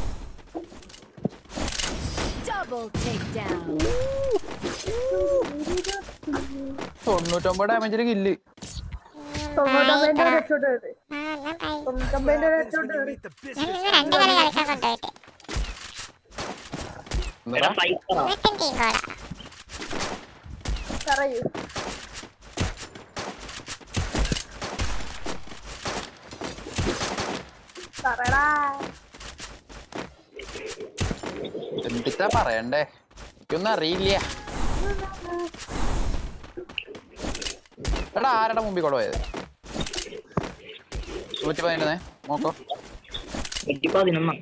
Speaker 9: 99 ഡാമേജിന് കില്ല്.
Speaker 4: 99 ഹെഡ്ഷോട്ട് കിട്ടി.
Speaker 9: എന്തിട്ടാ പറയണ്ടേ, എനിക്കൊന്നും അറിയില്ല. എടാ ആരുടെ മുമ്പിൽ കൂടെ പോയത്? 111 നോക്കോ.
Speaker 7: 111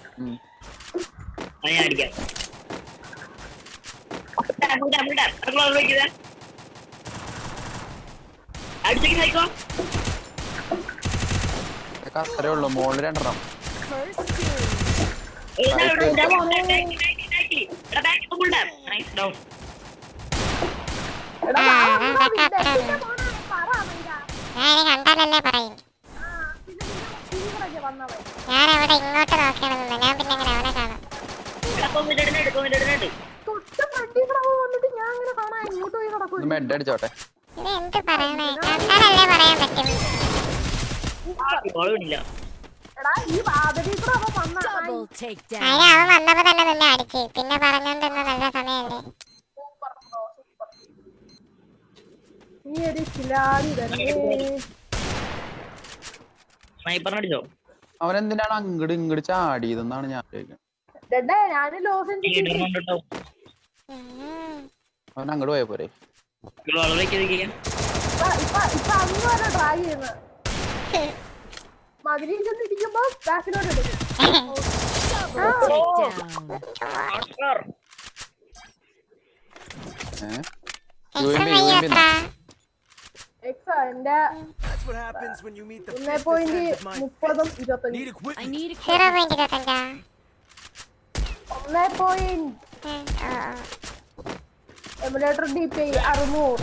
Speaker 9: അത്രേ ഉള്ളൂ. മോളിൽ 2 എണ്ണം.
Speaker 10: കണ്ടാലല്ലേ പറയും. ഞാൻ അവിടെ ഇങ്ങോട്ട് നോക്കിയാണെന്ന്. ഞാൻ പിന്നെ അങ്ങനെ അവിടെ കാണാം.
Speaker 9: മെഡ് അടിച്ചോട്ടെ.
Speaker 10: ഇത് എന്ത് പറയണേ? കണ്ടാലല്ലേ പറയാൻ പറ്റും. അവൻ വന്നപ്പോ തന്നെ നിന്നെ അടിച്ച്. പിന്നെ പറഞ്ഞോണ്ടിരുന്ന നല്ല സമയല്ലേ.
Speaker 9: അവനെന്തിനാണ് അങ്ങട് ഇങ്ങട് ചാടിയതെന്നാണ് ഞാൻ ചോദിക്കുന്നത്. അവൻ അങ്ങോട്ട് പോയ പോരെ?
Speaker 4: മതിലിരിക്കുമ്പോ ബാക്കിലോട്ട് എടുക്കും. എന്റെ 1.25 എമുലേറ്റർ DPI 600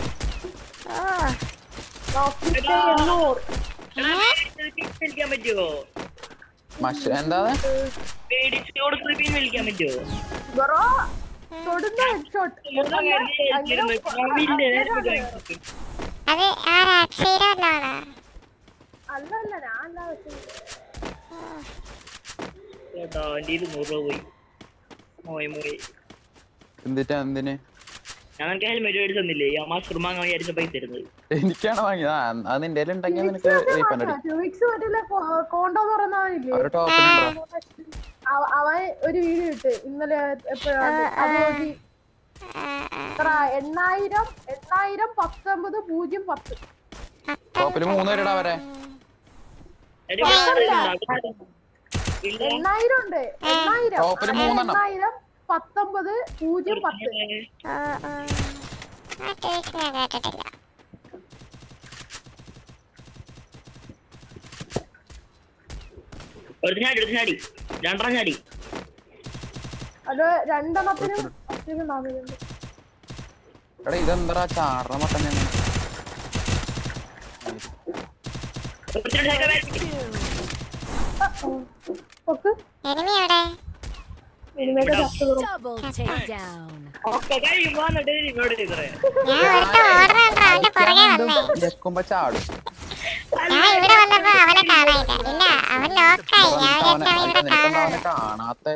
Speaker 9: എന്താ എന്തിട്ടാ? എന്തിന്? എനിക്കാണ് വാങ്ങിയത്. അത് നിന്റെ ഉണ്ടെങ്കിൽ നിനക്ക്
Speaker 4: അവൻ ഒരു വീഡിയോ ഇട്ട് ഇന്നലെ. എപ്പോഴാണ് 8,000 19 0 10
Speaker 9: ടോപ്പില് 3 പേരിടാ വരെ.
Speaker 4: 8,000 ഉണ്ട്. 8,000
Speaker 9: ടോപ്പില് 3 എണ്ണം.
Speaker 4: 19 0 10.
Speaker 10: കേട്ടിട്ടില്ല.
Speaker 4: അത് 2 എണ്ണത്തിന്
Speaker 9: എടാ ഇതെന്താ ചാറ മട്ടൻ? ജക്കുമ്പോ ചാടും. കാണാത്ത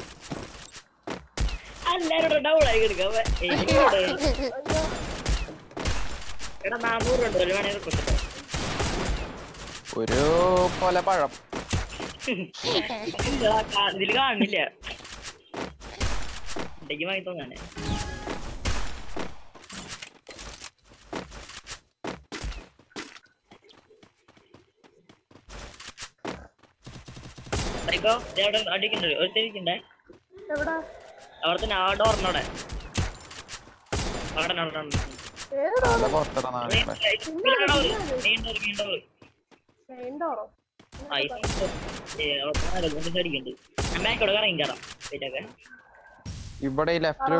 Speaker 9: ഒരു കൊല പഴം
Speaker 7: ഇതില് കാണുന്നില്ല. വാങ്ങി തോന്നാണ്. സൈക്കോ അവിടെ അടിക്കണ്ടേ ഒരുത്തിരിക്കണ്ടേ
Speaker 4: എവിടെ
Speaker 7: അവിടെ തന്നെ ആ ഡോറിനോടെ അവിടെ
Speaker 4: ഏത് ഡോറ് മെയിൻ ഡോറോ
Speaker 9: ഇവിടെ ലെഫ്റ്റില്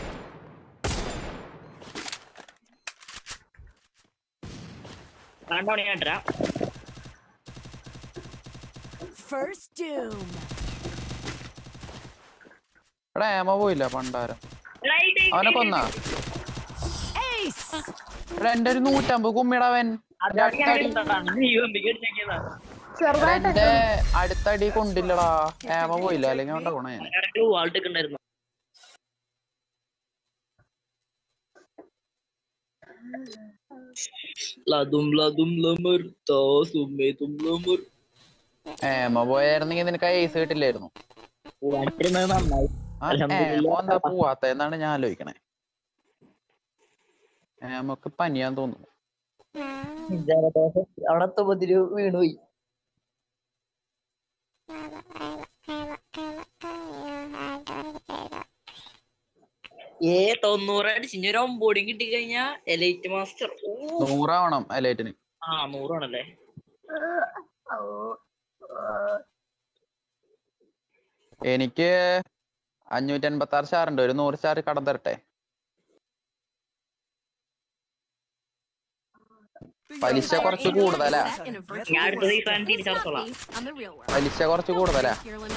Speaker 3: First doom.
Speaker 9: എടാ ഏമ പോയില്ല പണ്ടാരം അവനെ കൊന്നാ എടാ എന്റെ ഒരു 150 കുമ്മിടവൻ എന്റെ അടുത്തടി കൊണ്ടില്ലടാ ഏമ പോയില്ല അല്ലെങ്കിൽ അവന്റെ ഗുണ ഏമ പോയായിരുന്നെങ്കിൽ നിനക്ക് ഐസ് കിട്ടില്ലായിരുന്നു എന്താ പോവാത്ത എന്നാണ് ഞാൻ ആലോചിക്കണേ നമുക്ക് പനിയാൻ തോന്നുന്നു
Speaker 8: അവിടെ വീണുപോയി
Speaker 7: ബോഡി കിട്ടി കഴിഞ്ഞാ എലൈറ്റ് മാസ്റ്റർ
Speaker 9: 100 ആവണം എലൈറ്റിന്
Speaker 7: 100 ആണല്ലേ
Speaker 9: എനിക്ക് 586 സ്റ്റാർ ഉണ്ട് ഒരു 100 സ്റ്റാർ കടം തരട്ടെ പലിശ കുറച്ച് കൂടുതലാ പലിശ കുറച്ച് കൂടുതലാ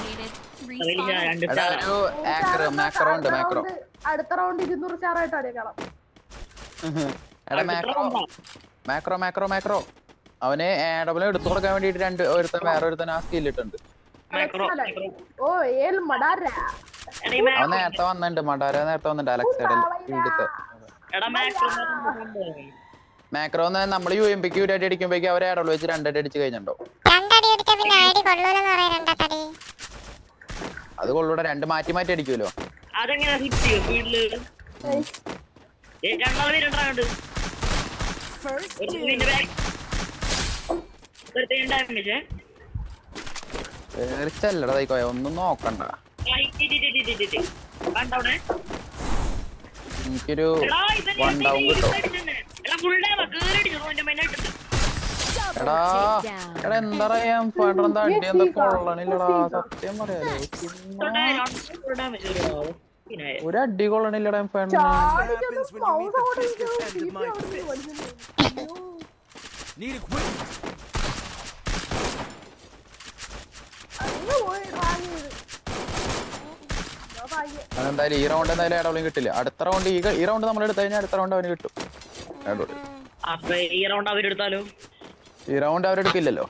Speaker 9: മാക്രോ ഉണ്ട് മാക്രോ
Speaker 4: അടുത്ത റൗണ്ട് 200 സ്റ്റാർ ആയിട്ട് അടിക്കണം
Speaker 9: എടാ മാക്രോ മാക്രോ മാക്രോ അവന് AW എടുത്തു കൊടുക്കാൻ വേണ്ടിട്ട് വേറെ ഒരുത്തൻ ആ സ്കിൽ ഇട്ടുണ്ട് അവൻ നേരത്തെ വന്നിട്ടുണ്ട് മഡാര നേരത്തെ വന്നിട്ടുണ്ട് അലക്സയുടെ മാക്രോ നമ്മൾ UMPക്ക് ഒരു അടി അടിക്കുമ്പോഴേക്കും അവർ AW വെച്ച് 2 അടി അടിച്ച് കഴിഞ്ഞിട്ടുണ്ടോ അത് കൊള്ളൂടെ 2 മാറ്റി മാറ്റി അടിക്കുമല്ലോ തീർച്ചയല്ലടാ തൈക്കോയ ഒന്നും നോക്കണ്ട എനിക്കൊരു 1 ഡൗൺ കിട്ടും എടാ എടാ എന്താ പറയാ എന്താ അടി എന്താ കൊള്ളണില്ലടാ സത്യം പറയാലോ ഒരു അടി കൊള്ളണില്ലടാ അതെന്തായാലും ഈ റൗണ്ട് എന്തായാലും AW കിട്ടില്ല അടുത്ത റൗണ്ട് ഈ റൗണ്ട് നമ്മൾ എടുത്തു കഴിഞ്ഞാൽ അടുത്ത റൗണ്ട് അവന് കിട്ടും ഈ റൗണ്ട് അവരെടുക്കില്ലല്ലോ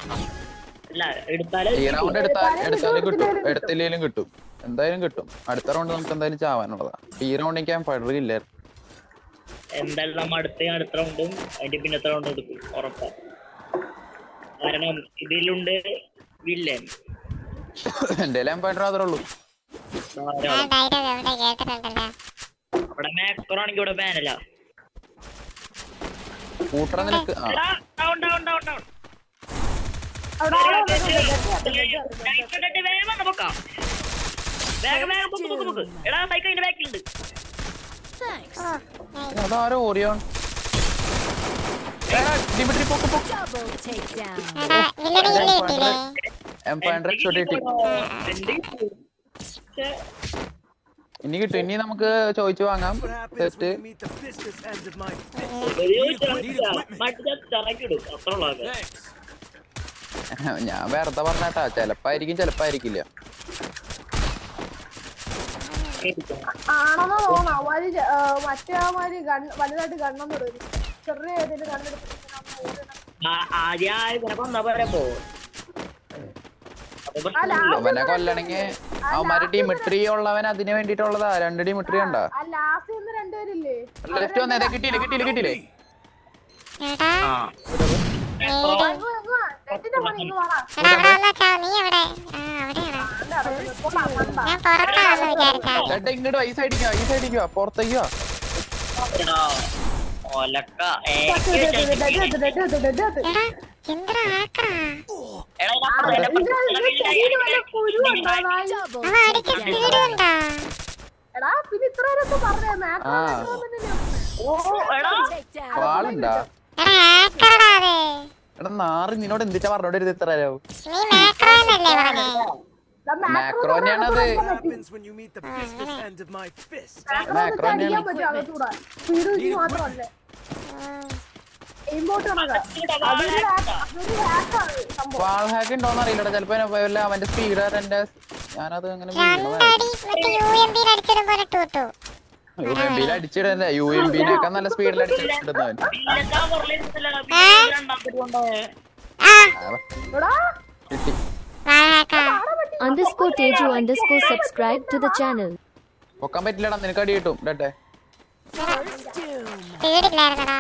Speaker 9: ഈ റൗണ്ട് എടുത്താലും കിട്ടും എടുത്തില്ലേലും കിട്ടും എന്തായാലും കിട്ടും അടുത്ത റൗണ്ട് നമുക്ക് എന്തായാലും ചാവാനുള്ളതാ ഈ റൗണ്ട് എനിക്ക് ഫൈഡർ ഇല്ലായിരുന്നു
Speaker 7: എന്തായാലും നമ്മ അടുത്ത റൗണ്ടും അതിന്റെ പിന്നത്തെ റൗണ്ട് എടുക്കും ഉറപ്പാ കാരണം ഇതിലുണ്ട് വില്ലൻ
Speaker 9: എന്റെ ഫൈഡർ മാത്രമേ ഉള്ളൂ
Speaker 7: അവിടെ മാക്രോ ആണെങ്കിൽ ഇവിടെ ബാനല്ല
Speaker 9: കൂട്ടറ നിനക്ക് അതാരോ ഓറിയോൺ ഡിമിട്രി പൊക്ക് ഇനി കിട്ടും ഇനി നമുക്ക് ചോദിച്ചു വാങ്ങാം സെറ്റ് ഞാൻ വെറുതെ പറഞ്ഞാട്ടാ ചെലപ്പോ ആയിരിക്കില്ല
Speaker 4: ആണെന്ന് തോന്നാ മറ്റേ വലുതായിട്ട് ഗണ്ണെന്ന് പറയും ചെറിയ ഏതെങ്കിലും കണ്ണെടുത്ത്
Speaker 9: അവനെ കൊല്ലണെങ്കിൽ അവന്മാര് ഡിമിട്രി ഉള്ളവൻ അതിന് വേണ്ടിട്ടുള്ളതാ 2 ഡിമിട്രി ഉണ്ടാ ലെഫ്റ്റ് വന്നേ കിട്ടിയില്ലേ ഇങ്ങോട്ട് ഈ സൈഡിക്കോ പുറത്തേക്കോ
Speaker 7: ഒലക്ക
Speaker 10: എടാ എന്തിനാ ആക്കറാ
Speaker 3: Double
Speaker 10: അവ അടിച്ച സ്പീഡ് ഉണ്ടാ
Speaker 4: എടാ പിന്നെ ഇത്ര നേരമൊക്കെ പറഞ്ഞേ
Speaker 3: takedown.
Speaker 9: വാളുണ്ടാ
Speaker 10: എടാ ആക്കറടാ അത്
Speaker 9: എടാ നാറ് നിന്നോട് എന്തിട്ടാ പറഞ്ഞോണ്ടിരുന്നത് ഇത്ര നേരം
Speaker 10: നീ മാക്രോന്നല്ലേ പറഞ്ഞേ
Speaker 9: മാക്രോ തന്നെയാണത്
Speaker 5: What happens when you meet the business end of my fist?
Speaker 9: Macro
Speaker 4: അടിക്കാൻ
Speaker 9: തന്നെയാണ്
Speaker 4: പറ്റും അകത്തൂടെ സ്പീഡ് വെച്ച് മാത്രമല്ലേ എയിംബോട്ട് കണക്കാ അതൊരു ഹാക്കാണ് സംഭവം
Speaker 9: വാൾ ഹാക്ക് ഉണ്ടോന്ന് അറിയില്ലടാ ചിലപ്പോ അവന്റെ സ്പീഡ് എന്റെ ഞാനത് അങ്ങനെ
Speaker 10: രണ്ടടി മറ്റേ UMP യിൽ അടിച്ചിടും പോലെ ടൂട്ടു
Speaker 9: UMP അടിച്ചിടുന്നേ UMP-നേക്കാൾ നല്ല സ്പീഡിൽ അടിച്ചിടുന്നവൻ കിട്ടി
Speaker 6: Underscore Teju underscore subscribe to the channel.
Speaker 9: പൊക്കാൻ പറ്റില്ലടാ നിനക്ക് അടി കിട്ടും ഡട്ടെ
Speaker 10: പേടില്ലായിരുന്നടാ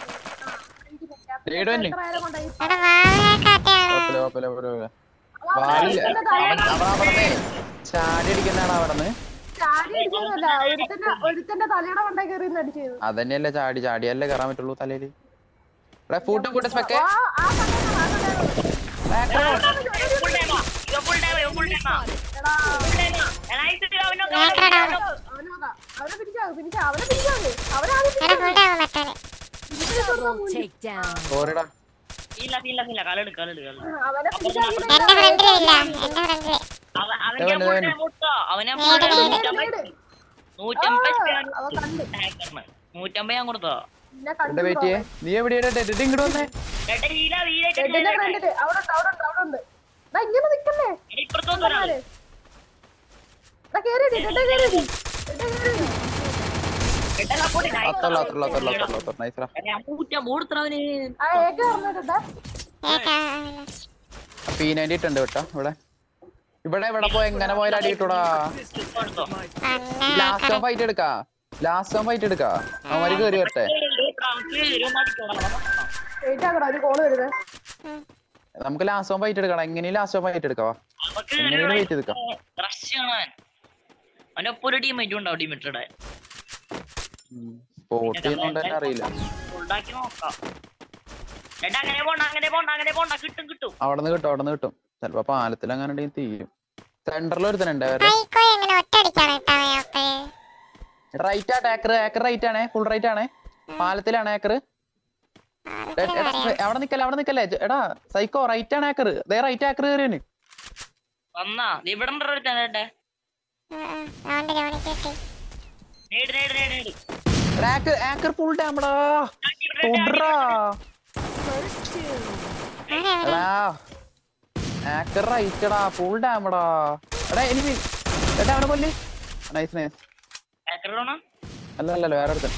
Speaker 9: ലീഡ് തന്നെ
Speaker 10: എടാ വാഴക്കാറ്റാണ്
Speaker 9: വാളില്ല അവനവിടന്ന് ചാടി അടിക്കുന്നതാണ് അവിടന്ന്
Speaker 4: ചാടി അടിക്കുന്നതല്ല ഒരുത്തന്റെ തലയുടെ മണ്ടേ കയറി അടിച്ചത്
Speaker 9: അതന്നെയല്ലേ ചാടിയല്ലേ കയറാൻ പറ്റുള്ളൂ തലയില് ഫൂട്ട് സ്പെക്കെ
Speaker 4: അവനെ പിടിച്ചാ അവനെ പിടിച്ചാ
Speaker 3: Double takedown.
Speaker 9: സോറിടാ
Speaker 7: നൂറ്റമ്പത് ഞാൻ കൊടുത്തോ
Speaker 9: വെയിറ്റ് ചെയ്യേ നീ എവിടെയാ ഇങ്ങോട്ട് വന്നേ
Speaker 4: ഇങ്ങനെ നിക്കല്ലേ
Speaker 9: P90 ഉണ്ട് കേട്ടോ ഇവിടെ ഇവിടെ പോയി എങ്ങനെ പോയാലും അടി കിട്ടൂടാ ലാസ്റ്റ് ഫൈറ്റ് എടുക്കാ അവന്മാര് കേറി വരട്ടെ നമുക്ക് ലാസ്റ്റ് ഫൈറ്റ് എടുക്കണം എങ്ങനെയും ലാസ്റ്റ് ഫൈറ്റ് എടുക്കാവാ എങ്ങനെയും വെയിറ്റ് എടുക്കാം സ്പോട്ട് ചെയ്യുന്നോണ്ട് തന്നെ അറിയില്ല അവിടുന്ന് കിട്ടും ചെലപ്പോ പാലത്തിൽ അങ്ങനെ തീരും സെന്ററിൽ ഒരുത്തനുണ്ട് റൈറ്റ് ആക്കർ റൈറ്റ് ആണേ ഫുൾ റൈറ്റ് ആണേ പാലത്തിലാണ് ആക്കർ അവിടെ നിക്കല്ലേ എടാ സൈക്കോ റൈറ്റ് ആണ് ആക്കർ റൈറ്റ് ആക്കർ കയറിയാണ് ആക്കർ ഫുൾ ഡാമടാ ആക്കർ റൈറ്റടാ ഫുൾ ഡാമടാ എടാ എനിക്ക് എടാ അവിടെ കൊല്ലി നൈസ് അല്ല വേറെ അടുത്ത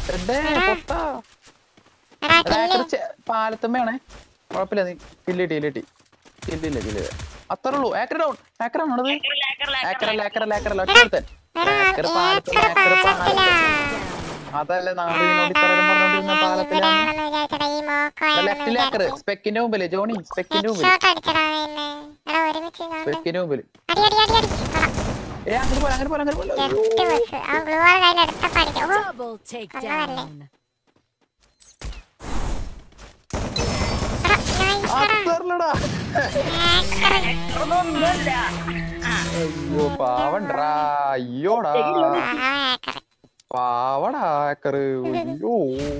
Speaker 9: പാലത്തമ്മയാണേ കുഴപ്പമില്ല നീ കില്ലിട്ടി അത്രേ ഉള്ളൂ ആക്കർ ഡൗൺ ആക്കറാണോടത് ആക്കറല്ല ഒറ്റ അതല്ലേ പറഞ്ഞോണ്ടിരുന്ന പാലത്തിലാണ് ലെഫ്റ്റിലെ ആക്കറ് സ്പെക്കിന്റെ മുമ്പില് ജോണി സ്പെക്കിന്റെ മുമ്പില് അങ്ങനെ പോലെ
Speaker 3: Double takedown.
Speaker 9: അയ്യോ പാവണ്ടാ അയ്യോടാ പാവടാ ആക്കറ് അയ്യോ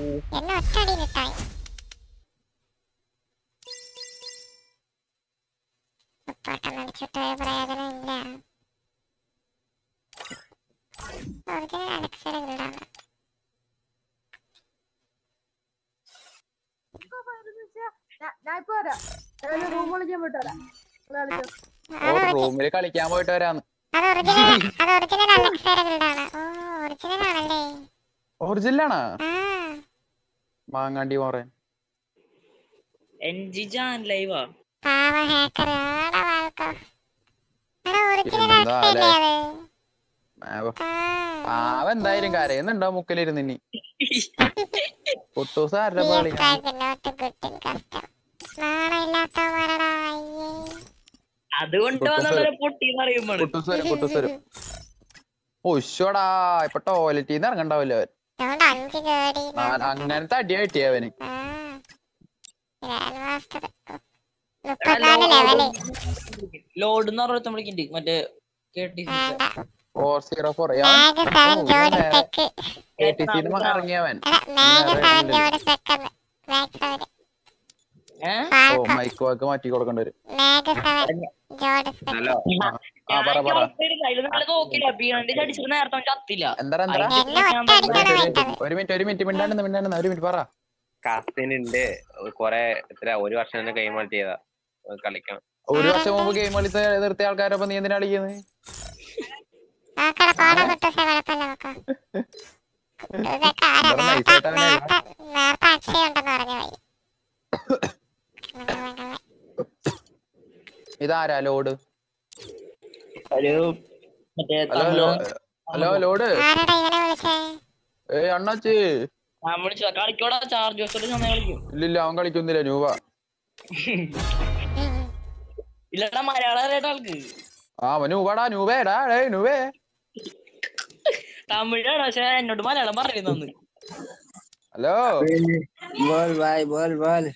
Speaker 9: റൂമില് കളിക്കാൻ പോയിട്ട് വരാന്ന് ഒറിജിനലാണോ മാങ്ങാണ്ടി മോറൻ എന്തായാലും കരയുന്നുണ്ടോ മുക്കിലിരുന്ന് ഇനി കുട്ടൂസ് ആരുടെ പാളി കുട്ടൂസ് വരും ഓശ്വടാ ഇപ്പൊ ടോയ്ലറ്റിന്ന് ഇറങ്ങണ്ടാവില്ല അവൻ
Speaker 10: അതുകൊണ്ട് 5 കേടി
Speaker 9: അങ്ങനത്തെ അടി കിട്ടിയ അവന്.
Speaker 10: Grand master 34 level.
Speaker 7: ലോഡ് എന്ന് പറഞ്ഞ വിളിക്കുന്നുണ്ട് മറ്റേ
Speaker 10: വേണ്ട
Speaker 9: 404
Speaker 10: മാഗ് 7 ജോഡി സ്പെക്ക്.
Speaker 9: ഇറങ്ങിയവൻ.
Speaker 10: മാഗ് 7 ജോഡി സ്പെക്ക്. മാഗ് 7
Speaker 9: മൈക്ക് മാറ്റി കൊടുക്കേണ്ടി വരും.
Speaker 10: മാഗ് 7 ജോഡി സ്പെക്ക്.
Speaker 9: എന്താ ഒരു മിനിറ്റ് മിണ്ടാണ്ട് ഒരു മിനിറ്റ് പറ.
Speaker 1: കാസ്റ്റിനുണ്ട് കൊറേ ഒരു വർഷം തന്നെ ഗെയിം കളി ചെയ്താ കളിക്കണം.
Speaker 9: ഒരു വർഷം മുമ്പ് ഗെയിം കളി നിർത്തിയ ആൾക്കാരൊപ്പം നീ എന്തിനാ കളിക്കുന്നത്? ഇതാരാ ലോഡ്? Hello load. അണ്ണാച്ചി ഇല്ലില്ല അവൻ കളിക്കുന്നില്ല. നൂവ
Speaker 7: ഇല്ലടാ മലയാളം ആൾക്ക്.
Speaker 9: നൂവടാ നൂവേടാ നൂവേ
Speaker 7: തമിഴാണ് പക്ഷെ എന്നോട് മലയാളം പറയുന്നു.
Speaker 9: ഹലോ
Speaker 12: बोल भाई बोल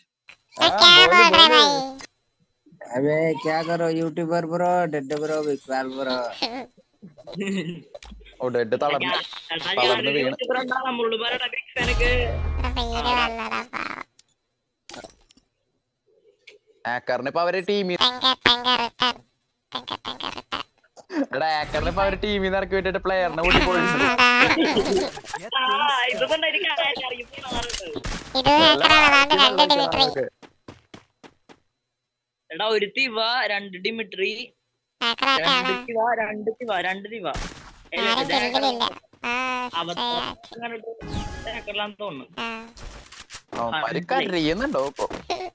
Speaker 12: अबे क्या करो YouTuber bro dead bro big बार ब्रो
Speaker 9: ഓ ഡെഡ് തളർന്നു വീണ്. ആക്കറിന് ഇപ്പൊ അവരെ ടീമിൽ ടീമിന്ന് ഇറക്കി വിട്ടിട്ട് പ്ലെയറിനെ കൂട്ടി പോയിട്ടുണ്ട്.
Speaker 7: എടാ ഒരു തിവ 2 ഡിമിട്രി 2 തിവ തോന്നുന്നു.
Speaker 9: കരയുന്നുണ്ടോ ഇപ്പൊ?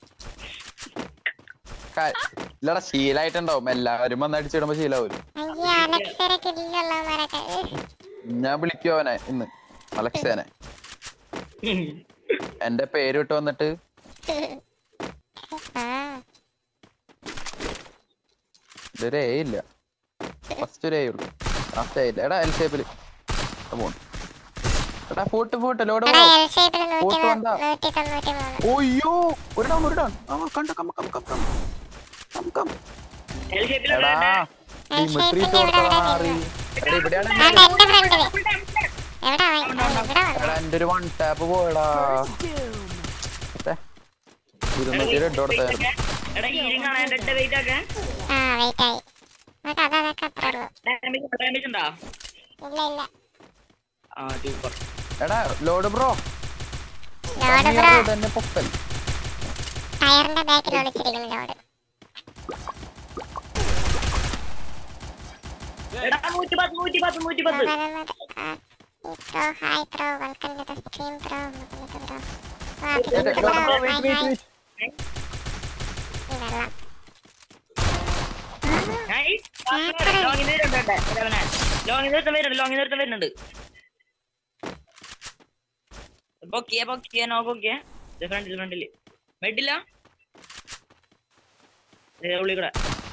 Speaker 9: ഇല്ലടാ ശീലായിട്ടുണ്ടാവും. എല്ലാവരും വന്ന് അടിച്ചിടുമ്പോ ശീലാവൂല. ഞാൻ വിളിക്കും അവനെ ഇന്ന് അലക്സേനെ. എന്റെ പേര് വിട്ട് വന്നിട്ട് ഇതൊരേ ഇല്ല. ഫസ്റ്റ് ഒരു ഉള്ളു ലാസ്റ്റ് ആയില്ല. എടാ എൽ ഷേപ്പില് എടാ ഫോട്ട് ലോഡ് ഫോട്ട് വന്നാ. ഓയ്യോ ഒരു ഡൗൺ കണ്ട എടാ ഡിമിട്രി മാറി. ഇവിടെയാണ് എന്റെ ഒരു 1 ടാപ്പ് പോയടാ. 200 റെഡ് കൊടുത്തായിരുന്നു. എടാ ലോഡ് ബ്രോ തന്നെ പൊക്കൽ.
Speaker 10: ടയറിന്റെ ബാക്കിൽ ഒളിച്ചിരിക്കുന്നു lord. Hi bro welcome to the stream bro.
Speaker 7: ഫ്രണ്ടില് മെഡില്ല ഉള്ളിൽ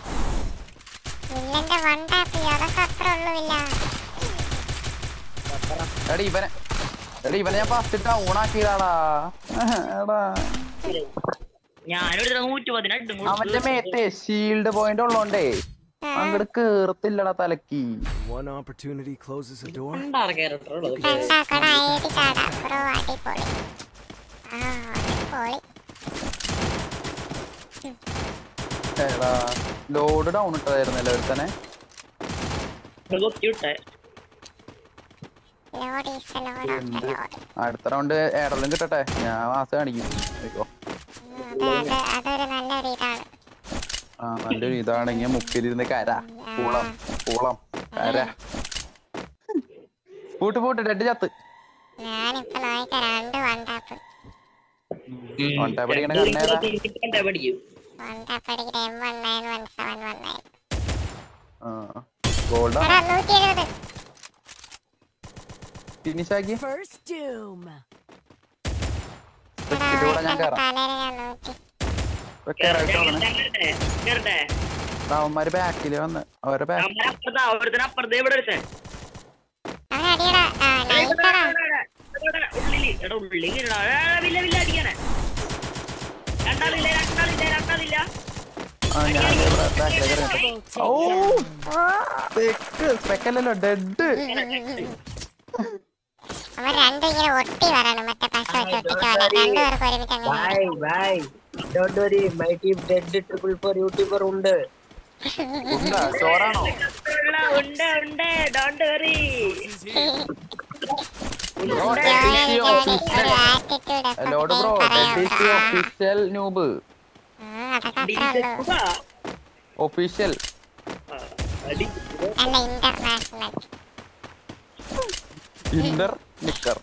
Speaker 9: ഇവനെ ഞാൻ ഫസ്റ്റ് ഓണാക്കിയതാടാ. അവന്റെ മേത്തെ ഷീൽഡ് പോയിന്റ് ഉള്ളോണ്ടേ അങ്ങോട്ട് കേറത്തില്ലടാ തലക്ക്. ലോഡ് ഡൗൺ ഇട്ടതായിരുന്നല്ലോ ഒരു തന്നെ. അടുത്ത റൗണ്ട് ഏറെല്ലാം കിട്ടട്ടെ. ഞാൻ മാസം കാണിക്കും. നല്ലൊരു ഇതാണെങ്കിൽ മുക്കിലിരുന്ന് കര പൂളം കര പൂട്ട് ഡെഡ് ചത്ത്. ഫിനിഷ് ആക്കി ഞാൻ കയറാം. അവന്മാര് ബാക്കില് വന്ന് അവരുടെ
Speaker 7: ഉള്ളില് എടാ ഉള്ളില് വില്ല വില്ല അടിക്കാനെ രണ്ടാളില്ല
Speaker 9: സ്പെക്കല്ലല്ലോ ഡെഡ്
Speaker 10: അവൻ രണ്ടും ഇങ്ങനെ ഒട്ടി വരണം മറ്റേ പശ വെച്ച് ഒട്ടിച്ച പോലെ രണ്ടുപേർക്ക് ഒരുമിച്ച് അങ്ങനെ
Speaker 11: ഡോണ്ട് വരി മൈ ടീം ഡെഡ് 444 യൂട്യൂബർ ഉണ്ട്.
Speaker 9: ചോറാണോ?
Speaker 7: ഉണ്ട് don't worry.
Speaker 9: Lord bro official noob official
Speaker 10: അല്ല ഇന്റർനാഷണൽ
Speaker 9: ഇന്റർ നിക്കർ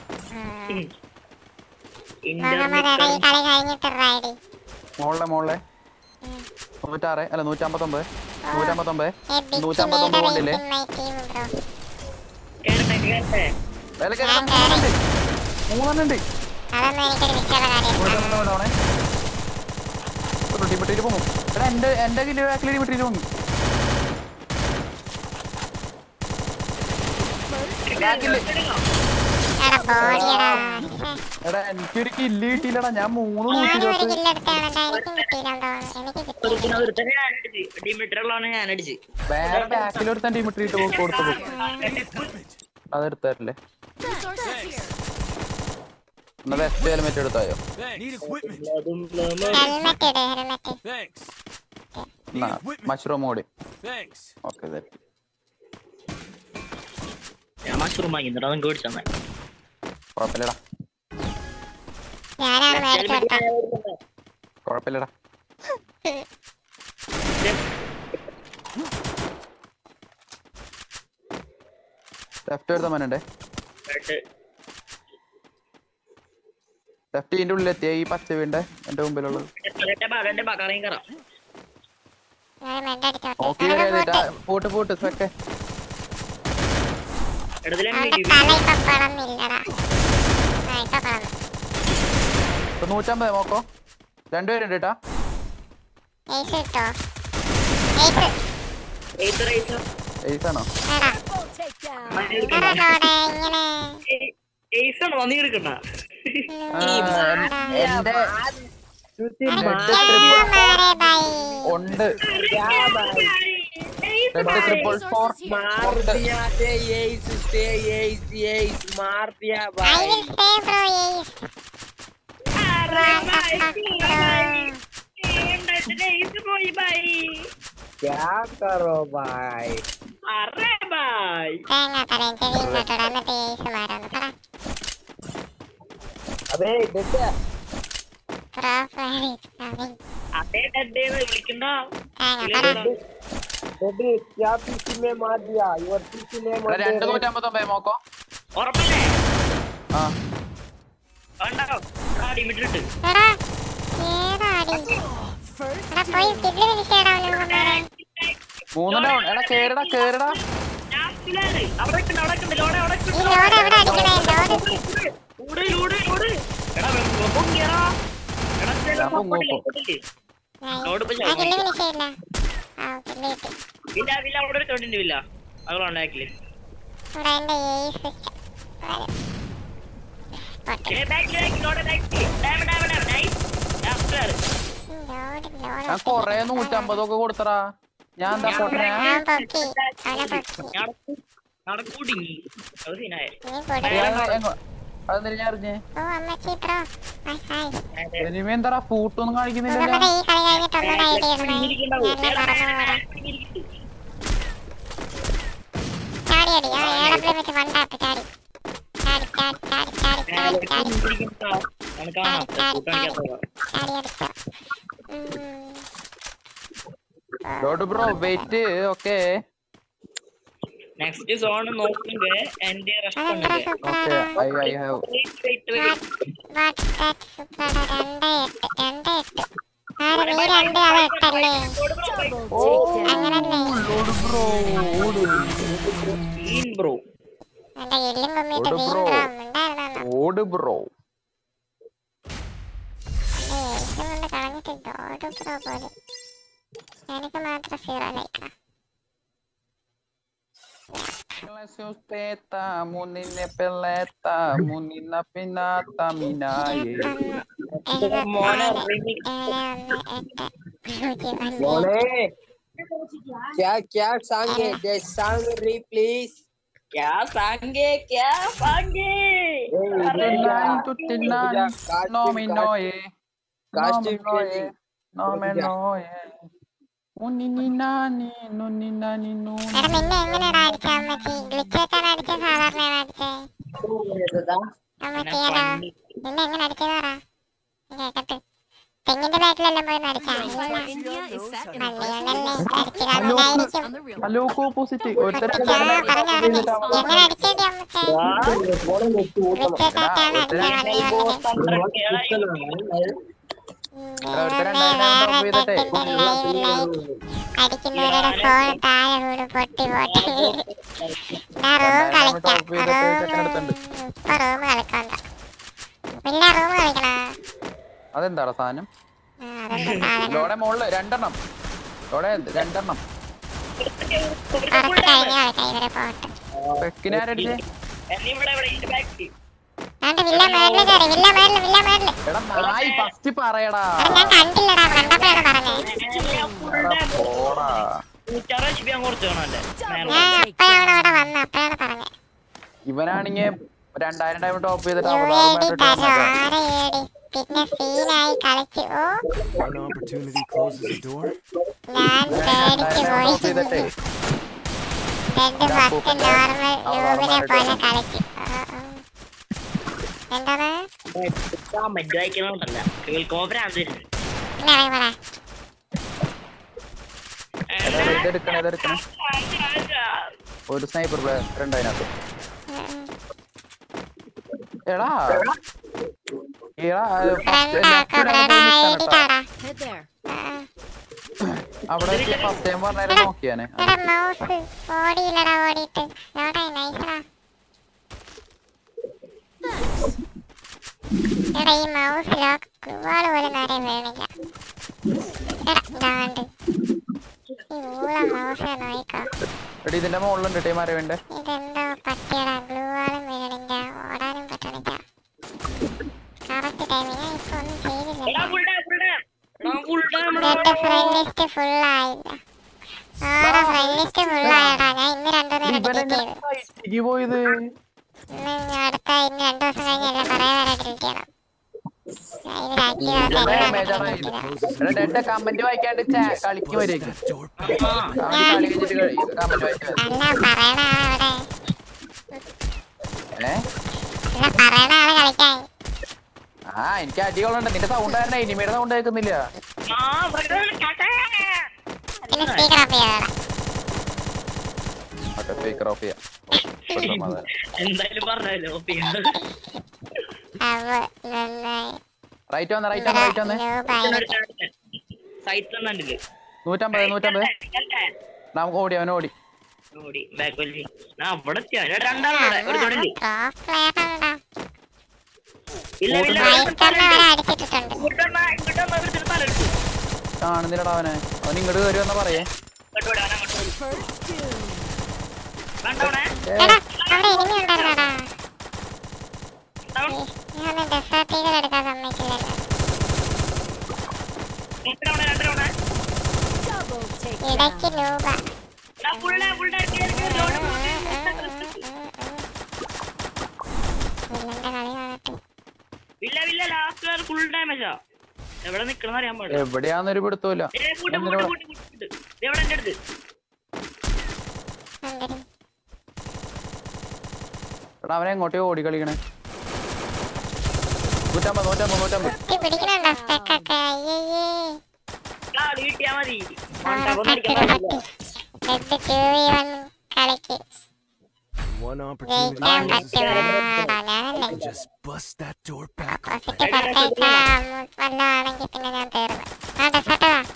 Speaker 10: ഈ കളി കഴിഞ്ഞിട്ട് റൈഡി
Speaker 9: മോളെ 106 അല്ല 159 കൊണ്ടില്ലേ മൂന്നെണ്ണുണ്ട്.
Speaker 10: അതൊന്നും എനിക്കൊരു വിഷയമുള്ള കാര്യം
Speaker 9: ഡിമിട്രിയിൽ പോകും. എന്റെ കിലോ ബാക്കിൽ ഡിമിട്രിയിൽ പോകും. എടാ എനിക്കൊരു കില്ല് കിട്ടിയില്ലടാ. ഞാൻ 3 വേറെ ബാക്കിലൊരുത്താൻ ഡിമിട്രി കൊടുത്തു അതെടുത്തല്ലേ. എന്നാ വെസ്റ്റ് ഹെൽമെറ്റ് എടുത്തായോ? മഷ്റൂം കൂടി. ഓക്കെ കുഴപ്പമില്ലടാ കുഴപ്പമില്ലടാ. ലെഫ്റ്റ് എടുത്ത മനുണ്ടേ. ലെഫ്റ്റ് ഇതിന്റെ ഉള്ളിലെത്തിയ ഈ പച്ച വീണ്ട എന്റെ മുമ്പിലുള്ളത്. പൂട്ട് സെക്കെ 150 നോക്കോ. രണ്ടുപേരുണ്ട് കേട്ടാ. ഏസാണോ? ഉണ്ട്
Speaker 11: क्या करो भाई?
Speaker 7: अरे भाई
Speaker 11: अबे देखा
Speaker 7: अबे डड्डे विളിക്കണ്ട
Speaker 11: डड्डे क्या पीसी में मार दिया योर पीसी ने मार
Speaker 9: 259 നോക്കോ.
Speaker 7: ഉറപ്പല്ലേ?
Speaker 9: ആ
Speaker 7: കണ്ടോ ആടി മിഡിട്ട്
Speaker 9: മൂന്ന് ഡൗൺ. എടാ കേറടാ ഞാൻ കൊറേ 150 ഒക്കെ കൊടുത്തടാ. ഞാൻ എന്താ അതെന്താ ഞാൻ അറിഞ്ഞേ? ഇനിമേ എന്താ ഫൂട്ടൊന്നും കാണിക്കുന്നില്ല. Bro wait. Okay
Speaker 7: next zone നോക്കുമ്പോ എന്റെ റെസ്പോണ്ട്
Speaker 9: ഓക്കെ ഐ ഹാവ് ഓട് ബ്രോ.
Speaker 10: എനിക്ക് മാത്രം 0 ലൈക്കാ.
Speaker 9: Sospeta, munine peleta, munina pinata minaye.
Speaker 12: മോളെ क्या song है the song please
Speaker 7: क्या सांगे
Speaker 9: Tutinani, no me noye. No me noye. Uninani, nuninani, no.
Speaker 10: എടാ നിന്നെ എങ്ങനെയാടാ അടിച്ചേ അമ്മച്ചി? ഗ്ലിച്ചായിട്ടാണ് അടിച്ചേ സാധാരണയാണ് അടിച്ചേ? അമ്മച്ചി എടാ നിന്നെ എങ്ങനെ അടിച്ചത് പറ കേക്കട്ടെ. തെങ്ങിന്റെ ബാക്കിലെല്ലാം പോയി അടിച്ചാ
Speaker 9: ഹലോ ഓപ്പോസിറ്റ്
Speaker 10: എങ്ങനെ അടിച്ചേണ്ടി അമ്മച്ചേ? ഗ്ലിച്ചായിട്ടാണ് അടിക്കുന്നവരുടെ ഫോൺ താഴെ വീട് പൊട്ടി പോട്ടെ. ഞാൻ റൂം കളിക്കാം. ഇപ്പൊ റൂം കളിക്കണ്ട. പിന്നെ റൂം കളിക്കണ
Speaker 9: അതെന്താടാ സാധനം? ലോടെ മോളില് രണ്ടെണ്ണം പെക്കിനാരടിച്ചേ ഫസ്റ്റ് പറയടാ.
Speaker 10: ഞാൻ കണ്ടില്ലടാ, കണ്ടപ്പോഴാണ് പറഞ്ഞേ. ഞാൻ അപ്പോഴാണ് അവിടെ വന്നത്, അപ്പോഴാണ് പറഞ്ഞേ.
Speaker 9: ഇവനാണെങ്കി 2000 ടൈം ടോപ്പ് ചെയ്തിട്ട്
Speaker 10: പിന്നെ സീനായി കളിച്ചു. ഓ
Speaker 5: One opportunity closes the door.
Speaker 10: ഞാൻ പേടിച്ചു പോയി. ഫസ്റ്റ് നോർമൽ ലൂബിനെ പോലെ കളിച്ചു. എന്താണ്
Speaker 9: ഒരു സ്നൈപ്പർ പ്ലെയർ രണ്ടതിനകത്ത്. എടാ അവിടെ ഫസ്റ്റ് ടൈം പറഞ്ഞാലും നോക്കിയാനെ.
Speaker 10: ഓടിയില്ലടാ, ഓടിയിട്ട് എടാ ഈ മൗസ് ലോക്ക് ഗ്ലൂവാള് പോലും നേരെ വീണില്ല.
Speaker 9: ഇതിന്റെ മുകളിലുണ്ട് ടീം അറിയണ്ടേ.
Speaker 10: ഇതെന്തോ പറ്റിയടാ, ഗ്ലൂവാളും വീണില്ല, ഓടാനും പറ്റണില്ല. Correct timing. ഞാൻ ഇപ്പൊ ഒന്നും ചെയ്തില്ല. ഫ്രണ്ട് ലിസ്റ്റ് ഫുൾ ആയില്ല. ആടെ ഫ്രണ്ട് ലിസ്റ്റ് ഫുൾ ആയടാ. ഞാൻ ഇന്ന് 2 നേരം ഡിലീറ്റ് ചെയ്തു.
Speaker 9: പോയത്
Speaker 10: അടുത്ത ഇന്ന് 2 ദിവസം കഴിഞ്ഞല്ലേ പറയാ വരെ ഡിലീറ്റ് ചെയ്യണം.
Speaker 9: കമന്റ് വായിക്കാണ്ട് കളിക്ക് വരേക്കും. ആ എനിക്ക് അടികളുണ്ട്. നിന്റെ സൗണ്ട് ആയിരുന്നു, ഇനിമയുടെ സൗണ്ട് കേൾക്കുന്നില്ല. സ്പീക്കർ ഓഫ് ചെയ്യാം. റൈറ്റ് വന്നേ 150 നമുക്ക് ഓടി. അവൻ ഓടി. കാണുന്നില്ലടാ അവനെ. അവൻ ഇങ്ങോട്ട് കയറി വന്നാ പറയേ.
Speaker 10: എടുക്കാൻ സമ്മതിക്കില്ലല്ലോ. ഇടയ്ക്ക് ലൂബ
Speaker 9: എവിടെയാന്നൊരു പിടുത്തൂല. അവനെ എങ്ങോട്ടേ ഓടി കളിക്കണേ. 150
Speaker 10: പിടിക്കണുണ്ടോ സ്റ്റക്കൊക്കെ?
Speaker 5: One opportunity to just bust that door back open.
Speaker 10: പിന്നെ ഞാൻ തീർന്നു. ആ ഡെസേർട്ട് വാ.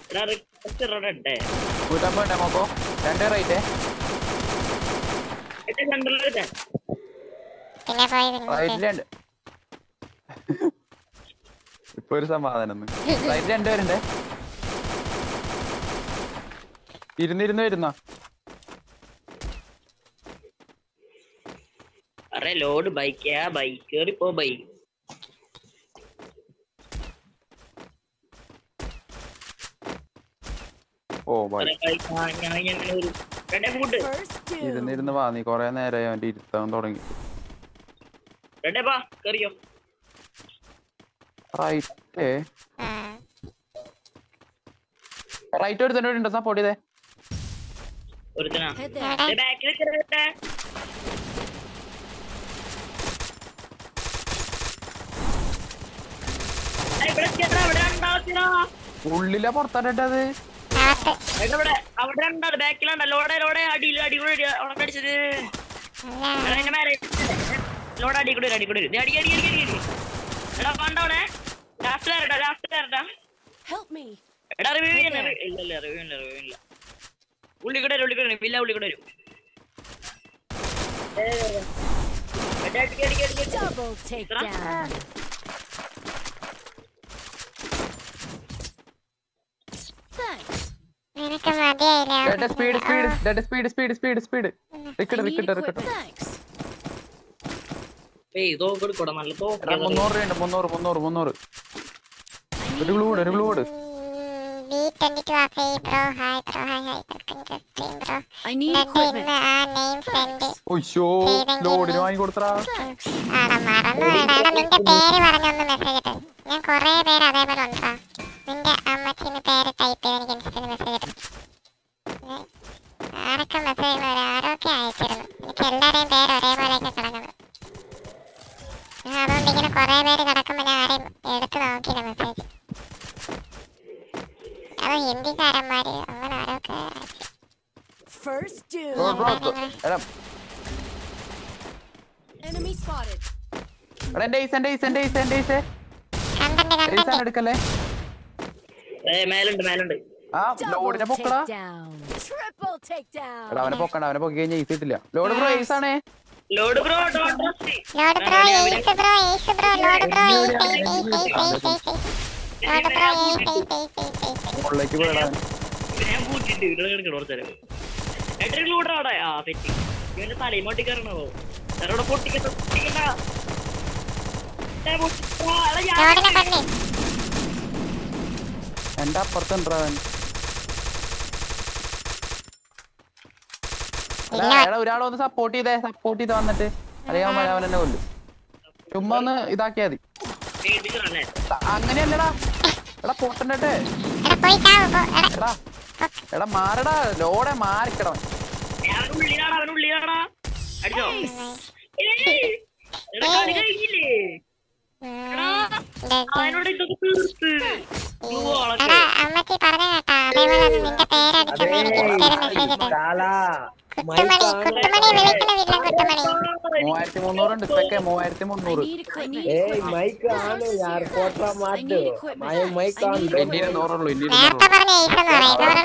Speaker 9: 150 നോക്കോ 2 റേറ്റ് റൈറ്റ് ഇപ്പൊ ഒരു സമാധാനം റൈറ്റ് 2 പേരുണ്ടേ ഇരുന്ന് വരുന്നോ
Speaker 7: अरे लोड बाइक क्या बाइक केरी पो भाई
Speaker 9: ഓ ബൈ
Speaker 7: अरे भाई ഞാൻ ഒരു രണ്ട് ഫുഡ്
Speaker 9: ഇരുന്ന് വാ നീ കൊറേ നേരമായി അവന്റെ ഇരുത്താൻ തുടങ്ങി
Speaker 7: രണ്ട് ബാ കറിയോ
Speaker 9: റൈറ്റ് ഒരു തന്നെ ഉണ്ടോ സപ്പോർട്ട് ചെയ്തേ
Speaker 7: ഒരുത്തനാ ബാക്കിൽ കേറട്ടെ
Speaker 9: ഉള്ളിലാ പുറത്താട്ടത്
Speaker 7: അവിടെ ഉണ്ടാവും ബാക്കിലുണ്ട ലോടെ അടിയിൽ അടിച്ചത് ലോഡ് അടിക്കൂടെ എടാ പണ്ടവിടെ ലാസ്റ്റ് എടാ റിവ്യൂ ഇല്ല ഉള്ളിക്കൂടെ വില്ല ഉള്ളിക്കൂടെ വരും
Speaker 10: നിനക്ക് മതിയായില്ലേ
Speaker 9: സ്പീഡ്
Speaker 7: ഏയ് തോക്ക് എടുക്കോടാ നല്ല തോക്ക്
Speaker 9: 300 ഒരു ഗ്ലൂ കൊടു
Speaker 10: B22 ആക്കി bro hi welcome to stream bro ഇന്ന് ആ നെയിം സെൻഡ്
Speaker 9: ഓയ്യോ ലോഡിന് വാങ്ങി കൊടുത്തടാ
Speaker 10: ആടാ മറന്നു വേണ്ട നിന്റെ പേര് പറഞ്ഞൊന്ന് മെസ്സേജ് ഇട്ടു ഞാൻ കുറേ പേര് അതേപോലെ ഉണ്ടാ നിന്റെ അമ്മച്ചിന്റെ പേര് ടൈപ്പ് ചെയ്ത് എനിക്ക് ഇൻസ്റ്റയിൽ മെസ്സേജ് ഇട്ടു ആരൊക്കെ മെസ്സേജ് ആരൊക്കെ അയച്ചിരുന്നു എനിക്ക് എല്ലാവരെയും പേര് ഒരേപോലെയൊക്കെ കിടക്കുന്നത് അതുകൊണ്ട് ഇങ്ങനെ കുറേ പേര് കിടക്കുമ്പോൾ ഞാൻ ആരെയും എടുത്ത് നോക്കിയില്ല മെസ്സേജ് അത് ഹിന്ദിക്കാരന്മാര് അങ്ങനെ ആരൊക്കെ
Speaker 9: എടുക്കല്ലേ
Speaker 7: മേലുണ്ട്
Speaker 9: ആ ലോഡിനെ പൊക്കടാ അവനെ പൊക്കി കഴിഞ്ഞാൽ ഈസി കിട്ടില്ല ലോഡ് ബ്രോ ഏസ് ആണേ
Speaker 7: ലോഡ് ബ്രോ
Speaker 9: മുകളിലേക്ക് പോയടാ
Speaker 7: ഞാൻ പൂട്ടിട്ട് ലൂഡറാടാ ആ തെറ്റി ഇവന്റെ തലയിമോട്ടി കയറണോ അവിടെ പൊട്ടിക്കണ്ട
Speaker 9: എന്റെ അപ്പുറത്തുണ്ടാ ഒരാളൊന്ന് സപ്പോർട്ട് ചെയ്ത് വന്നിട്ട് അറിയാൻ അവൻ എന്നെ കൊല്ലും ചുമ്മാ ഒന്ന് ഇതാക്കിയാ മതി അങ്ങനെയല്ലടാ എടാ പൊട്ടണ്ടേ എടാ മാറടാ ലോടെ മാറിക്കണം
Speaker 7: അവനുള്ളിലാടാ അടിച്ചോ അവനോട് ഇതൊക്കെ തീർത്ത്
Speaker 10: അമ്മച്ചി പറഞ്ഞ കേട്ടാ അതേപോലെ നിന്റെ പേരടിച്ചപ്പോ എനിക്ക് ഇൻസ്റ്റയിൽ മെസ്സേജ് ഇട്ടു കുട്ടുമണി വിളിക്കുന്ന വില്ല കുട്ടുമണി
Speaker 9: 3300 ഉണ്ട് സ്പെക്കെ 3300
Speaker 12: മൈക്ക് ആണ് യാർ കോട്രാ മാറ്റ് മൈക്ക് ആണ്
Speaker 10: നേരത്തെ പറഞ്ഞ ഏസ് എന്ന്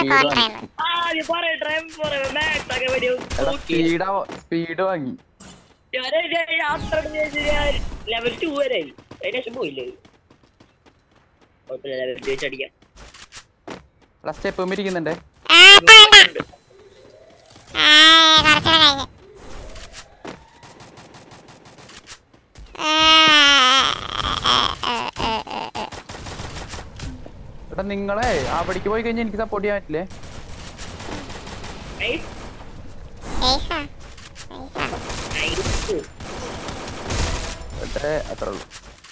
Speaker 10: പറയും
Speaker 9: സ്പീഡ് വാങ്ങി
Speaker 7: ലെവൽ 2 വരെ ഏകദേശം പോയില്ലേ അടിക്കാം
Speaker 9: സ്റ്റെപ്പ് ഇരിക്കുന്നുണ്ട് എടാ നിങ്ങളെ അവിടേക്ക് പോയി കഴിഞ്ഞാൽ എനിക്ക് സപ്പോർട്ട് ചെയ്യാൻ പറ്റില്ലേ അത്ര ഉള്ളു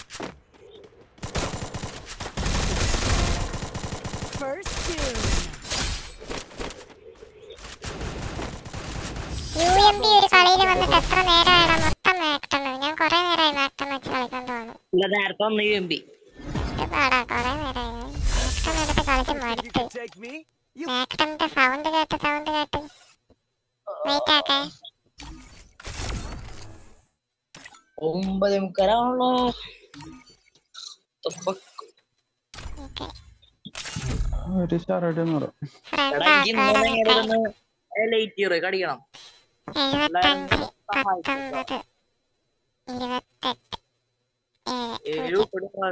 Speaker 10: UMP ഒരു കളിയിൽ വന്നിട്ട് എത്ര നേരമായിടാ മൊത്തം മാക്ടണ് ഞാൻ കൊറേ നേരമായി മാക്ടൺ വെച്ച് കളിക്കാൻ തോന്നുന്നു
Speaker 7: നേരത്തെ വന്ന് UMP
Speaker 10: പാടാ കൊറേ നേരമായി മാക്ടൺ എടുത്ത് കളിച്ച് മടുത്ത് മാക്ടണിന്റെ സൗണ്ട് കേട്ട് വെയിറ്റ് ആക്കേ
Speaker 7: 9:30
Speaker 10: ഓക്കെ
Speaker 9: ഒരു ഷാർഡ് എന്ന് പറ.
Speaker 7: എടാ എനിക്ക് ഇന്നലെ ഇങ്ങോട്ടൊന്ന് ലൈറ്റ് ഇയർ കടിക്കണം.
Speaker 10: 75 19 28
Speaker 7: ഏഴ് കൊടുക്കാതെ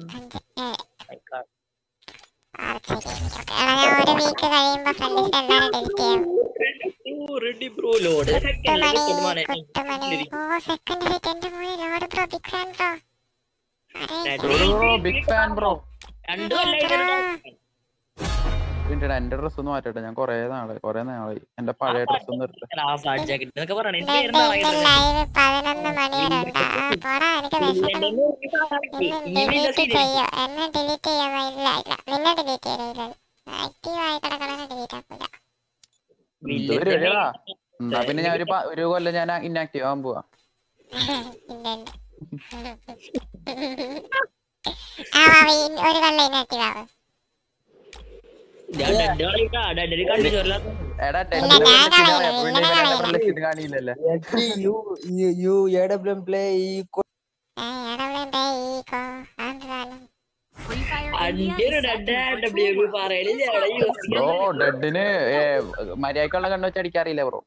Speaker 10: ഒരു വീക്ക് കഴിയുമ്പോ ഫ്രണ്ട്സ് എല്ലാരും ഡിലീറ്റ് ചെയ്യും.
Speaker 7: റെഡി ബ്രോ ലോഡ്
Speaker 10: കുട്ടുമണി ഓ സെക്കൻഡ് ഹിറ്റ് എന്റെ മോനെ lord bro big fan bro.
Speaker 9: Big fan bro.
Speaker 7: രണ്ടു കൊല്ലായി
Speaker 9: എന്റെ ഡ്രസ് ഒന്ന് മാറ്റട്ടെ. ഞാൻ കൊറേ നാളായി എന്റെ പഴയ ഡ്രസ് ഒന്ന് ഇട്ടേ.
Speaker 10: ലൈവ് 11 മണിവരെ ഉണ്ട്. പോടാ എനിക്ക് ഡിലീറ്റ് ചെയ്യോ എന്നെ ഡിലീറ്റ് ചെയ്യാൻ ഇല്ല നിന്നെ ഡിലീറ്റ് ചെയ്യില്ല. ആക്റ്റീവ് ആയി കിടക്കണ ഡിലീറ്റ് ആക്കില്ല.
Speaker 9: എന്നാ പിന്നെ ഞാൻ ഒരു കൊല്ലം ഞാൻ ഇന്നാക്റ്റീവ് ആവാൻ പോവാ.
Speaker 10: ഒരു കൊല്ലം ഇനാക്റ്റീവ് ആവും.
Speaker 9: കാണിയില്ലല്ലേ ബ്രോ. ഡെഡിന് മര്യാദക്കുള്ള കണ്ണു വെച്ച് അടിക്കാറിയില്ല ബ്രോ.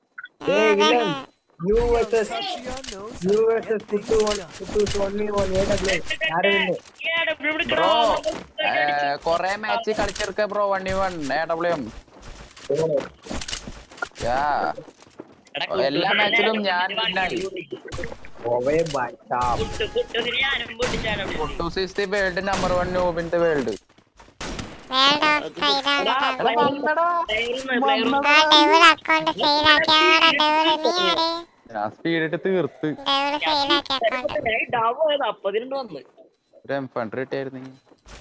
Speaker 9: ബ്രോ കൊറേ മാച്ച് കളിച്ചെടുക്ക ബ്രോ. 1v1 AWM. എല്ലാ മാച്ചിലും ഞാൻ വിന്നായി. World number 1 noob in the world. ഞാൻ സ്പീഡ് ഇട്ട് തീർത്ത് ഒരു M100 ഇട്ടായിരുന്നെങ്കിൽ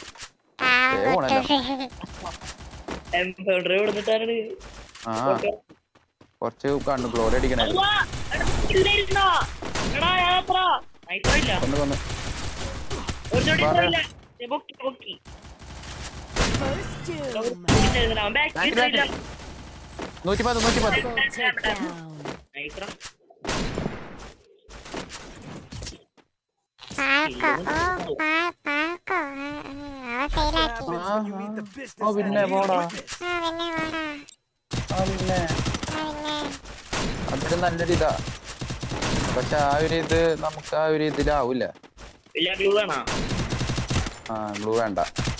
Speaker 9: കൊറച്ച് കണ്ണു ഗ്ലോറി അടിക്കണായിരുന്നു. കൊന്ന് 150. പിന്നെ പോടാ അതൊരു നല്ലൊരു ഇതാ. പക്ഷെ ആ ഒരു ഇത് നമുക്ക് ആ ഒരു ഇതിലാവൂല. ഗ്ലൂ വേണ്ട.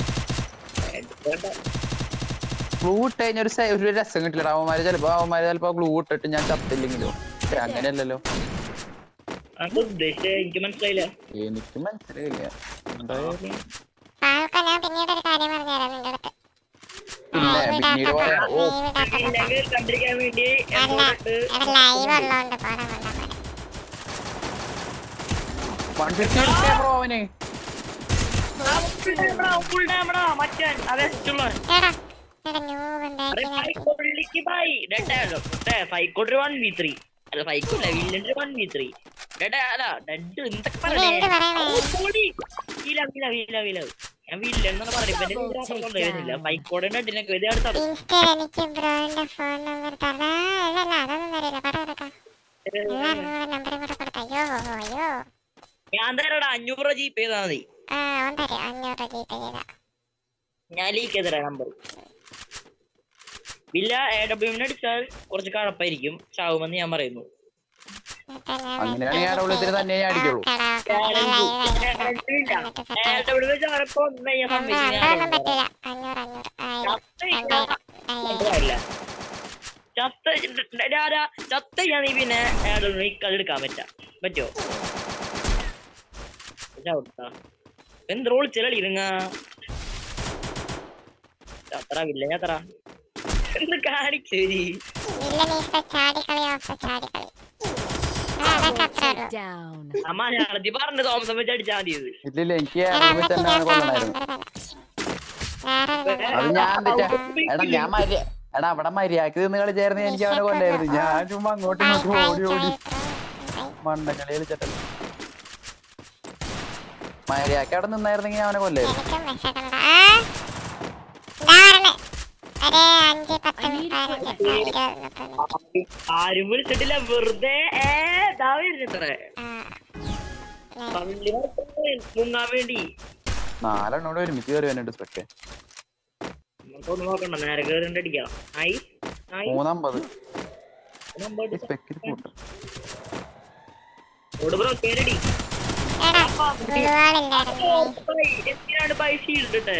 Speaker 9: ഗ്ലൂ ഇട്ട് കഴിഞ്ഞ ഒരു രസം കിട്ടില്ല. അവന്മാര് ചിലപ്പോ ഗ്ലൂ ഇട്ടിട്ട് ഞാൻ ചത്തില്ലെങ്കിലോ. അങ്ങനെയല്ലല്ലോ.
Speaker 7: എനിക്ക് മനസ്സിലായില്ല.
Speaker 10: പിന്നീട് ഒരു കാര്യം പറഞ്ഞുതരാം നിന്റെ അടുത്ത്.
Speaker 7: കണ്ടിരിക്കാൻ വേണ്ടി
Speaker 10: ലൈവ് ഉള്ളോണ്ട് പോടാ
Speaker 9: 150 ബ്രോ. അവന്
Speaker 7: ഫൈക്കോട്ട് 1v3 അല്ല ഫൈക്കോല്ല വില്ലന്റെ 1v3 ഞാൻ വില്ലെന്നാണ് പറയുന്നില്ല ഫൈക്കോടെ ഡെഡിനൊക്കെ ഞാൻ തരാടാ 500 രൂപ ജീപ്പ് ചെയ്താ മതി. ഞാൻ ലീക്ക് ചെയ്തരാ നമ്പർ. വില്ല AWM അടിച്ചാൽ കുറച്ച് കഴപ്പായിരിക്കും. ചാവുമെന്ന് ഞാൻ പറയുന്നു.
Speaker 9: അങ്ങനെയാണെങ്കിൽ തന്നെ ഞാൻ അടിക്കുള്ളൂ.
Speaker 7: ചത്ത ഞാൻ പിന്നെ എടുക്കാൻ പറ്റോ? എന്തോൾ ചിലളി ഇരുങ്ങ ചത്ര വില്ല ചത്ര എന്ത് കാണിച്ചേരി അമ്മ ഞാനതി പറഞ്ഞു തോമസം വെച്ച് അടിച്ചാൽ മതിയത്.
Speaker 9: ഇല്ലില്ല എനിക്ക് എടാ അവിടെ മര്യാദക്ക് നിന്ന് കളിച്ചായിരുന്നു. എനിക്ക് അവനെ കൊല്ലായിരുന്നു. ഞാൻ ചുമ്മാ അങ്ങോട്ടും ഇങ്ങോട്ടും ഓടി മണ്ടക്കളി കളിച്ചിട്ടല്ല. മര്യാദക്ക് അവിടെ നിന്നായിരുന്നെങ്കിൽ അവനെ കൊല്ലായിരുന്നു.
Speaker 7: ആരും വിളിച്ചിട്ടില്ല വെറുതെ മുങ്ങാൻ വേണ്ടി.
Speaker 9: 4 എണ്ണോട് ഒരുമിച്ച് കയറി വന്നിട്ട് സ്പെക്കെ
Speaker 7: നമുക്കൊന്നും നോക്കണ്ട നേരെ കേറിണ്ട് അടിക്കാം.
Speaker 9: 350 സ്പെക്കിൽ കൂട്ട
Speaker 7: ബ്രോ കേരടി എന്തിനാണ് പൈസ ഇട്ടിട്ടെ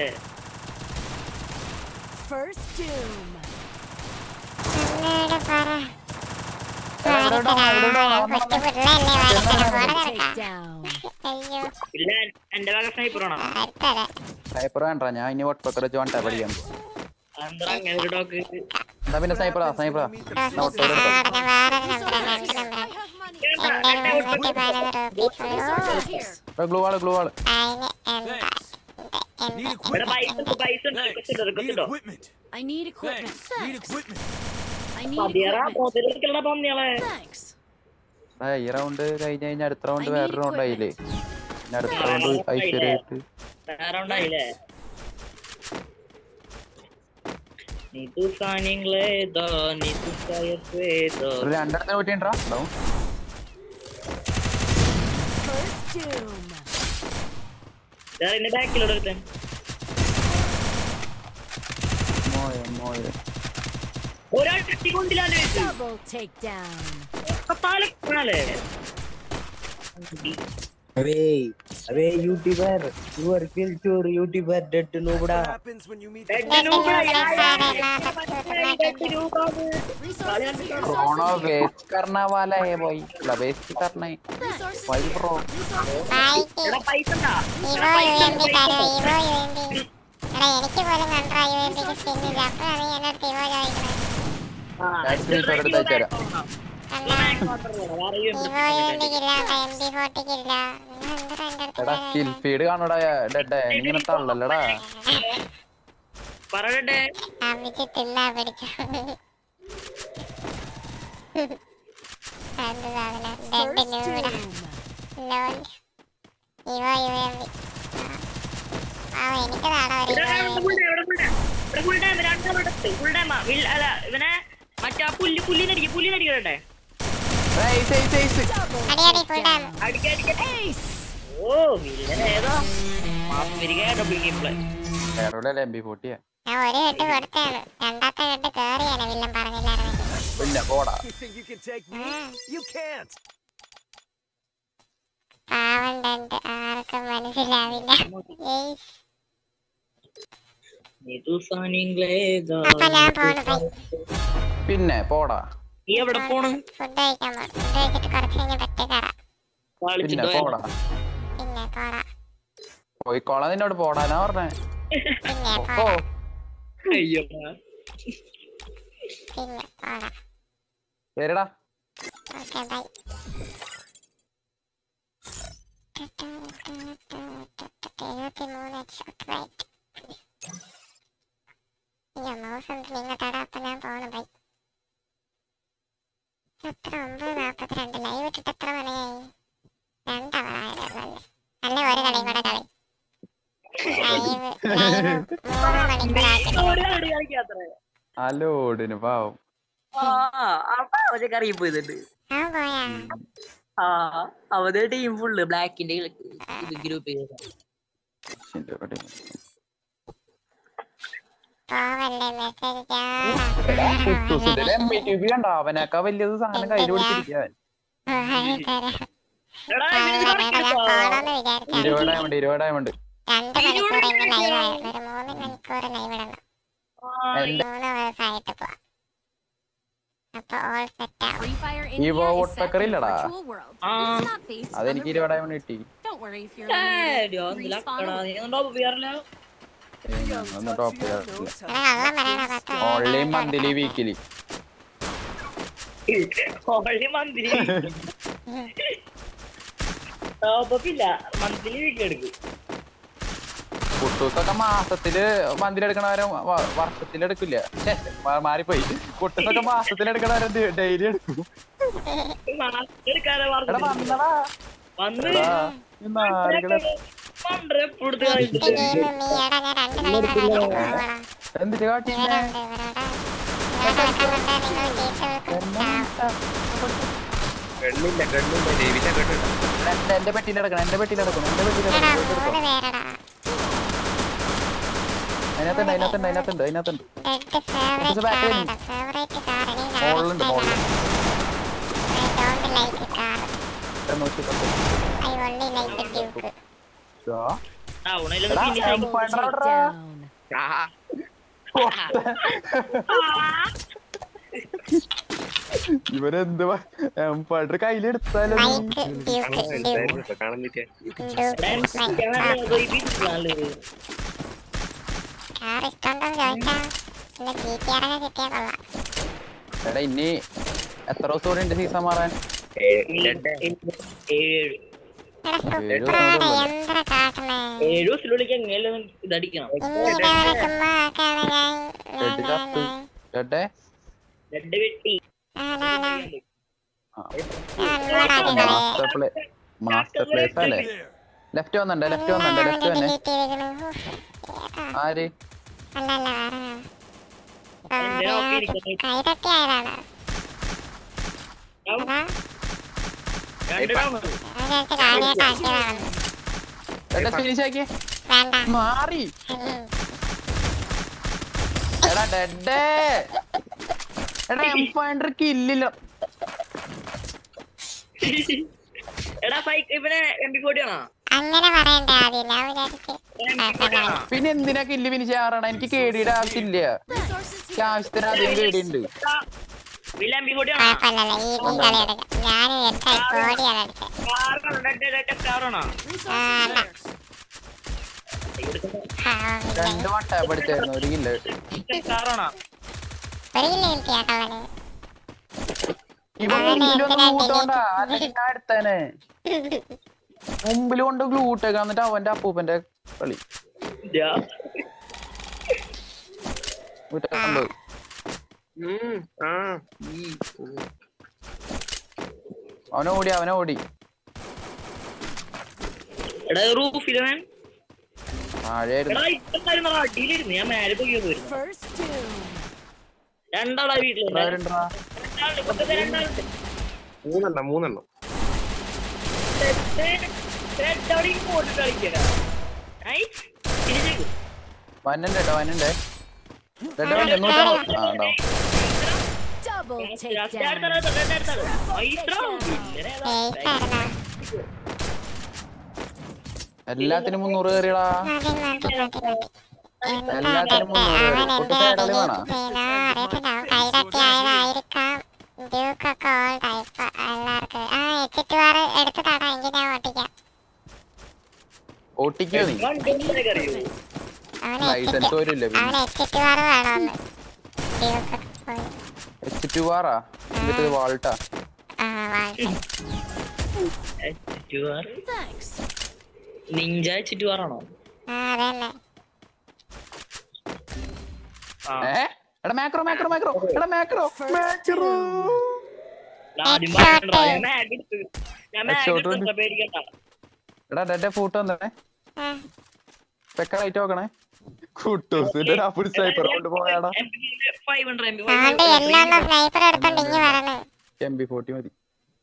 Speaker 7: ഇല്ല എന്റെ വക സ്നൈപ്പറാണോ?
Speaker 9: സ്നൈപ്പർ വേണ്ട, ഞാൻ ഇനി വോട്ട് ജോൺ പഠിക്കാം. എന്നാ പിന്നെ സ്നൈപ്പറാ glue wall
Speaker 3: I need equipment.
Speaker 9: ഈ റൗണ്ട് കഴിഞ്ഞ് കഴിഞ്ഞാൽ അടുത്ത റൗണ്ട് വേറെ റൗണ്ട് ആയില്ലേ? അടുത്ത റൗണ്ട് ഐശ്വര്യമായിട്ട് രണ്ടിടത്ത് പോയിട്ടാ
Speaker 12: Away YouTuber, you are killed to YouTuber dead to Nubda.
Speaker 9: Chrono waste करना वाला है भाई, waste करना है भाई bro. എടാ കിൽ ഫീഡ് കാണടാ ഡെഡ് ഇങ്ങനെ തള്ളല്ലടാ
Speaker 7: പറയട്ടെ ഇവനെ മറ്റേ പുല്ലിനടിക്കട്ടെ
Speaker 9: പിന്നെ പോടാ
Speaker 7: നീ എവിടെ പോണ്
Speaker 9: പിന്നെ പോടാ പോയിക്കോളാ നിന്നോട് പോടാനാ പറഞ്ഞേ ഓ ശരിടാ
Speaker 10: എത്ര 9:42 ലൈവ് ഇട്ടിട്ട് എത്ര മണിയായി? 2 അവറായിരുന്നു. അല്ല ഒരു കളിയും കൂടെ കളി
Speaker 9: അലോടിന് പാവം
Speaker 7: കറിയിൽ പോയതുണ്ട്. അവരുടെ ടീം ഫുള്ള് ബ്ലാക്കിന്റെ ഗ്രൂപ്പ്
Speaker 9: അവനൊക്കെ വലിയത് സാധനം കയ്യിൽ പിടിച്ചിരിക്കാൻ 20 ഡയമണ്ട് ഈ വോട്ടക്കറി ഇല്ലടാ അതെനിക്ക് 20 ഡയമണ്ട് കിട്ടി. ഓൺലി മന്ത്ലി വീക്കിലി കുട്ടൂസൊക്കെ മാസത്തില് മന്തിലെടുക്കണവരും വർഷത്തിലെടുക്കില്ല. മാറിപ്പോയി. കുട്ടൂസൊക്കെ മാസത്തിലെടുക്കണവരും ഡെയിലി എടുക്കും. എന്തിട്ട് കാട്ടി എന്റെ പെട്ടിയിലെടുക്കണം അതിനകത്തുണ്ട്
Speaker 2: Red favorite car.
Speaker 9: മോളിലുണ്ട്
Speaker 2: I don't like car. I only like Duke.
Speaker 9: ഇവരെന്ത് എംപൈഡർ കയ്യിലെടുത്താലോ എടാ ഇനി എത്ര ദിവസം കൂടെ ഉണ്ട് സീസൺ മാറാൻ?
Speaker 7: 7 ഇതടിക്കണം.
Speaker 9: മാസ്റ്റർ പ്ലേസ് അല്ലേ? ലെഫ്റ്റ് വന്നുണ്ട് തന്നെ ആര് ഫിനിഷാക്കി മാറി എടാ ഡെഡ് എടാ എംപൈഡർ കില്ലില്ല
Speaker 7: എടാ ഇവനെ MP40 ആണോ?
Speaker 9: പിന്നെ എന്തിനാ കില്ല് ഫിനിഷ് ആറണം? എനിക്ക് കേടിയുടെ ആവശ്യമില്ല. ആവശ്യത്തിന് അധികം കേടിയുണ്ട്. രണ്ട് വട്ടാ പഠിച്ചായിരുന്നു ഒരു കില്ല അടുത്തന്നെ മുമ്പിൽ കൊണ്ട് ഗ്ലൂട്ടൊക്കെ എന്നിട്ട് അവന്റെ അപ്പൂപ്പന്റെ കളി അവനെ ഓടി
Speaker 1: മൂന്നെണ്ണം
Speaker 9: വന്നുണ്ട് എല്ലാത്തിനും 300 കയറിയടാ. എല്ലാത്തിനും 300 കയറി വേണോ? ഓട്ടിക്കോ നീ? ലൈസൻസ് വരില്ല. H2R എന്നിട്ട് വാൾട്ടാ
Speaker 7: നിഞ്ച H2R ആണോ?
Speaker 9: എടാ മാക്രോ എടാ മാക്രോ എടാ ഡെഡ് ഫൂട്ട് വന്നേ പെക്ക റൈറ്റ് നോക്കണേ കൂട്ടൂസിന്റെ സ്നൈപ്പർ കൊണ്ട് പോയാടാ. MP40 മതി.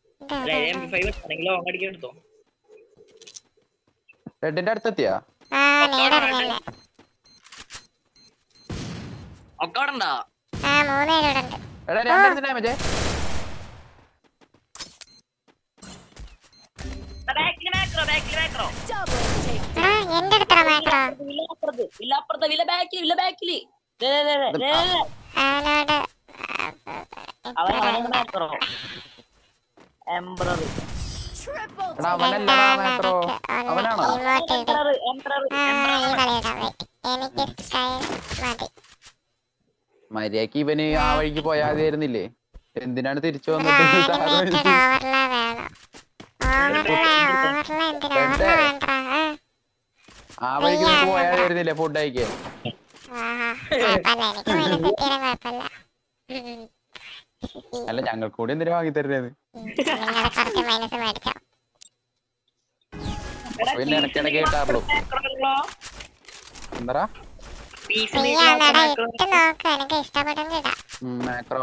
Speaker 9: റെഡിന്റെ അടുത്തെത്തിയാ എടാ 2 ഡാമേജ് മര്യാദക്ക് ഇവന് ആ വഴിക്ക് പോയാതായിരുന്നില്ലേ? എന്തിനാണ് തിരിച്ചു വന്നിട്ട് ആ വഴിക്ക് പോയാതായിരുന്നില്ലേ ഫുഡ് കഴിക്കാൻ? അല്ല ഞങ്ങൾക്ക് കൂടി എന്തിനാ വാങ്ങി തരുന്നത്? പിന്നെ ഇടയ്ക്കിടയ്ക്ക് കിട്ടാറുള്ളൂ. എന്താ മാക്രോ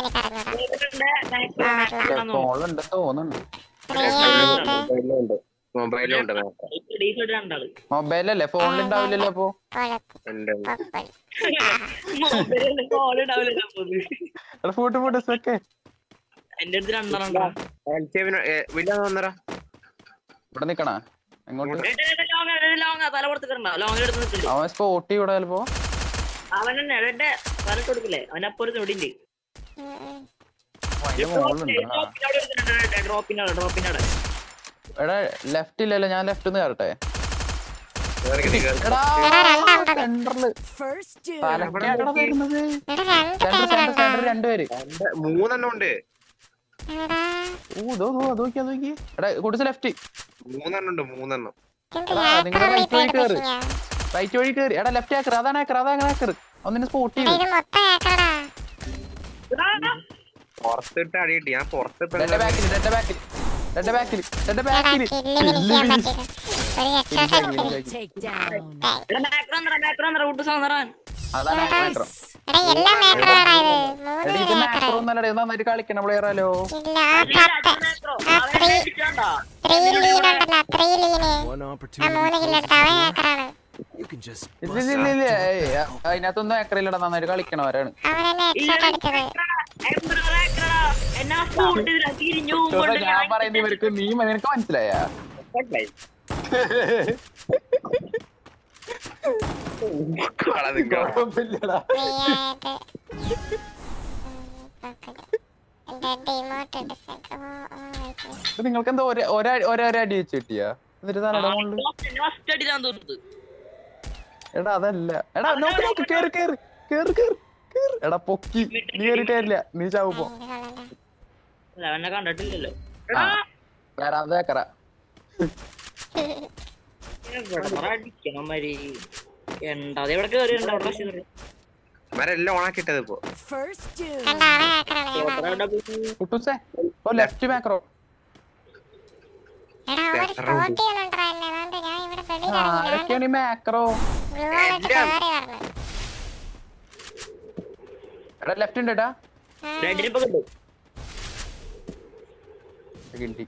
Speaker 9: ഫോണിലുണ്ട് തോന്നുന്നുണ്ട്.
Speaker 1: മൊബൈലുണ്ട്
Speaker 9: മൊബൈലല്ലേ ഫോണിലുണ്ടാവില്ലല്ലോ അപ്പൊ ഫൂട്ട് ഒക്കെ
Speaker 7: എന്റെ അടുത്ത് രണ്ടെണ്ണം
Speaker 9: ഇവിടെ നിക്കണ എങ്ങോട്ട്
Speaker 7: തല കൊടുത്തിട്ടുണ്ടോ ലോങ് എടുത്ത് നിൽക്കില്ല
Speaker 9: അവൻ സ്പോട്ടി ഇവിടെ ചിലപ്പോ
Speaker 7: അവൻ തന്നെ അവന്റെ തല കൊടുക്കില്ലേ അവനപ്പുറത്ത് നോടിണ്ട് ഡ്രോപ്പിനോടെ
Speaker 9: എടാ ലെഫ്റ്റ് ഇല്ലല്ലോ ഞാൻ ലെഫ്റ്റ് നിന്ന് കയറട്ടെ രണ്ടുപേര്
Speaker 1: മൂന്നെണ്ണം ഉണ്ട്
Speaker 9: കുടിച്ച് ലെഫ്റ്റ്
Speaker 1: മൂന്നെണ്ണം
Speaker 9: നിങ്ങൾ റൈറ്റ് വഴി കേറ് റൈറ്റ് വഴി കേറി എടാ ലെഫ്റ്റ് ആക്കർ അതാണ് ആക്കർ ഒന്നിനെ സ്പോട്ട് ചെയ്തു
Speaker 1: പുറത്തിട്ട് അടിയിട്ട് ഞാൻ പുറത്തിട്ട്
Speaker 9: നന്നായിട്ട് കളിക്കണം പ്ലെയറാലോ അതിനകത്തൊന്നും ഏക്കറില്ലടാ നന്നായിട്ട് കളിക്കണവരാണ് ഞാൻ പറയുന്ന ഇവർക്ക് നീ നിനക്ക് മനസ്സിലായ നിങ്ങൾക്ക് എന്താ ഒരേ അടി വെച്ച് കിട്ടിയാ എന്നിട്ട് എടാ അതല്ല എടാ നോക്ക് കേറി കേറി കേറി കേറി എടാ പൊക്കി നീ കയറിയിട്ടില്ല നീ ചാവുമ്പോ
Speaker 7: കണ്ടിട്ടില്ലല്ലോ
Speaker 1: എല്ലാം ഓണാക്കിട്ടത് ഇപ്പൊ
Speaker 9: ലെഫ്റ്റ് മാക്രോ ആരൊക്കെയാണ് ഈ മാക്രോ എടാ ലെഫ്റ്റ് ഉണ്ട് ഏട്ടാ കിട്ടി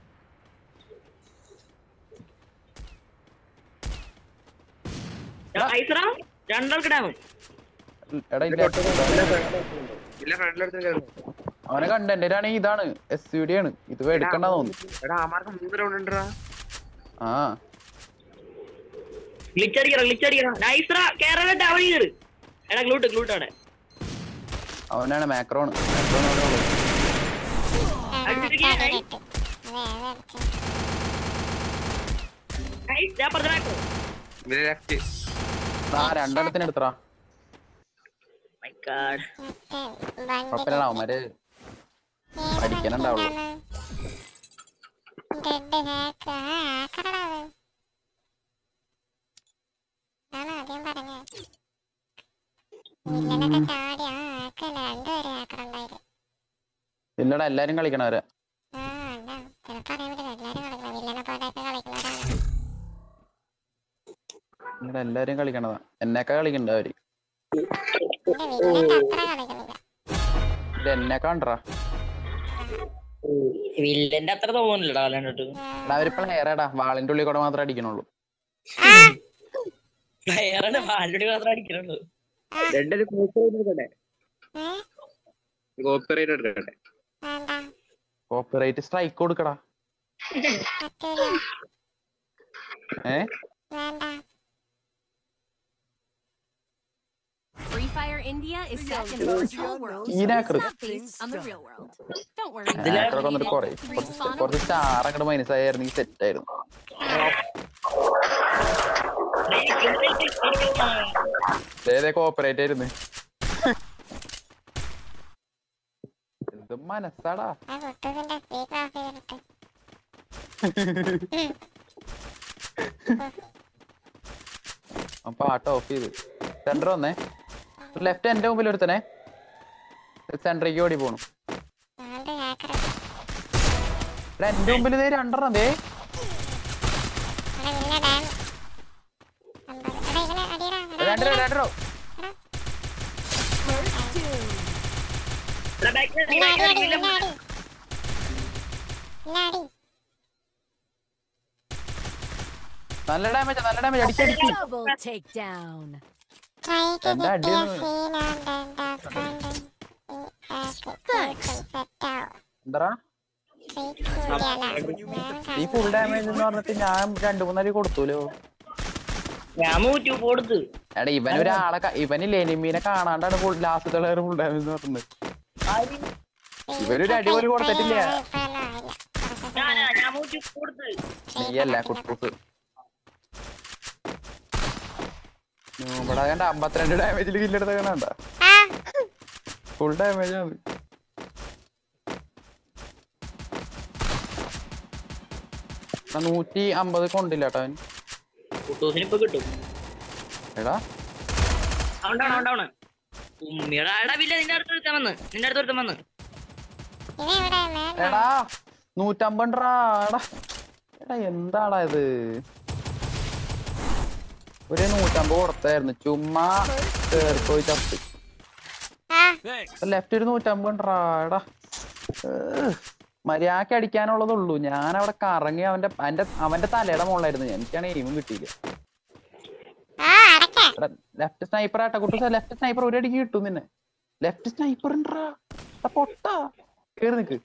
Speaker 9: അവനെ കണ്ടന്റാണ് ഇതാണ് SUD ആണ് ഇത് എടുക്കണ്ട തോന്നുന്നു ആ അവനാണ് മാക്രോൺ രണ്ടെണ്ണത്തിന് എടുത്തറാ അവന്മാര് പഠിക്കാനുണ്ടാവുള്ളൂ ഇല്ലടാ എല്ലാരും കളിക്കണവരെ എല്ലാരും കളിക്കണതാ എന്നൊക്കെ കളിക്കണ്ട അവര് എന്നെ കണ്ടറാ
Speaker 7: വില്ലന്റെ അത്ര തോന്നില്ലടാ
Speaker 9: അവര് പ്ലെയറാടാ വാളിന്റെ ഉള്ളിൽ കൂടെ മാത്രമേ അടിക്കണുള്ളൂ
Speaker 7: പ്ലെയറാണ് വാളിന്റെ മാത്രമേ അടിക്കണുള്ളൂ
Speaker 9: കോപ്പിറൈറ്റ് സ്ട്രൈക്ക് കൊടുക്കടാ
Speaker 3: Free Fire India is set in the virtual world. It's not based on the real world. Don't worry.
Speaker 9: കുറച്ച് സ്റ്റാർ അങ്ങോട്ട് മൈനസായിരുന്നെങ്കിൽ സെറ്റ് ആയിരുന്നു. കോപ്പറേറ്റ് ആയിരുന്നു. എന്ത് മനസ്സാടാ. പാട്ട് ഓഫ് ചെയ്ത് സെന്റർ വന്നേ ലെഫ്റ്റ് എന്റെ മുമ്പിൽ ഒരുത്തനെ സെന്ററിലേക്ക് ഓടി പോണു എന്റെ മുമ്പിൽ ഇതേ രണ്ടെണ്ണം അതേ രണ്ടോ നല്ല ഡാമേജ് അടിച്ചടിച്ച്
Speaker 3: Double takedown.
Speaker 9: എന്റെ അടിയൊന്നും എന്താ ഈ ഫുൾ ഡാമേജ് എന്ന് പറഞ്ഞിട്ട് ഞാൻ 2-3 അടി കൊടുത്തൂലോ.
Speaker 7: ഞാൻ 100 കൊടുത്ത്.
Speaker 9: എടാ ഇവനില്ലേ എനിമീനെ കാണാണ്ടാണ് ലാസ്റ്റ് ഫുൾ ഡാമേജ് എന്ന് പറഞ്ഞത്. ഇവനൊരു അടിപൊളി കൊടുത്തിട്ടില്ല. നീയല്ല കുട്ടൂസ് ഇവിടെ കണ്ട 52 ഡാമേജിൽ കില്ലെടുത്ത കാണണ്ട. ഫുൾ ഡാമേജ് ആണ്. ആ 150 കൊണ്ടില്ല കേട്ടോ അവൻ. എടാ എടാ 150 എടാ എടാ എന്താടാ ഇത്? ഒരു 150 കൊടുത്തായിരുന്നു ചുമ്മാ കേറിപ്പോയി ചത്ത്. ലെഫ്റ്റ് ഒരു 150 എടാ മര്യാദക്ക് അടിക്കാനുള്ളതുള്ളൂ. ഞാൻ അവിടെ കറങ്ങി അവന്റെ തലയുടെ മുകളിലായിരുന്നു. എനിക്കാണ് എയിമും കിട്ടിയില്ല. ലെഫ്റ്റ് സ്നൈപ്പർ ആട്ടാ കുട്ടു. ലെഫ്റ്റ് സ്നൈപ്പർ ഒരു അടിക്ക് കിട്ടും നിന്നെ. ലെഫ്റ്റ് സ്നൈപ്പർ ഉണ്ടാ പൊട്ടാ കേറി നിക്ക്.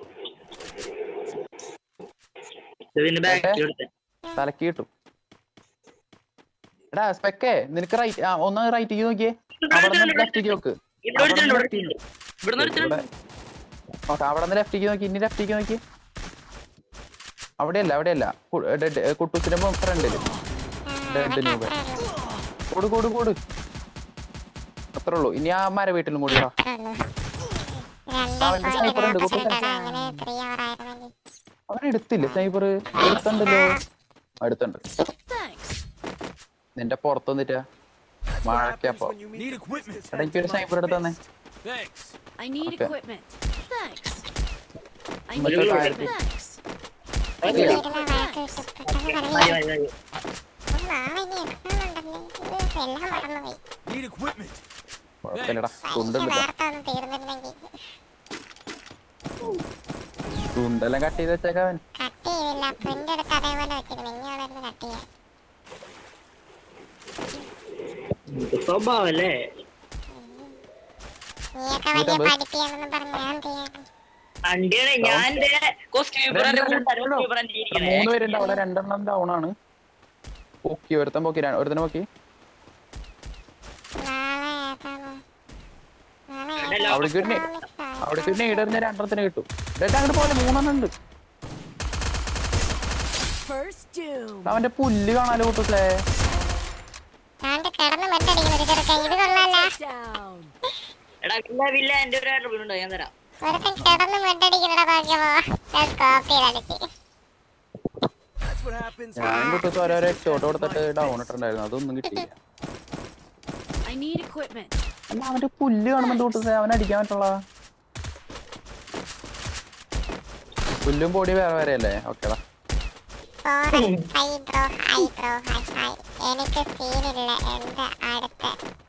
Speaker 9: തലക്ക് കിട്ടും. എടാ സ്പെക്കേ നിനക്ക് റൈറ്റ് ഒന്ന് റൈറ്റിക്ക് നോക്കിയേ. അവിടെ നിന്ന് ലെഫ്റ്റിക്ക് നോക്ക്. അവിടെ നിന്ന് ലെഫ്റ്റിക്ക് നോക്കി. ഇനി ലെഫ്റ്റിക്ക് നോക്കി. അവിടെയല്ല കുട്ടൂസിന്റെ ഫ്രണ്ടില് കൂട് അത്രേ ഉള്ളൂ. ഇനി ആ മര വീട്ടിലും കൂടി സ്നൈപ്പർ ഉണ്ട്. അവൻ എടുത്തില്ല സ്നൈപ്പർ. എടുത്തുണ്ടല്ലോ. അടുത്തുണ്ട്. നിന്റെ പുറത്ത് വന്നിട്ടാ മഴക്കപ്പോ. എടാ എനിക്കൊരു സ്നൈപ്പർ എടുത്ത് തന്നെ. കുഴപ്പമില്ലടാ ചുണ്ടെല്ലാം കട്ട് ചെയ്ത് വെച്ചേക്കവൻ.
Speaker 7: സ്വഭാവല്ലേ
Speaker 9: 200 പേരുണ്ട് അവിടെ. 2 ഡൗൺ ആണ്. പൊക്കി ഒരുത്തൻ ഒരുത്തനെ പൊക്കി. അവിടേക്ക് ഇടറിഞ്ഞ 2 കിട്ടും. അങ്ങോട്ട് പോലെ 3 ഉണ്ട്. അവന്റെ പുല്ല് കാണാലോ കൂട്ടൂസേ. ഞാൻ കൂട്ടൂസ് ഓരോരോ ഷോട്ട് കൊടുത്തിട്ട് ഡൗൺ ഇട്ടുണ്ടായിരുന്നു. അതൊന്നും കിട്ടിയില്ല. അല്ല അവന്റെ പുല്ല് കാണുന്നുണ്ട് കൂട്ടൂസേ. അവൻ അടിക്കാൻ പറ്റുള്ള പുല്ലും പൊടി വേറെ അല്ലേ? ഓക്കേടാ
Speaker 10: എനിക്ക് സീനില്ല. എന്റെ അടുത്ത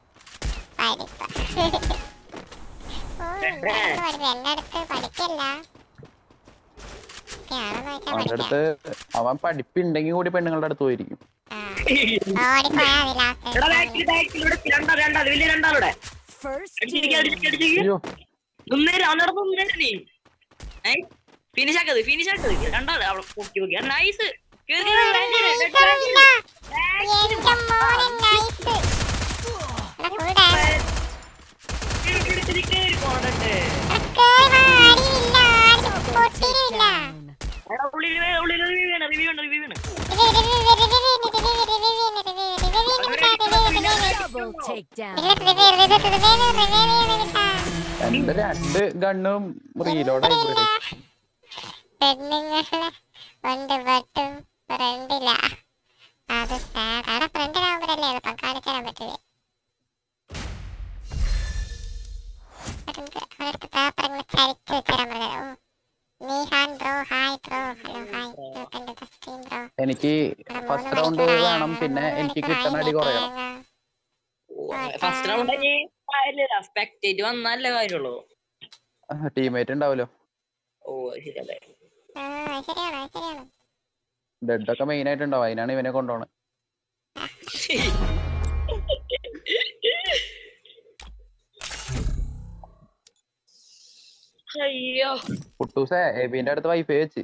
Speaker 10: എന്റെ അടുത്ത് പഠിക്കല്ല.
Speaker 9: അവന്റെ അടുത്ത് അവൻ പഠിപ്പുണ്ടെങ്കിൽ കൂടി പെണ്ണുങ്ങളുടെ അടുത്ത് പോയിരിക്കും. എന്റെ 2 ഗണ്ണും റീലോഡ്
Speaker 10: പെണ്ണുങ്ങളെ കൊണ്ട് വെട്ടും ഫ്രണ്ടില്ല. അത് ഫ്രണ്ടിലാവുമ്പോഴല്ലേ എളുപ്പം കാണിച്ചു തരാൻ പറ്റില്ലേ? അവർക്ക് പേപ്പർ ഇങ്ങനെ ചരിച്ചു വെച്ചാൽ പറഞ്ഞത്.
Speaker 9: എനിക്ക് ഫസ്റ്റ് റൗണ്ട് വേണം. പിന്നെ എനിക്ക് കിട്ടുന്ന അടി കുറയണം.
Speaker 7: ഫസ്റ്റ് റൗണ്ട് സ്പെക്ടേറ്റ് വന്നാലേ കാര്യമുള്ളൂ.
Speaker 9: ടീമേറ്റ് ഉണ്ടാവല്ലോ.
Speaker 7: ഓ ശരിയല്ലേ.
Speaker 9: ഡെഡൊക്കെ മെയിൻ ആയിട്ടുണ്ടാവും, അതിനാണ് ഇവനെ കൊണ്ടുപോണത്.
Speaker 7: അയ്യോ
Speaker 9: കുട്ടൂസേ എബിന്റെ അടുത്ത് വൈഫൈ വെച്ച്.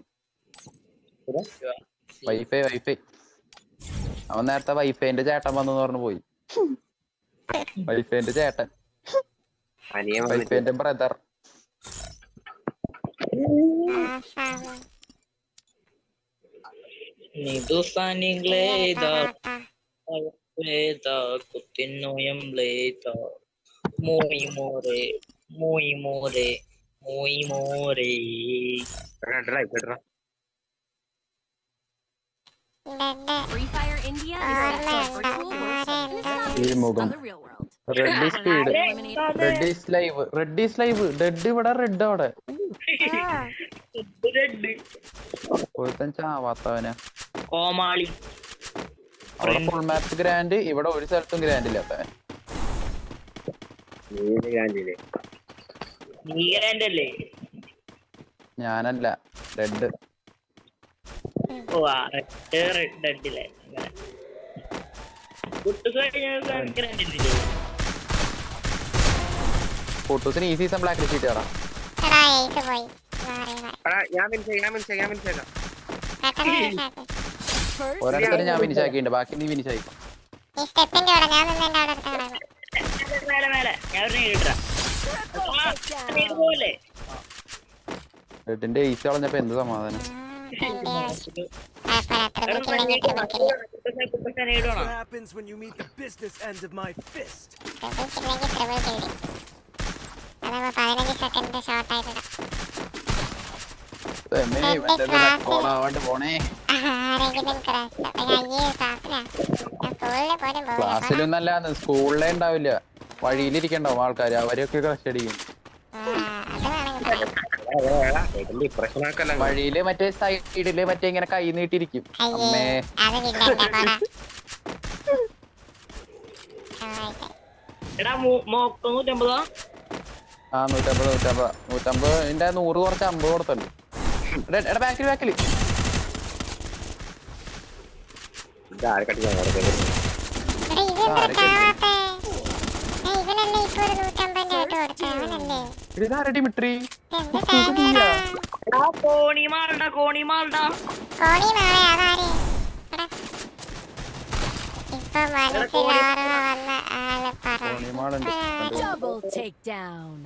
Speaker 9: വൈഫൈ അവൻ നേരത്തെ വൈഫൈന്റെ ചേട്ടൻ വന്നു പറഞ്ഞു പോയി. വൈഫൈന്റെ ചേട്ടൻ, വൈഫൈന്റെ brother.
Speaker 3: Free Fire India is set to a virtual world and it's not
Speaker 9: ഈ മുഖം
Speaker 3: the real world.
Speaker 9: Red speed, red is live, red is live. Dead ഇവിടെ, റെഡ് അവിടെ. ഒരുത്തൻ ചാവാത്തവനാ.
Speaker 7: കോമാളി
Speaker 9: അവിടെ ഫുൾ മാച്ച് ഗ്രാൻഡ്, ഇവിടെ ഒരു സ്ഥലത്തും ഗ്രാൻഡ് ഇല്ലാത്തവൻ. ഞാനല്ല, റെഡ്. ഫോട്ടോസിന് ഈ സീസൺ ബ്ലാക്ക് ലിസ്റ്റ് ഇട്ടാ. ഒരെണ്ണത്തിന് ഞാൻ ഫിനിഷ് ആക്കിയിട്ടുണ്ട്, ബാക്കി നീ ഫിനിഷ് ആക്കി. റെഡിന്റെ ഈസി കളഞ്ഞപ്പോ എന്ത് സമാധാനം.
Speaker 5: What happens when you meet the business end of my fist?
Speaker 9: ക്ലാസ്സിലൊന്നല്ല, സ്കൂളിലേ ഉണ്ടാവില്ല, വഴിയിലിരിക്കണ്ടാവും ആൾക്കാര്, അവരൊക്കെ ക്രഷ് അടിക്കും. വഴിയില് മറ്റേ സൈഡില് മറ്റേ ഇങ്ങനെ കൈ നീട്ടിരിക്കും. അമ്മേ ആ 150 100 കുറച്ച് 50 കൊടുത്തുണ്ട്. എടാ ബാക്കില് Dimitri
Speaker 3: Double takedown.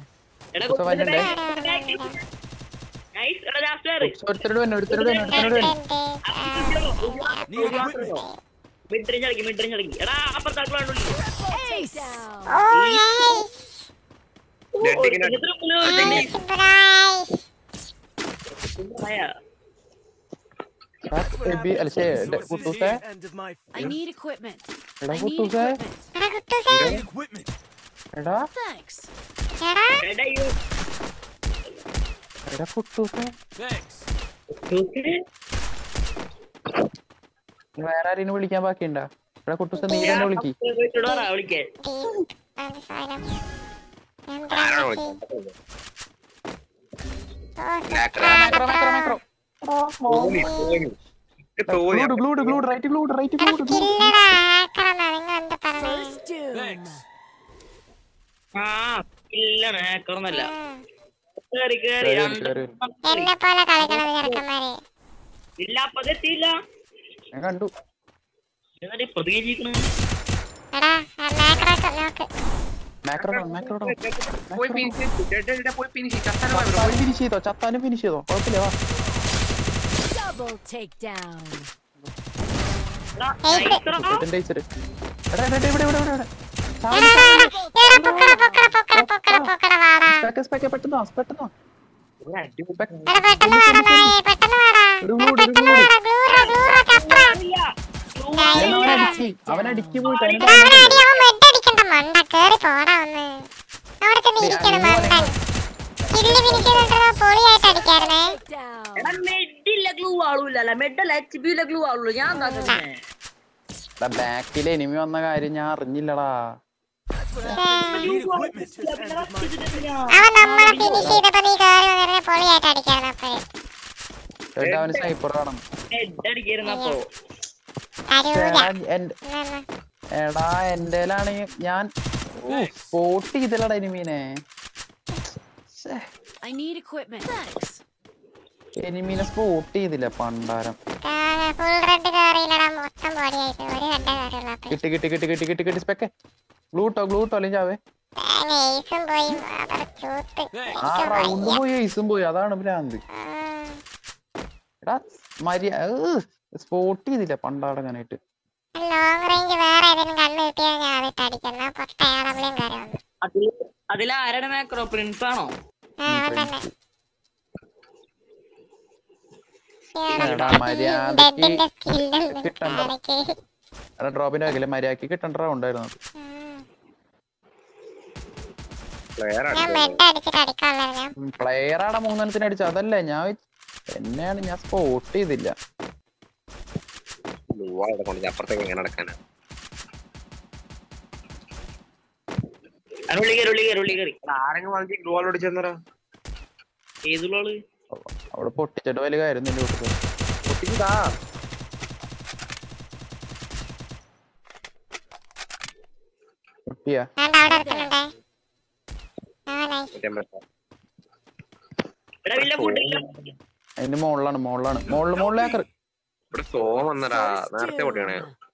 Speaker 3: I need equipment. Thanks.
Speaker 9: വേറെ ആരെയും വിളിക്കാൻ ബാക്കിയുണ്ടാ? ഇവിടെ കുട്ടൂസ നീ തന്നെ വിളിക്ക്. കണ്ടു ചത്താനും ഫിനിഷ് ചെയ്തോ, കുഴപ്പമില്ല.
Speaker 3: Double takedown.
Speaker 9: അവനടിക്ക് പോയിട്ട് ബാക്കില് എനിമി വന്ന കാര്യം ഞാൻ അറിഞ്ഞില്ലടാ. ചേട്ടാ അവന് സ്നൈപ്പർ വേണം.
Speaker 7: അടിക്കായിരുന്നപ്പോ
Speaker 9: എടാ എന്റെലാണെങ്കിൽ ഞാൻ സ്പോട്ട് ചെയ്തില്ലടാ എനിമീനെ. എനിമീനെ സ്പോട്ട് ചെയ്തില്ല പണ്ടാരം. കിട്ടി കിട്ടി കിട്ടി കിട്ടി കിട്ടി കിട്ടി സ്പെക്കെ. ഗ്ലൂട്ടോ അല്ലെങ്കിൽ ചാവേ. ആ റൗണ്ട് പോയി ഐസും പോയി. അതാണ് ഭ്രാന്ത്. എടാ സ്പോട്ട് ചെയ്തില്ല പണ്ടാടങ്ങനായിട്ട്.
Speaker 7: അതിലാരുടെ മാക്രോ പ്രിൻസ് ആണോ?
Speaker 9: ഡ്രോപ്പിന്റെ ആക്കില്ല മര്യാദക്ക് കിട്ടണ്ട റൗണ്ടായിരുന്നു. പ്ലെയറാടെ 3 അടിച്ചു. അതല്ലേ ഞാൻ എന്നെയാണ് ഞാൻ സ്പോട്ട് ചെയ്തില്ല.
Speaker 1: അപ്പുറത്തേക്ക് എങ്ങനെ നടക്കാനാ?
Speaker 9: അവിടെ പൊട്ടിച്ചിട്ട് വലിയ കാര്യം പൊട്ടിച്ചതാ. പൊട്ടിയാ അതിന്റെ മുകളിലാണ് മുകളിൽ ഏക്കർ.
Speaker 1: നേരത്തെ പൊട്ടിയാണേ.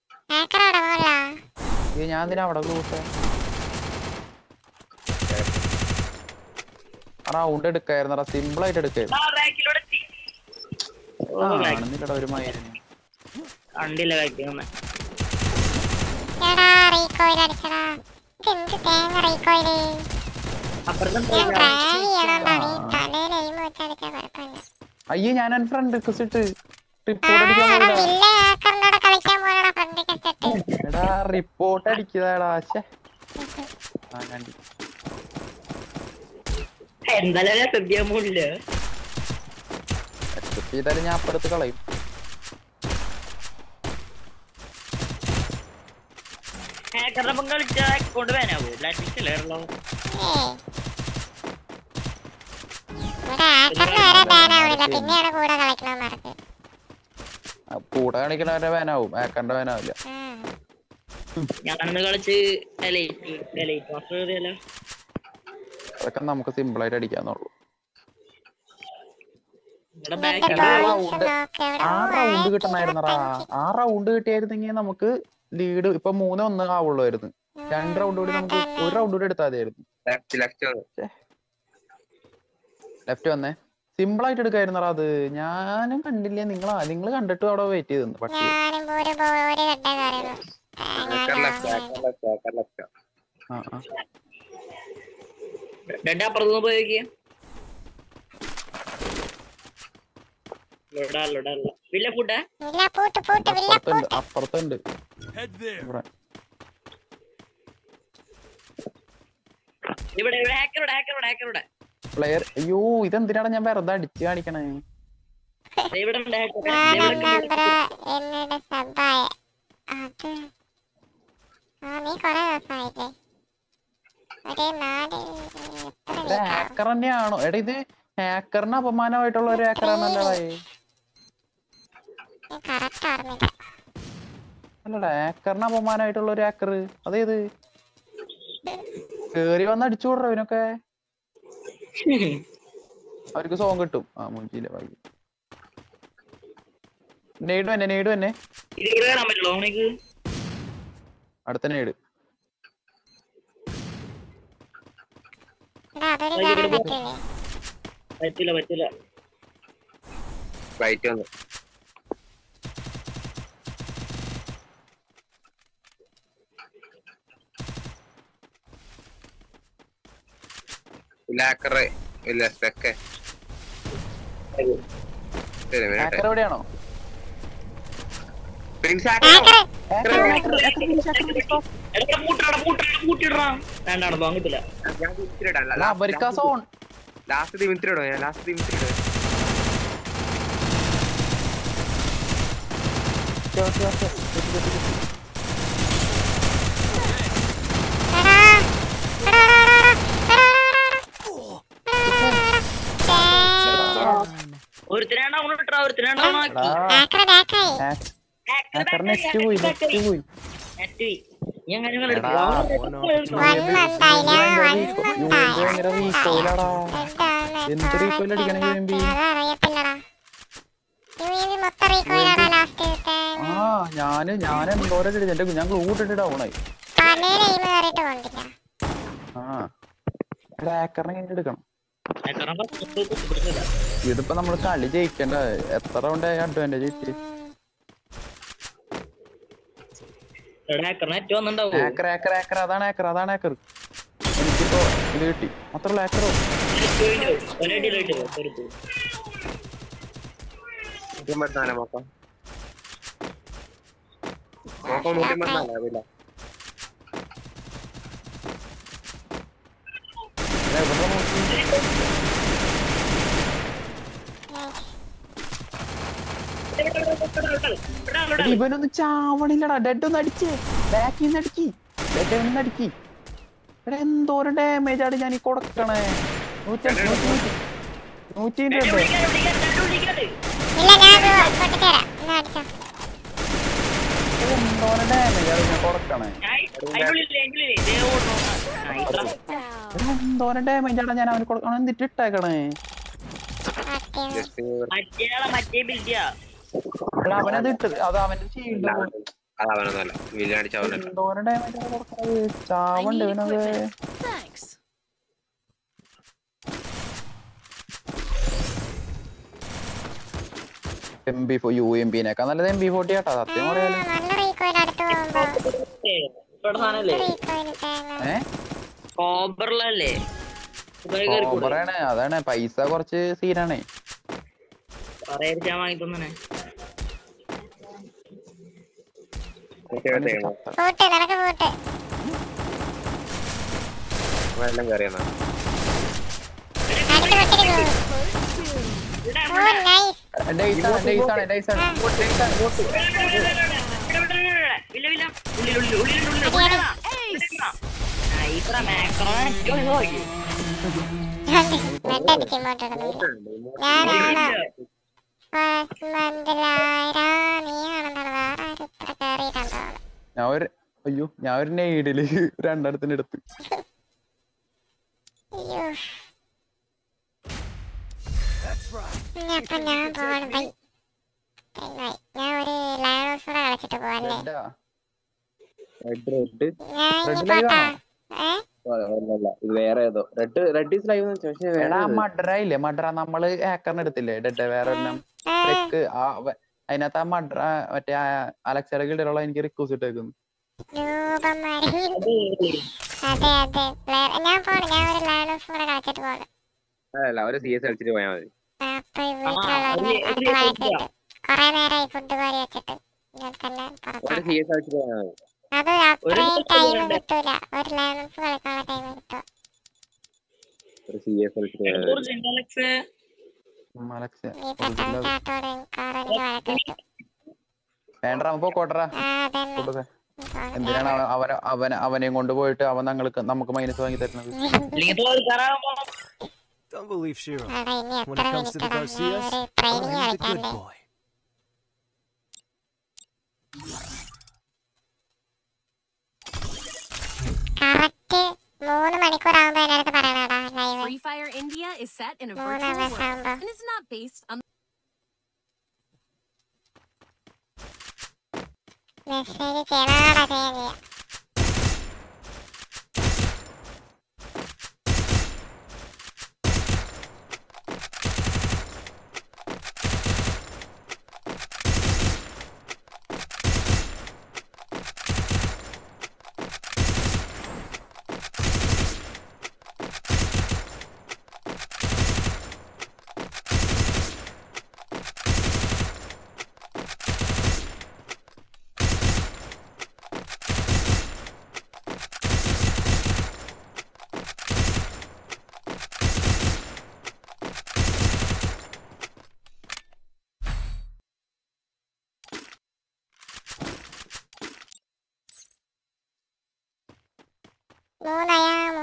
Speaker 9: ഞാൻ എന്തിനാ അവിടെ കൂട്ടെ റൗണ്ട് എടുക്കായിരുന്നടാ. സിമ്പിൾ ആയിട്ട് എടുക്കായിരുന്നു. ഒരു മയിലിന് അയ്യോ ഞാൻ ഫ്രണ്ട് റിക്വസ്റ്റ് ഇട്ട് റിപ്പോർട്ട് എടാ റിപ്പോർട്ട് അടിക്കതാടാ. ചെയ്താലും ഞാൻ അപ്പുറത്ത് കളയും. കൂടെ കളിക്കണവരെ വേനാവും. ആക്കറിന്റെ വേനാവില്ല. അതൊക്കെ നമുക്ക് സിമ്പിൾ ആയിട്ട് അടിക്കാന്നുള്ളൂ. ആ റൗണ്ട് കിട്ടണായിരുന്നടാ. ആ റൗണ്ട് കിട്ടിയായിരുന്നെങ്കിൽ നമുക്ക് ലീഡ് ഇപ്പൊ 3-1 ആവുള്ളായിരുന്നു. 2 റൗണ്ട് കൂടി നമുക്ക് 1 റൗണ്ട് കൂടി എടുത്താൽ മതിയായിരുന്നു. ലെഫ്റ്റ് വന്നേ സിമ്പിൾ ആയിട്ട് എടുക്കായിരുന്നടാ. അത് ഞാനും കണ്ടില്ല. നിങ്ങൾ കണ്ടിട്ട് അവിടെ വെയിറ്റ് ചെയ്തു. പക്ഷേ അപ്പുറത്തുണ്ട്. പ്ലെയർ അയ്യോ ഇതെന്തിനാണ് ഞാൻ വെറുതെ അടിച്ചു കാണിക്കണേ? ഹാക്കർ തന്നെയാണോ? എടാ ഇത് ഹാക്കറിന് അപമാനമായിട്ടുള്ള ഒരു ഹാക്കറാണല്ലോ. അല്ലടാ ഹാക്കറിന് അപമാനമായിട്ടുള്ള ഒരു ഹാക്കർ അതേത്? കേറി വന്ന് അടിച്ചു വിടറ ഇവനൊക്കെ. അവർക്ക് സോങ് കിട്ടും. ആ മുഞ്ചില്ല വൈകി നേടും എന്നെ അടുത്ത നേട്.
Speaker 7: പറ്റില്ല
Speaker 1: റൈറ്റ് വന്നു.
Speaker 9: എവിടെയാണോ?
Speaker 7: ഒരുത്തിനാണോ ഇട്ടാ ഒരുത്തിനാണോ
Speaker 9: നെറ്റ് പോയി എന്ത് റീകോയിൽ അടിക്കണ UMP? ഞാൻ എന്തോരം എന്റെ ഞാൻ ഗ്ലൂ ഇട്ടിട്ട് ഡൗണായി. ഹാക്കറിനെ എടുക്കണം. ഇതിപ്പോ നമ്മള് കളി ജയിക്കണ്ട. എത്ര റൗണ്ട് അഡ്വാൻറ്റേജ് കിട്ടി? അതാണ് ഹാക്കർ. എനിക്കിപ്പോ ഇത് കിട്ടി. മാത്രല്ല ഹാക്കറോ ഇവനൊന്നും ചാവണില്ലടാ. ഡെഡ് ഒന്ന് അടിച്ചേ. ബാക്കിന്ന് അടിക്കി. എടാ എന്തോരം ഡാമേജ് ആണ് ഞാൻ ഈ കൊടുക്കണേ. 100 എന്തോരം ഡാമേജ് ആണ് ഞാൻ കൊടുക്കണേ. എന്തോരം ഡാമേജ് ആണ് ഞാൻ അവന് കൊടുക്കണം. എന്നിട്ട് ഇട്ടേക്കണേ. അവനത് ഇട്ട് അത് അവന്റെ ഷീൽഡ് എന്തോരം ഡാമേജ് ആണ് കൊടുക്കണത്. ചാവണ്ട് ഇവനത്. UMP-നേക്കാൾ നല്ലത് MP40 ആട്ടാ സത്യം പറയാലോ. അതാണ് പൈസ കുറച്ച് സീനാണേ. ഞാൻ ഒരു നെയ്ഡില് രണ്ടിടത്തിന് എടുത്ത്. മഡ്രയില്ലേ മഡ്ര നമ്മള് ഹാക്കറിന് എടുത്തില്ലേ ഡെഡ് വേറെ അതിനകത്ത് ആ മഡ്ര മറ്റേ അലക്സയുടെ ഗിൽഡിലുള്ള എനിക്ക് റിക്വസ്റ്റ് ഇട്ടേക്കുന്നു. വേണ്ട പോക്കോട്ടറാ. എന്തിനാണ് അവനെയും കൊണ്ടുപോയിട്ട് അവൻ നമുക്ക് മൈനസ് വാങ്ങി തരുന്നത്?
Speaker 5: Don't believe Shiro. When it comes to the Garcias, I'm the good boy.
Speaker 3: Free Fire India is set in a virtual world and is not based on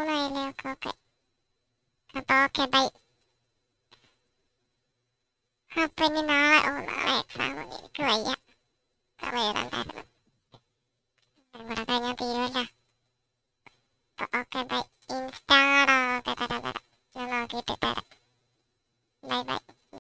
Speaker 2: Okay, bye.
Speaker 10: അപ്പൊ ഇനി നാളെ എക്സാം എനിക്ക് വയ്യ. സമയം എഴുതണ്ടായിരുന്നു. ഇവിടെ കഴിഞ്ഞാൽ തീരുമല്ല.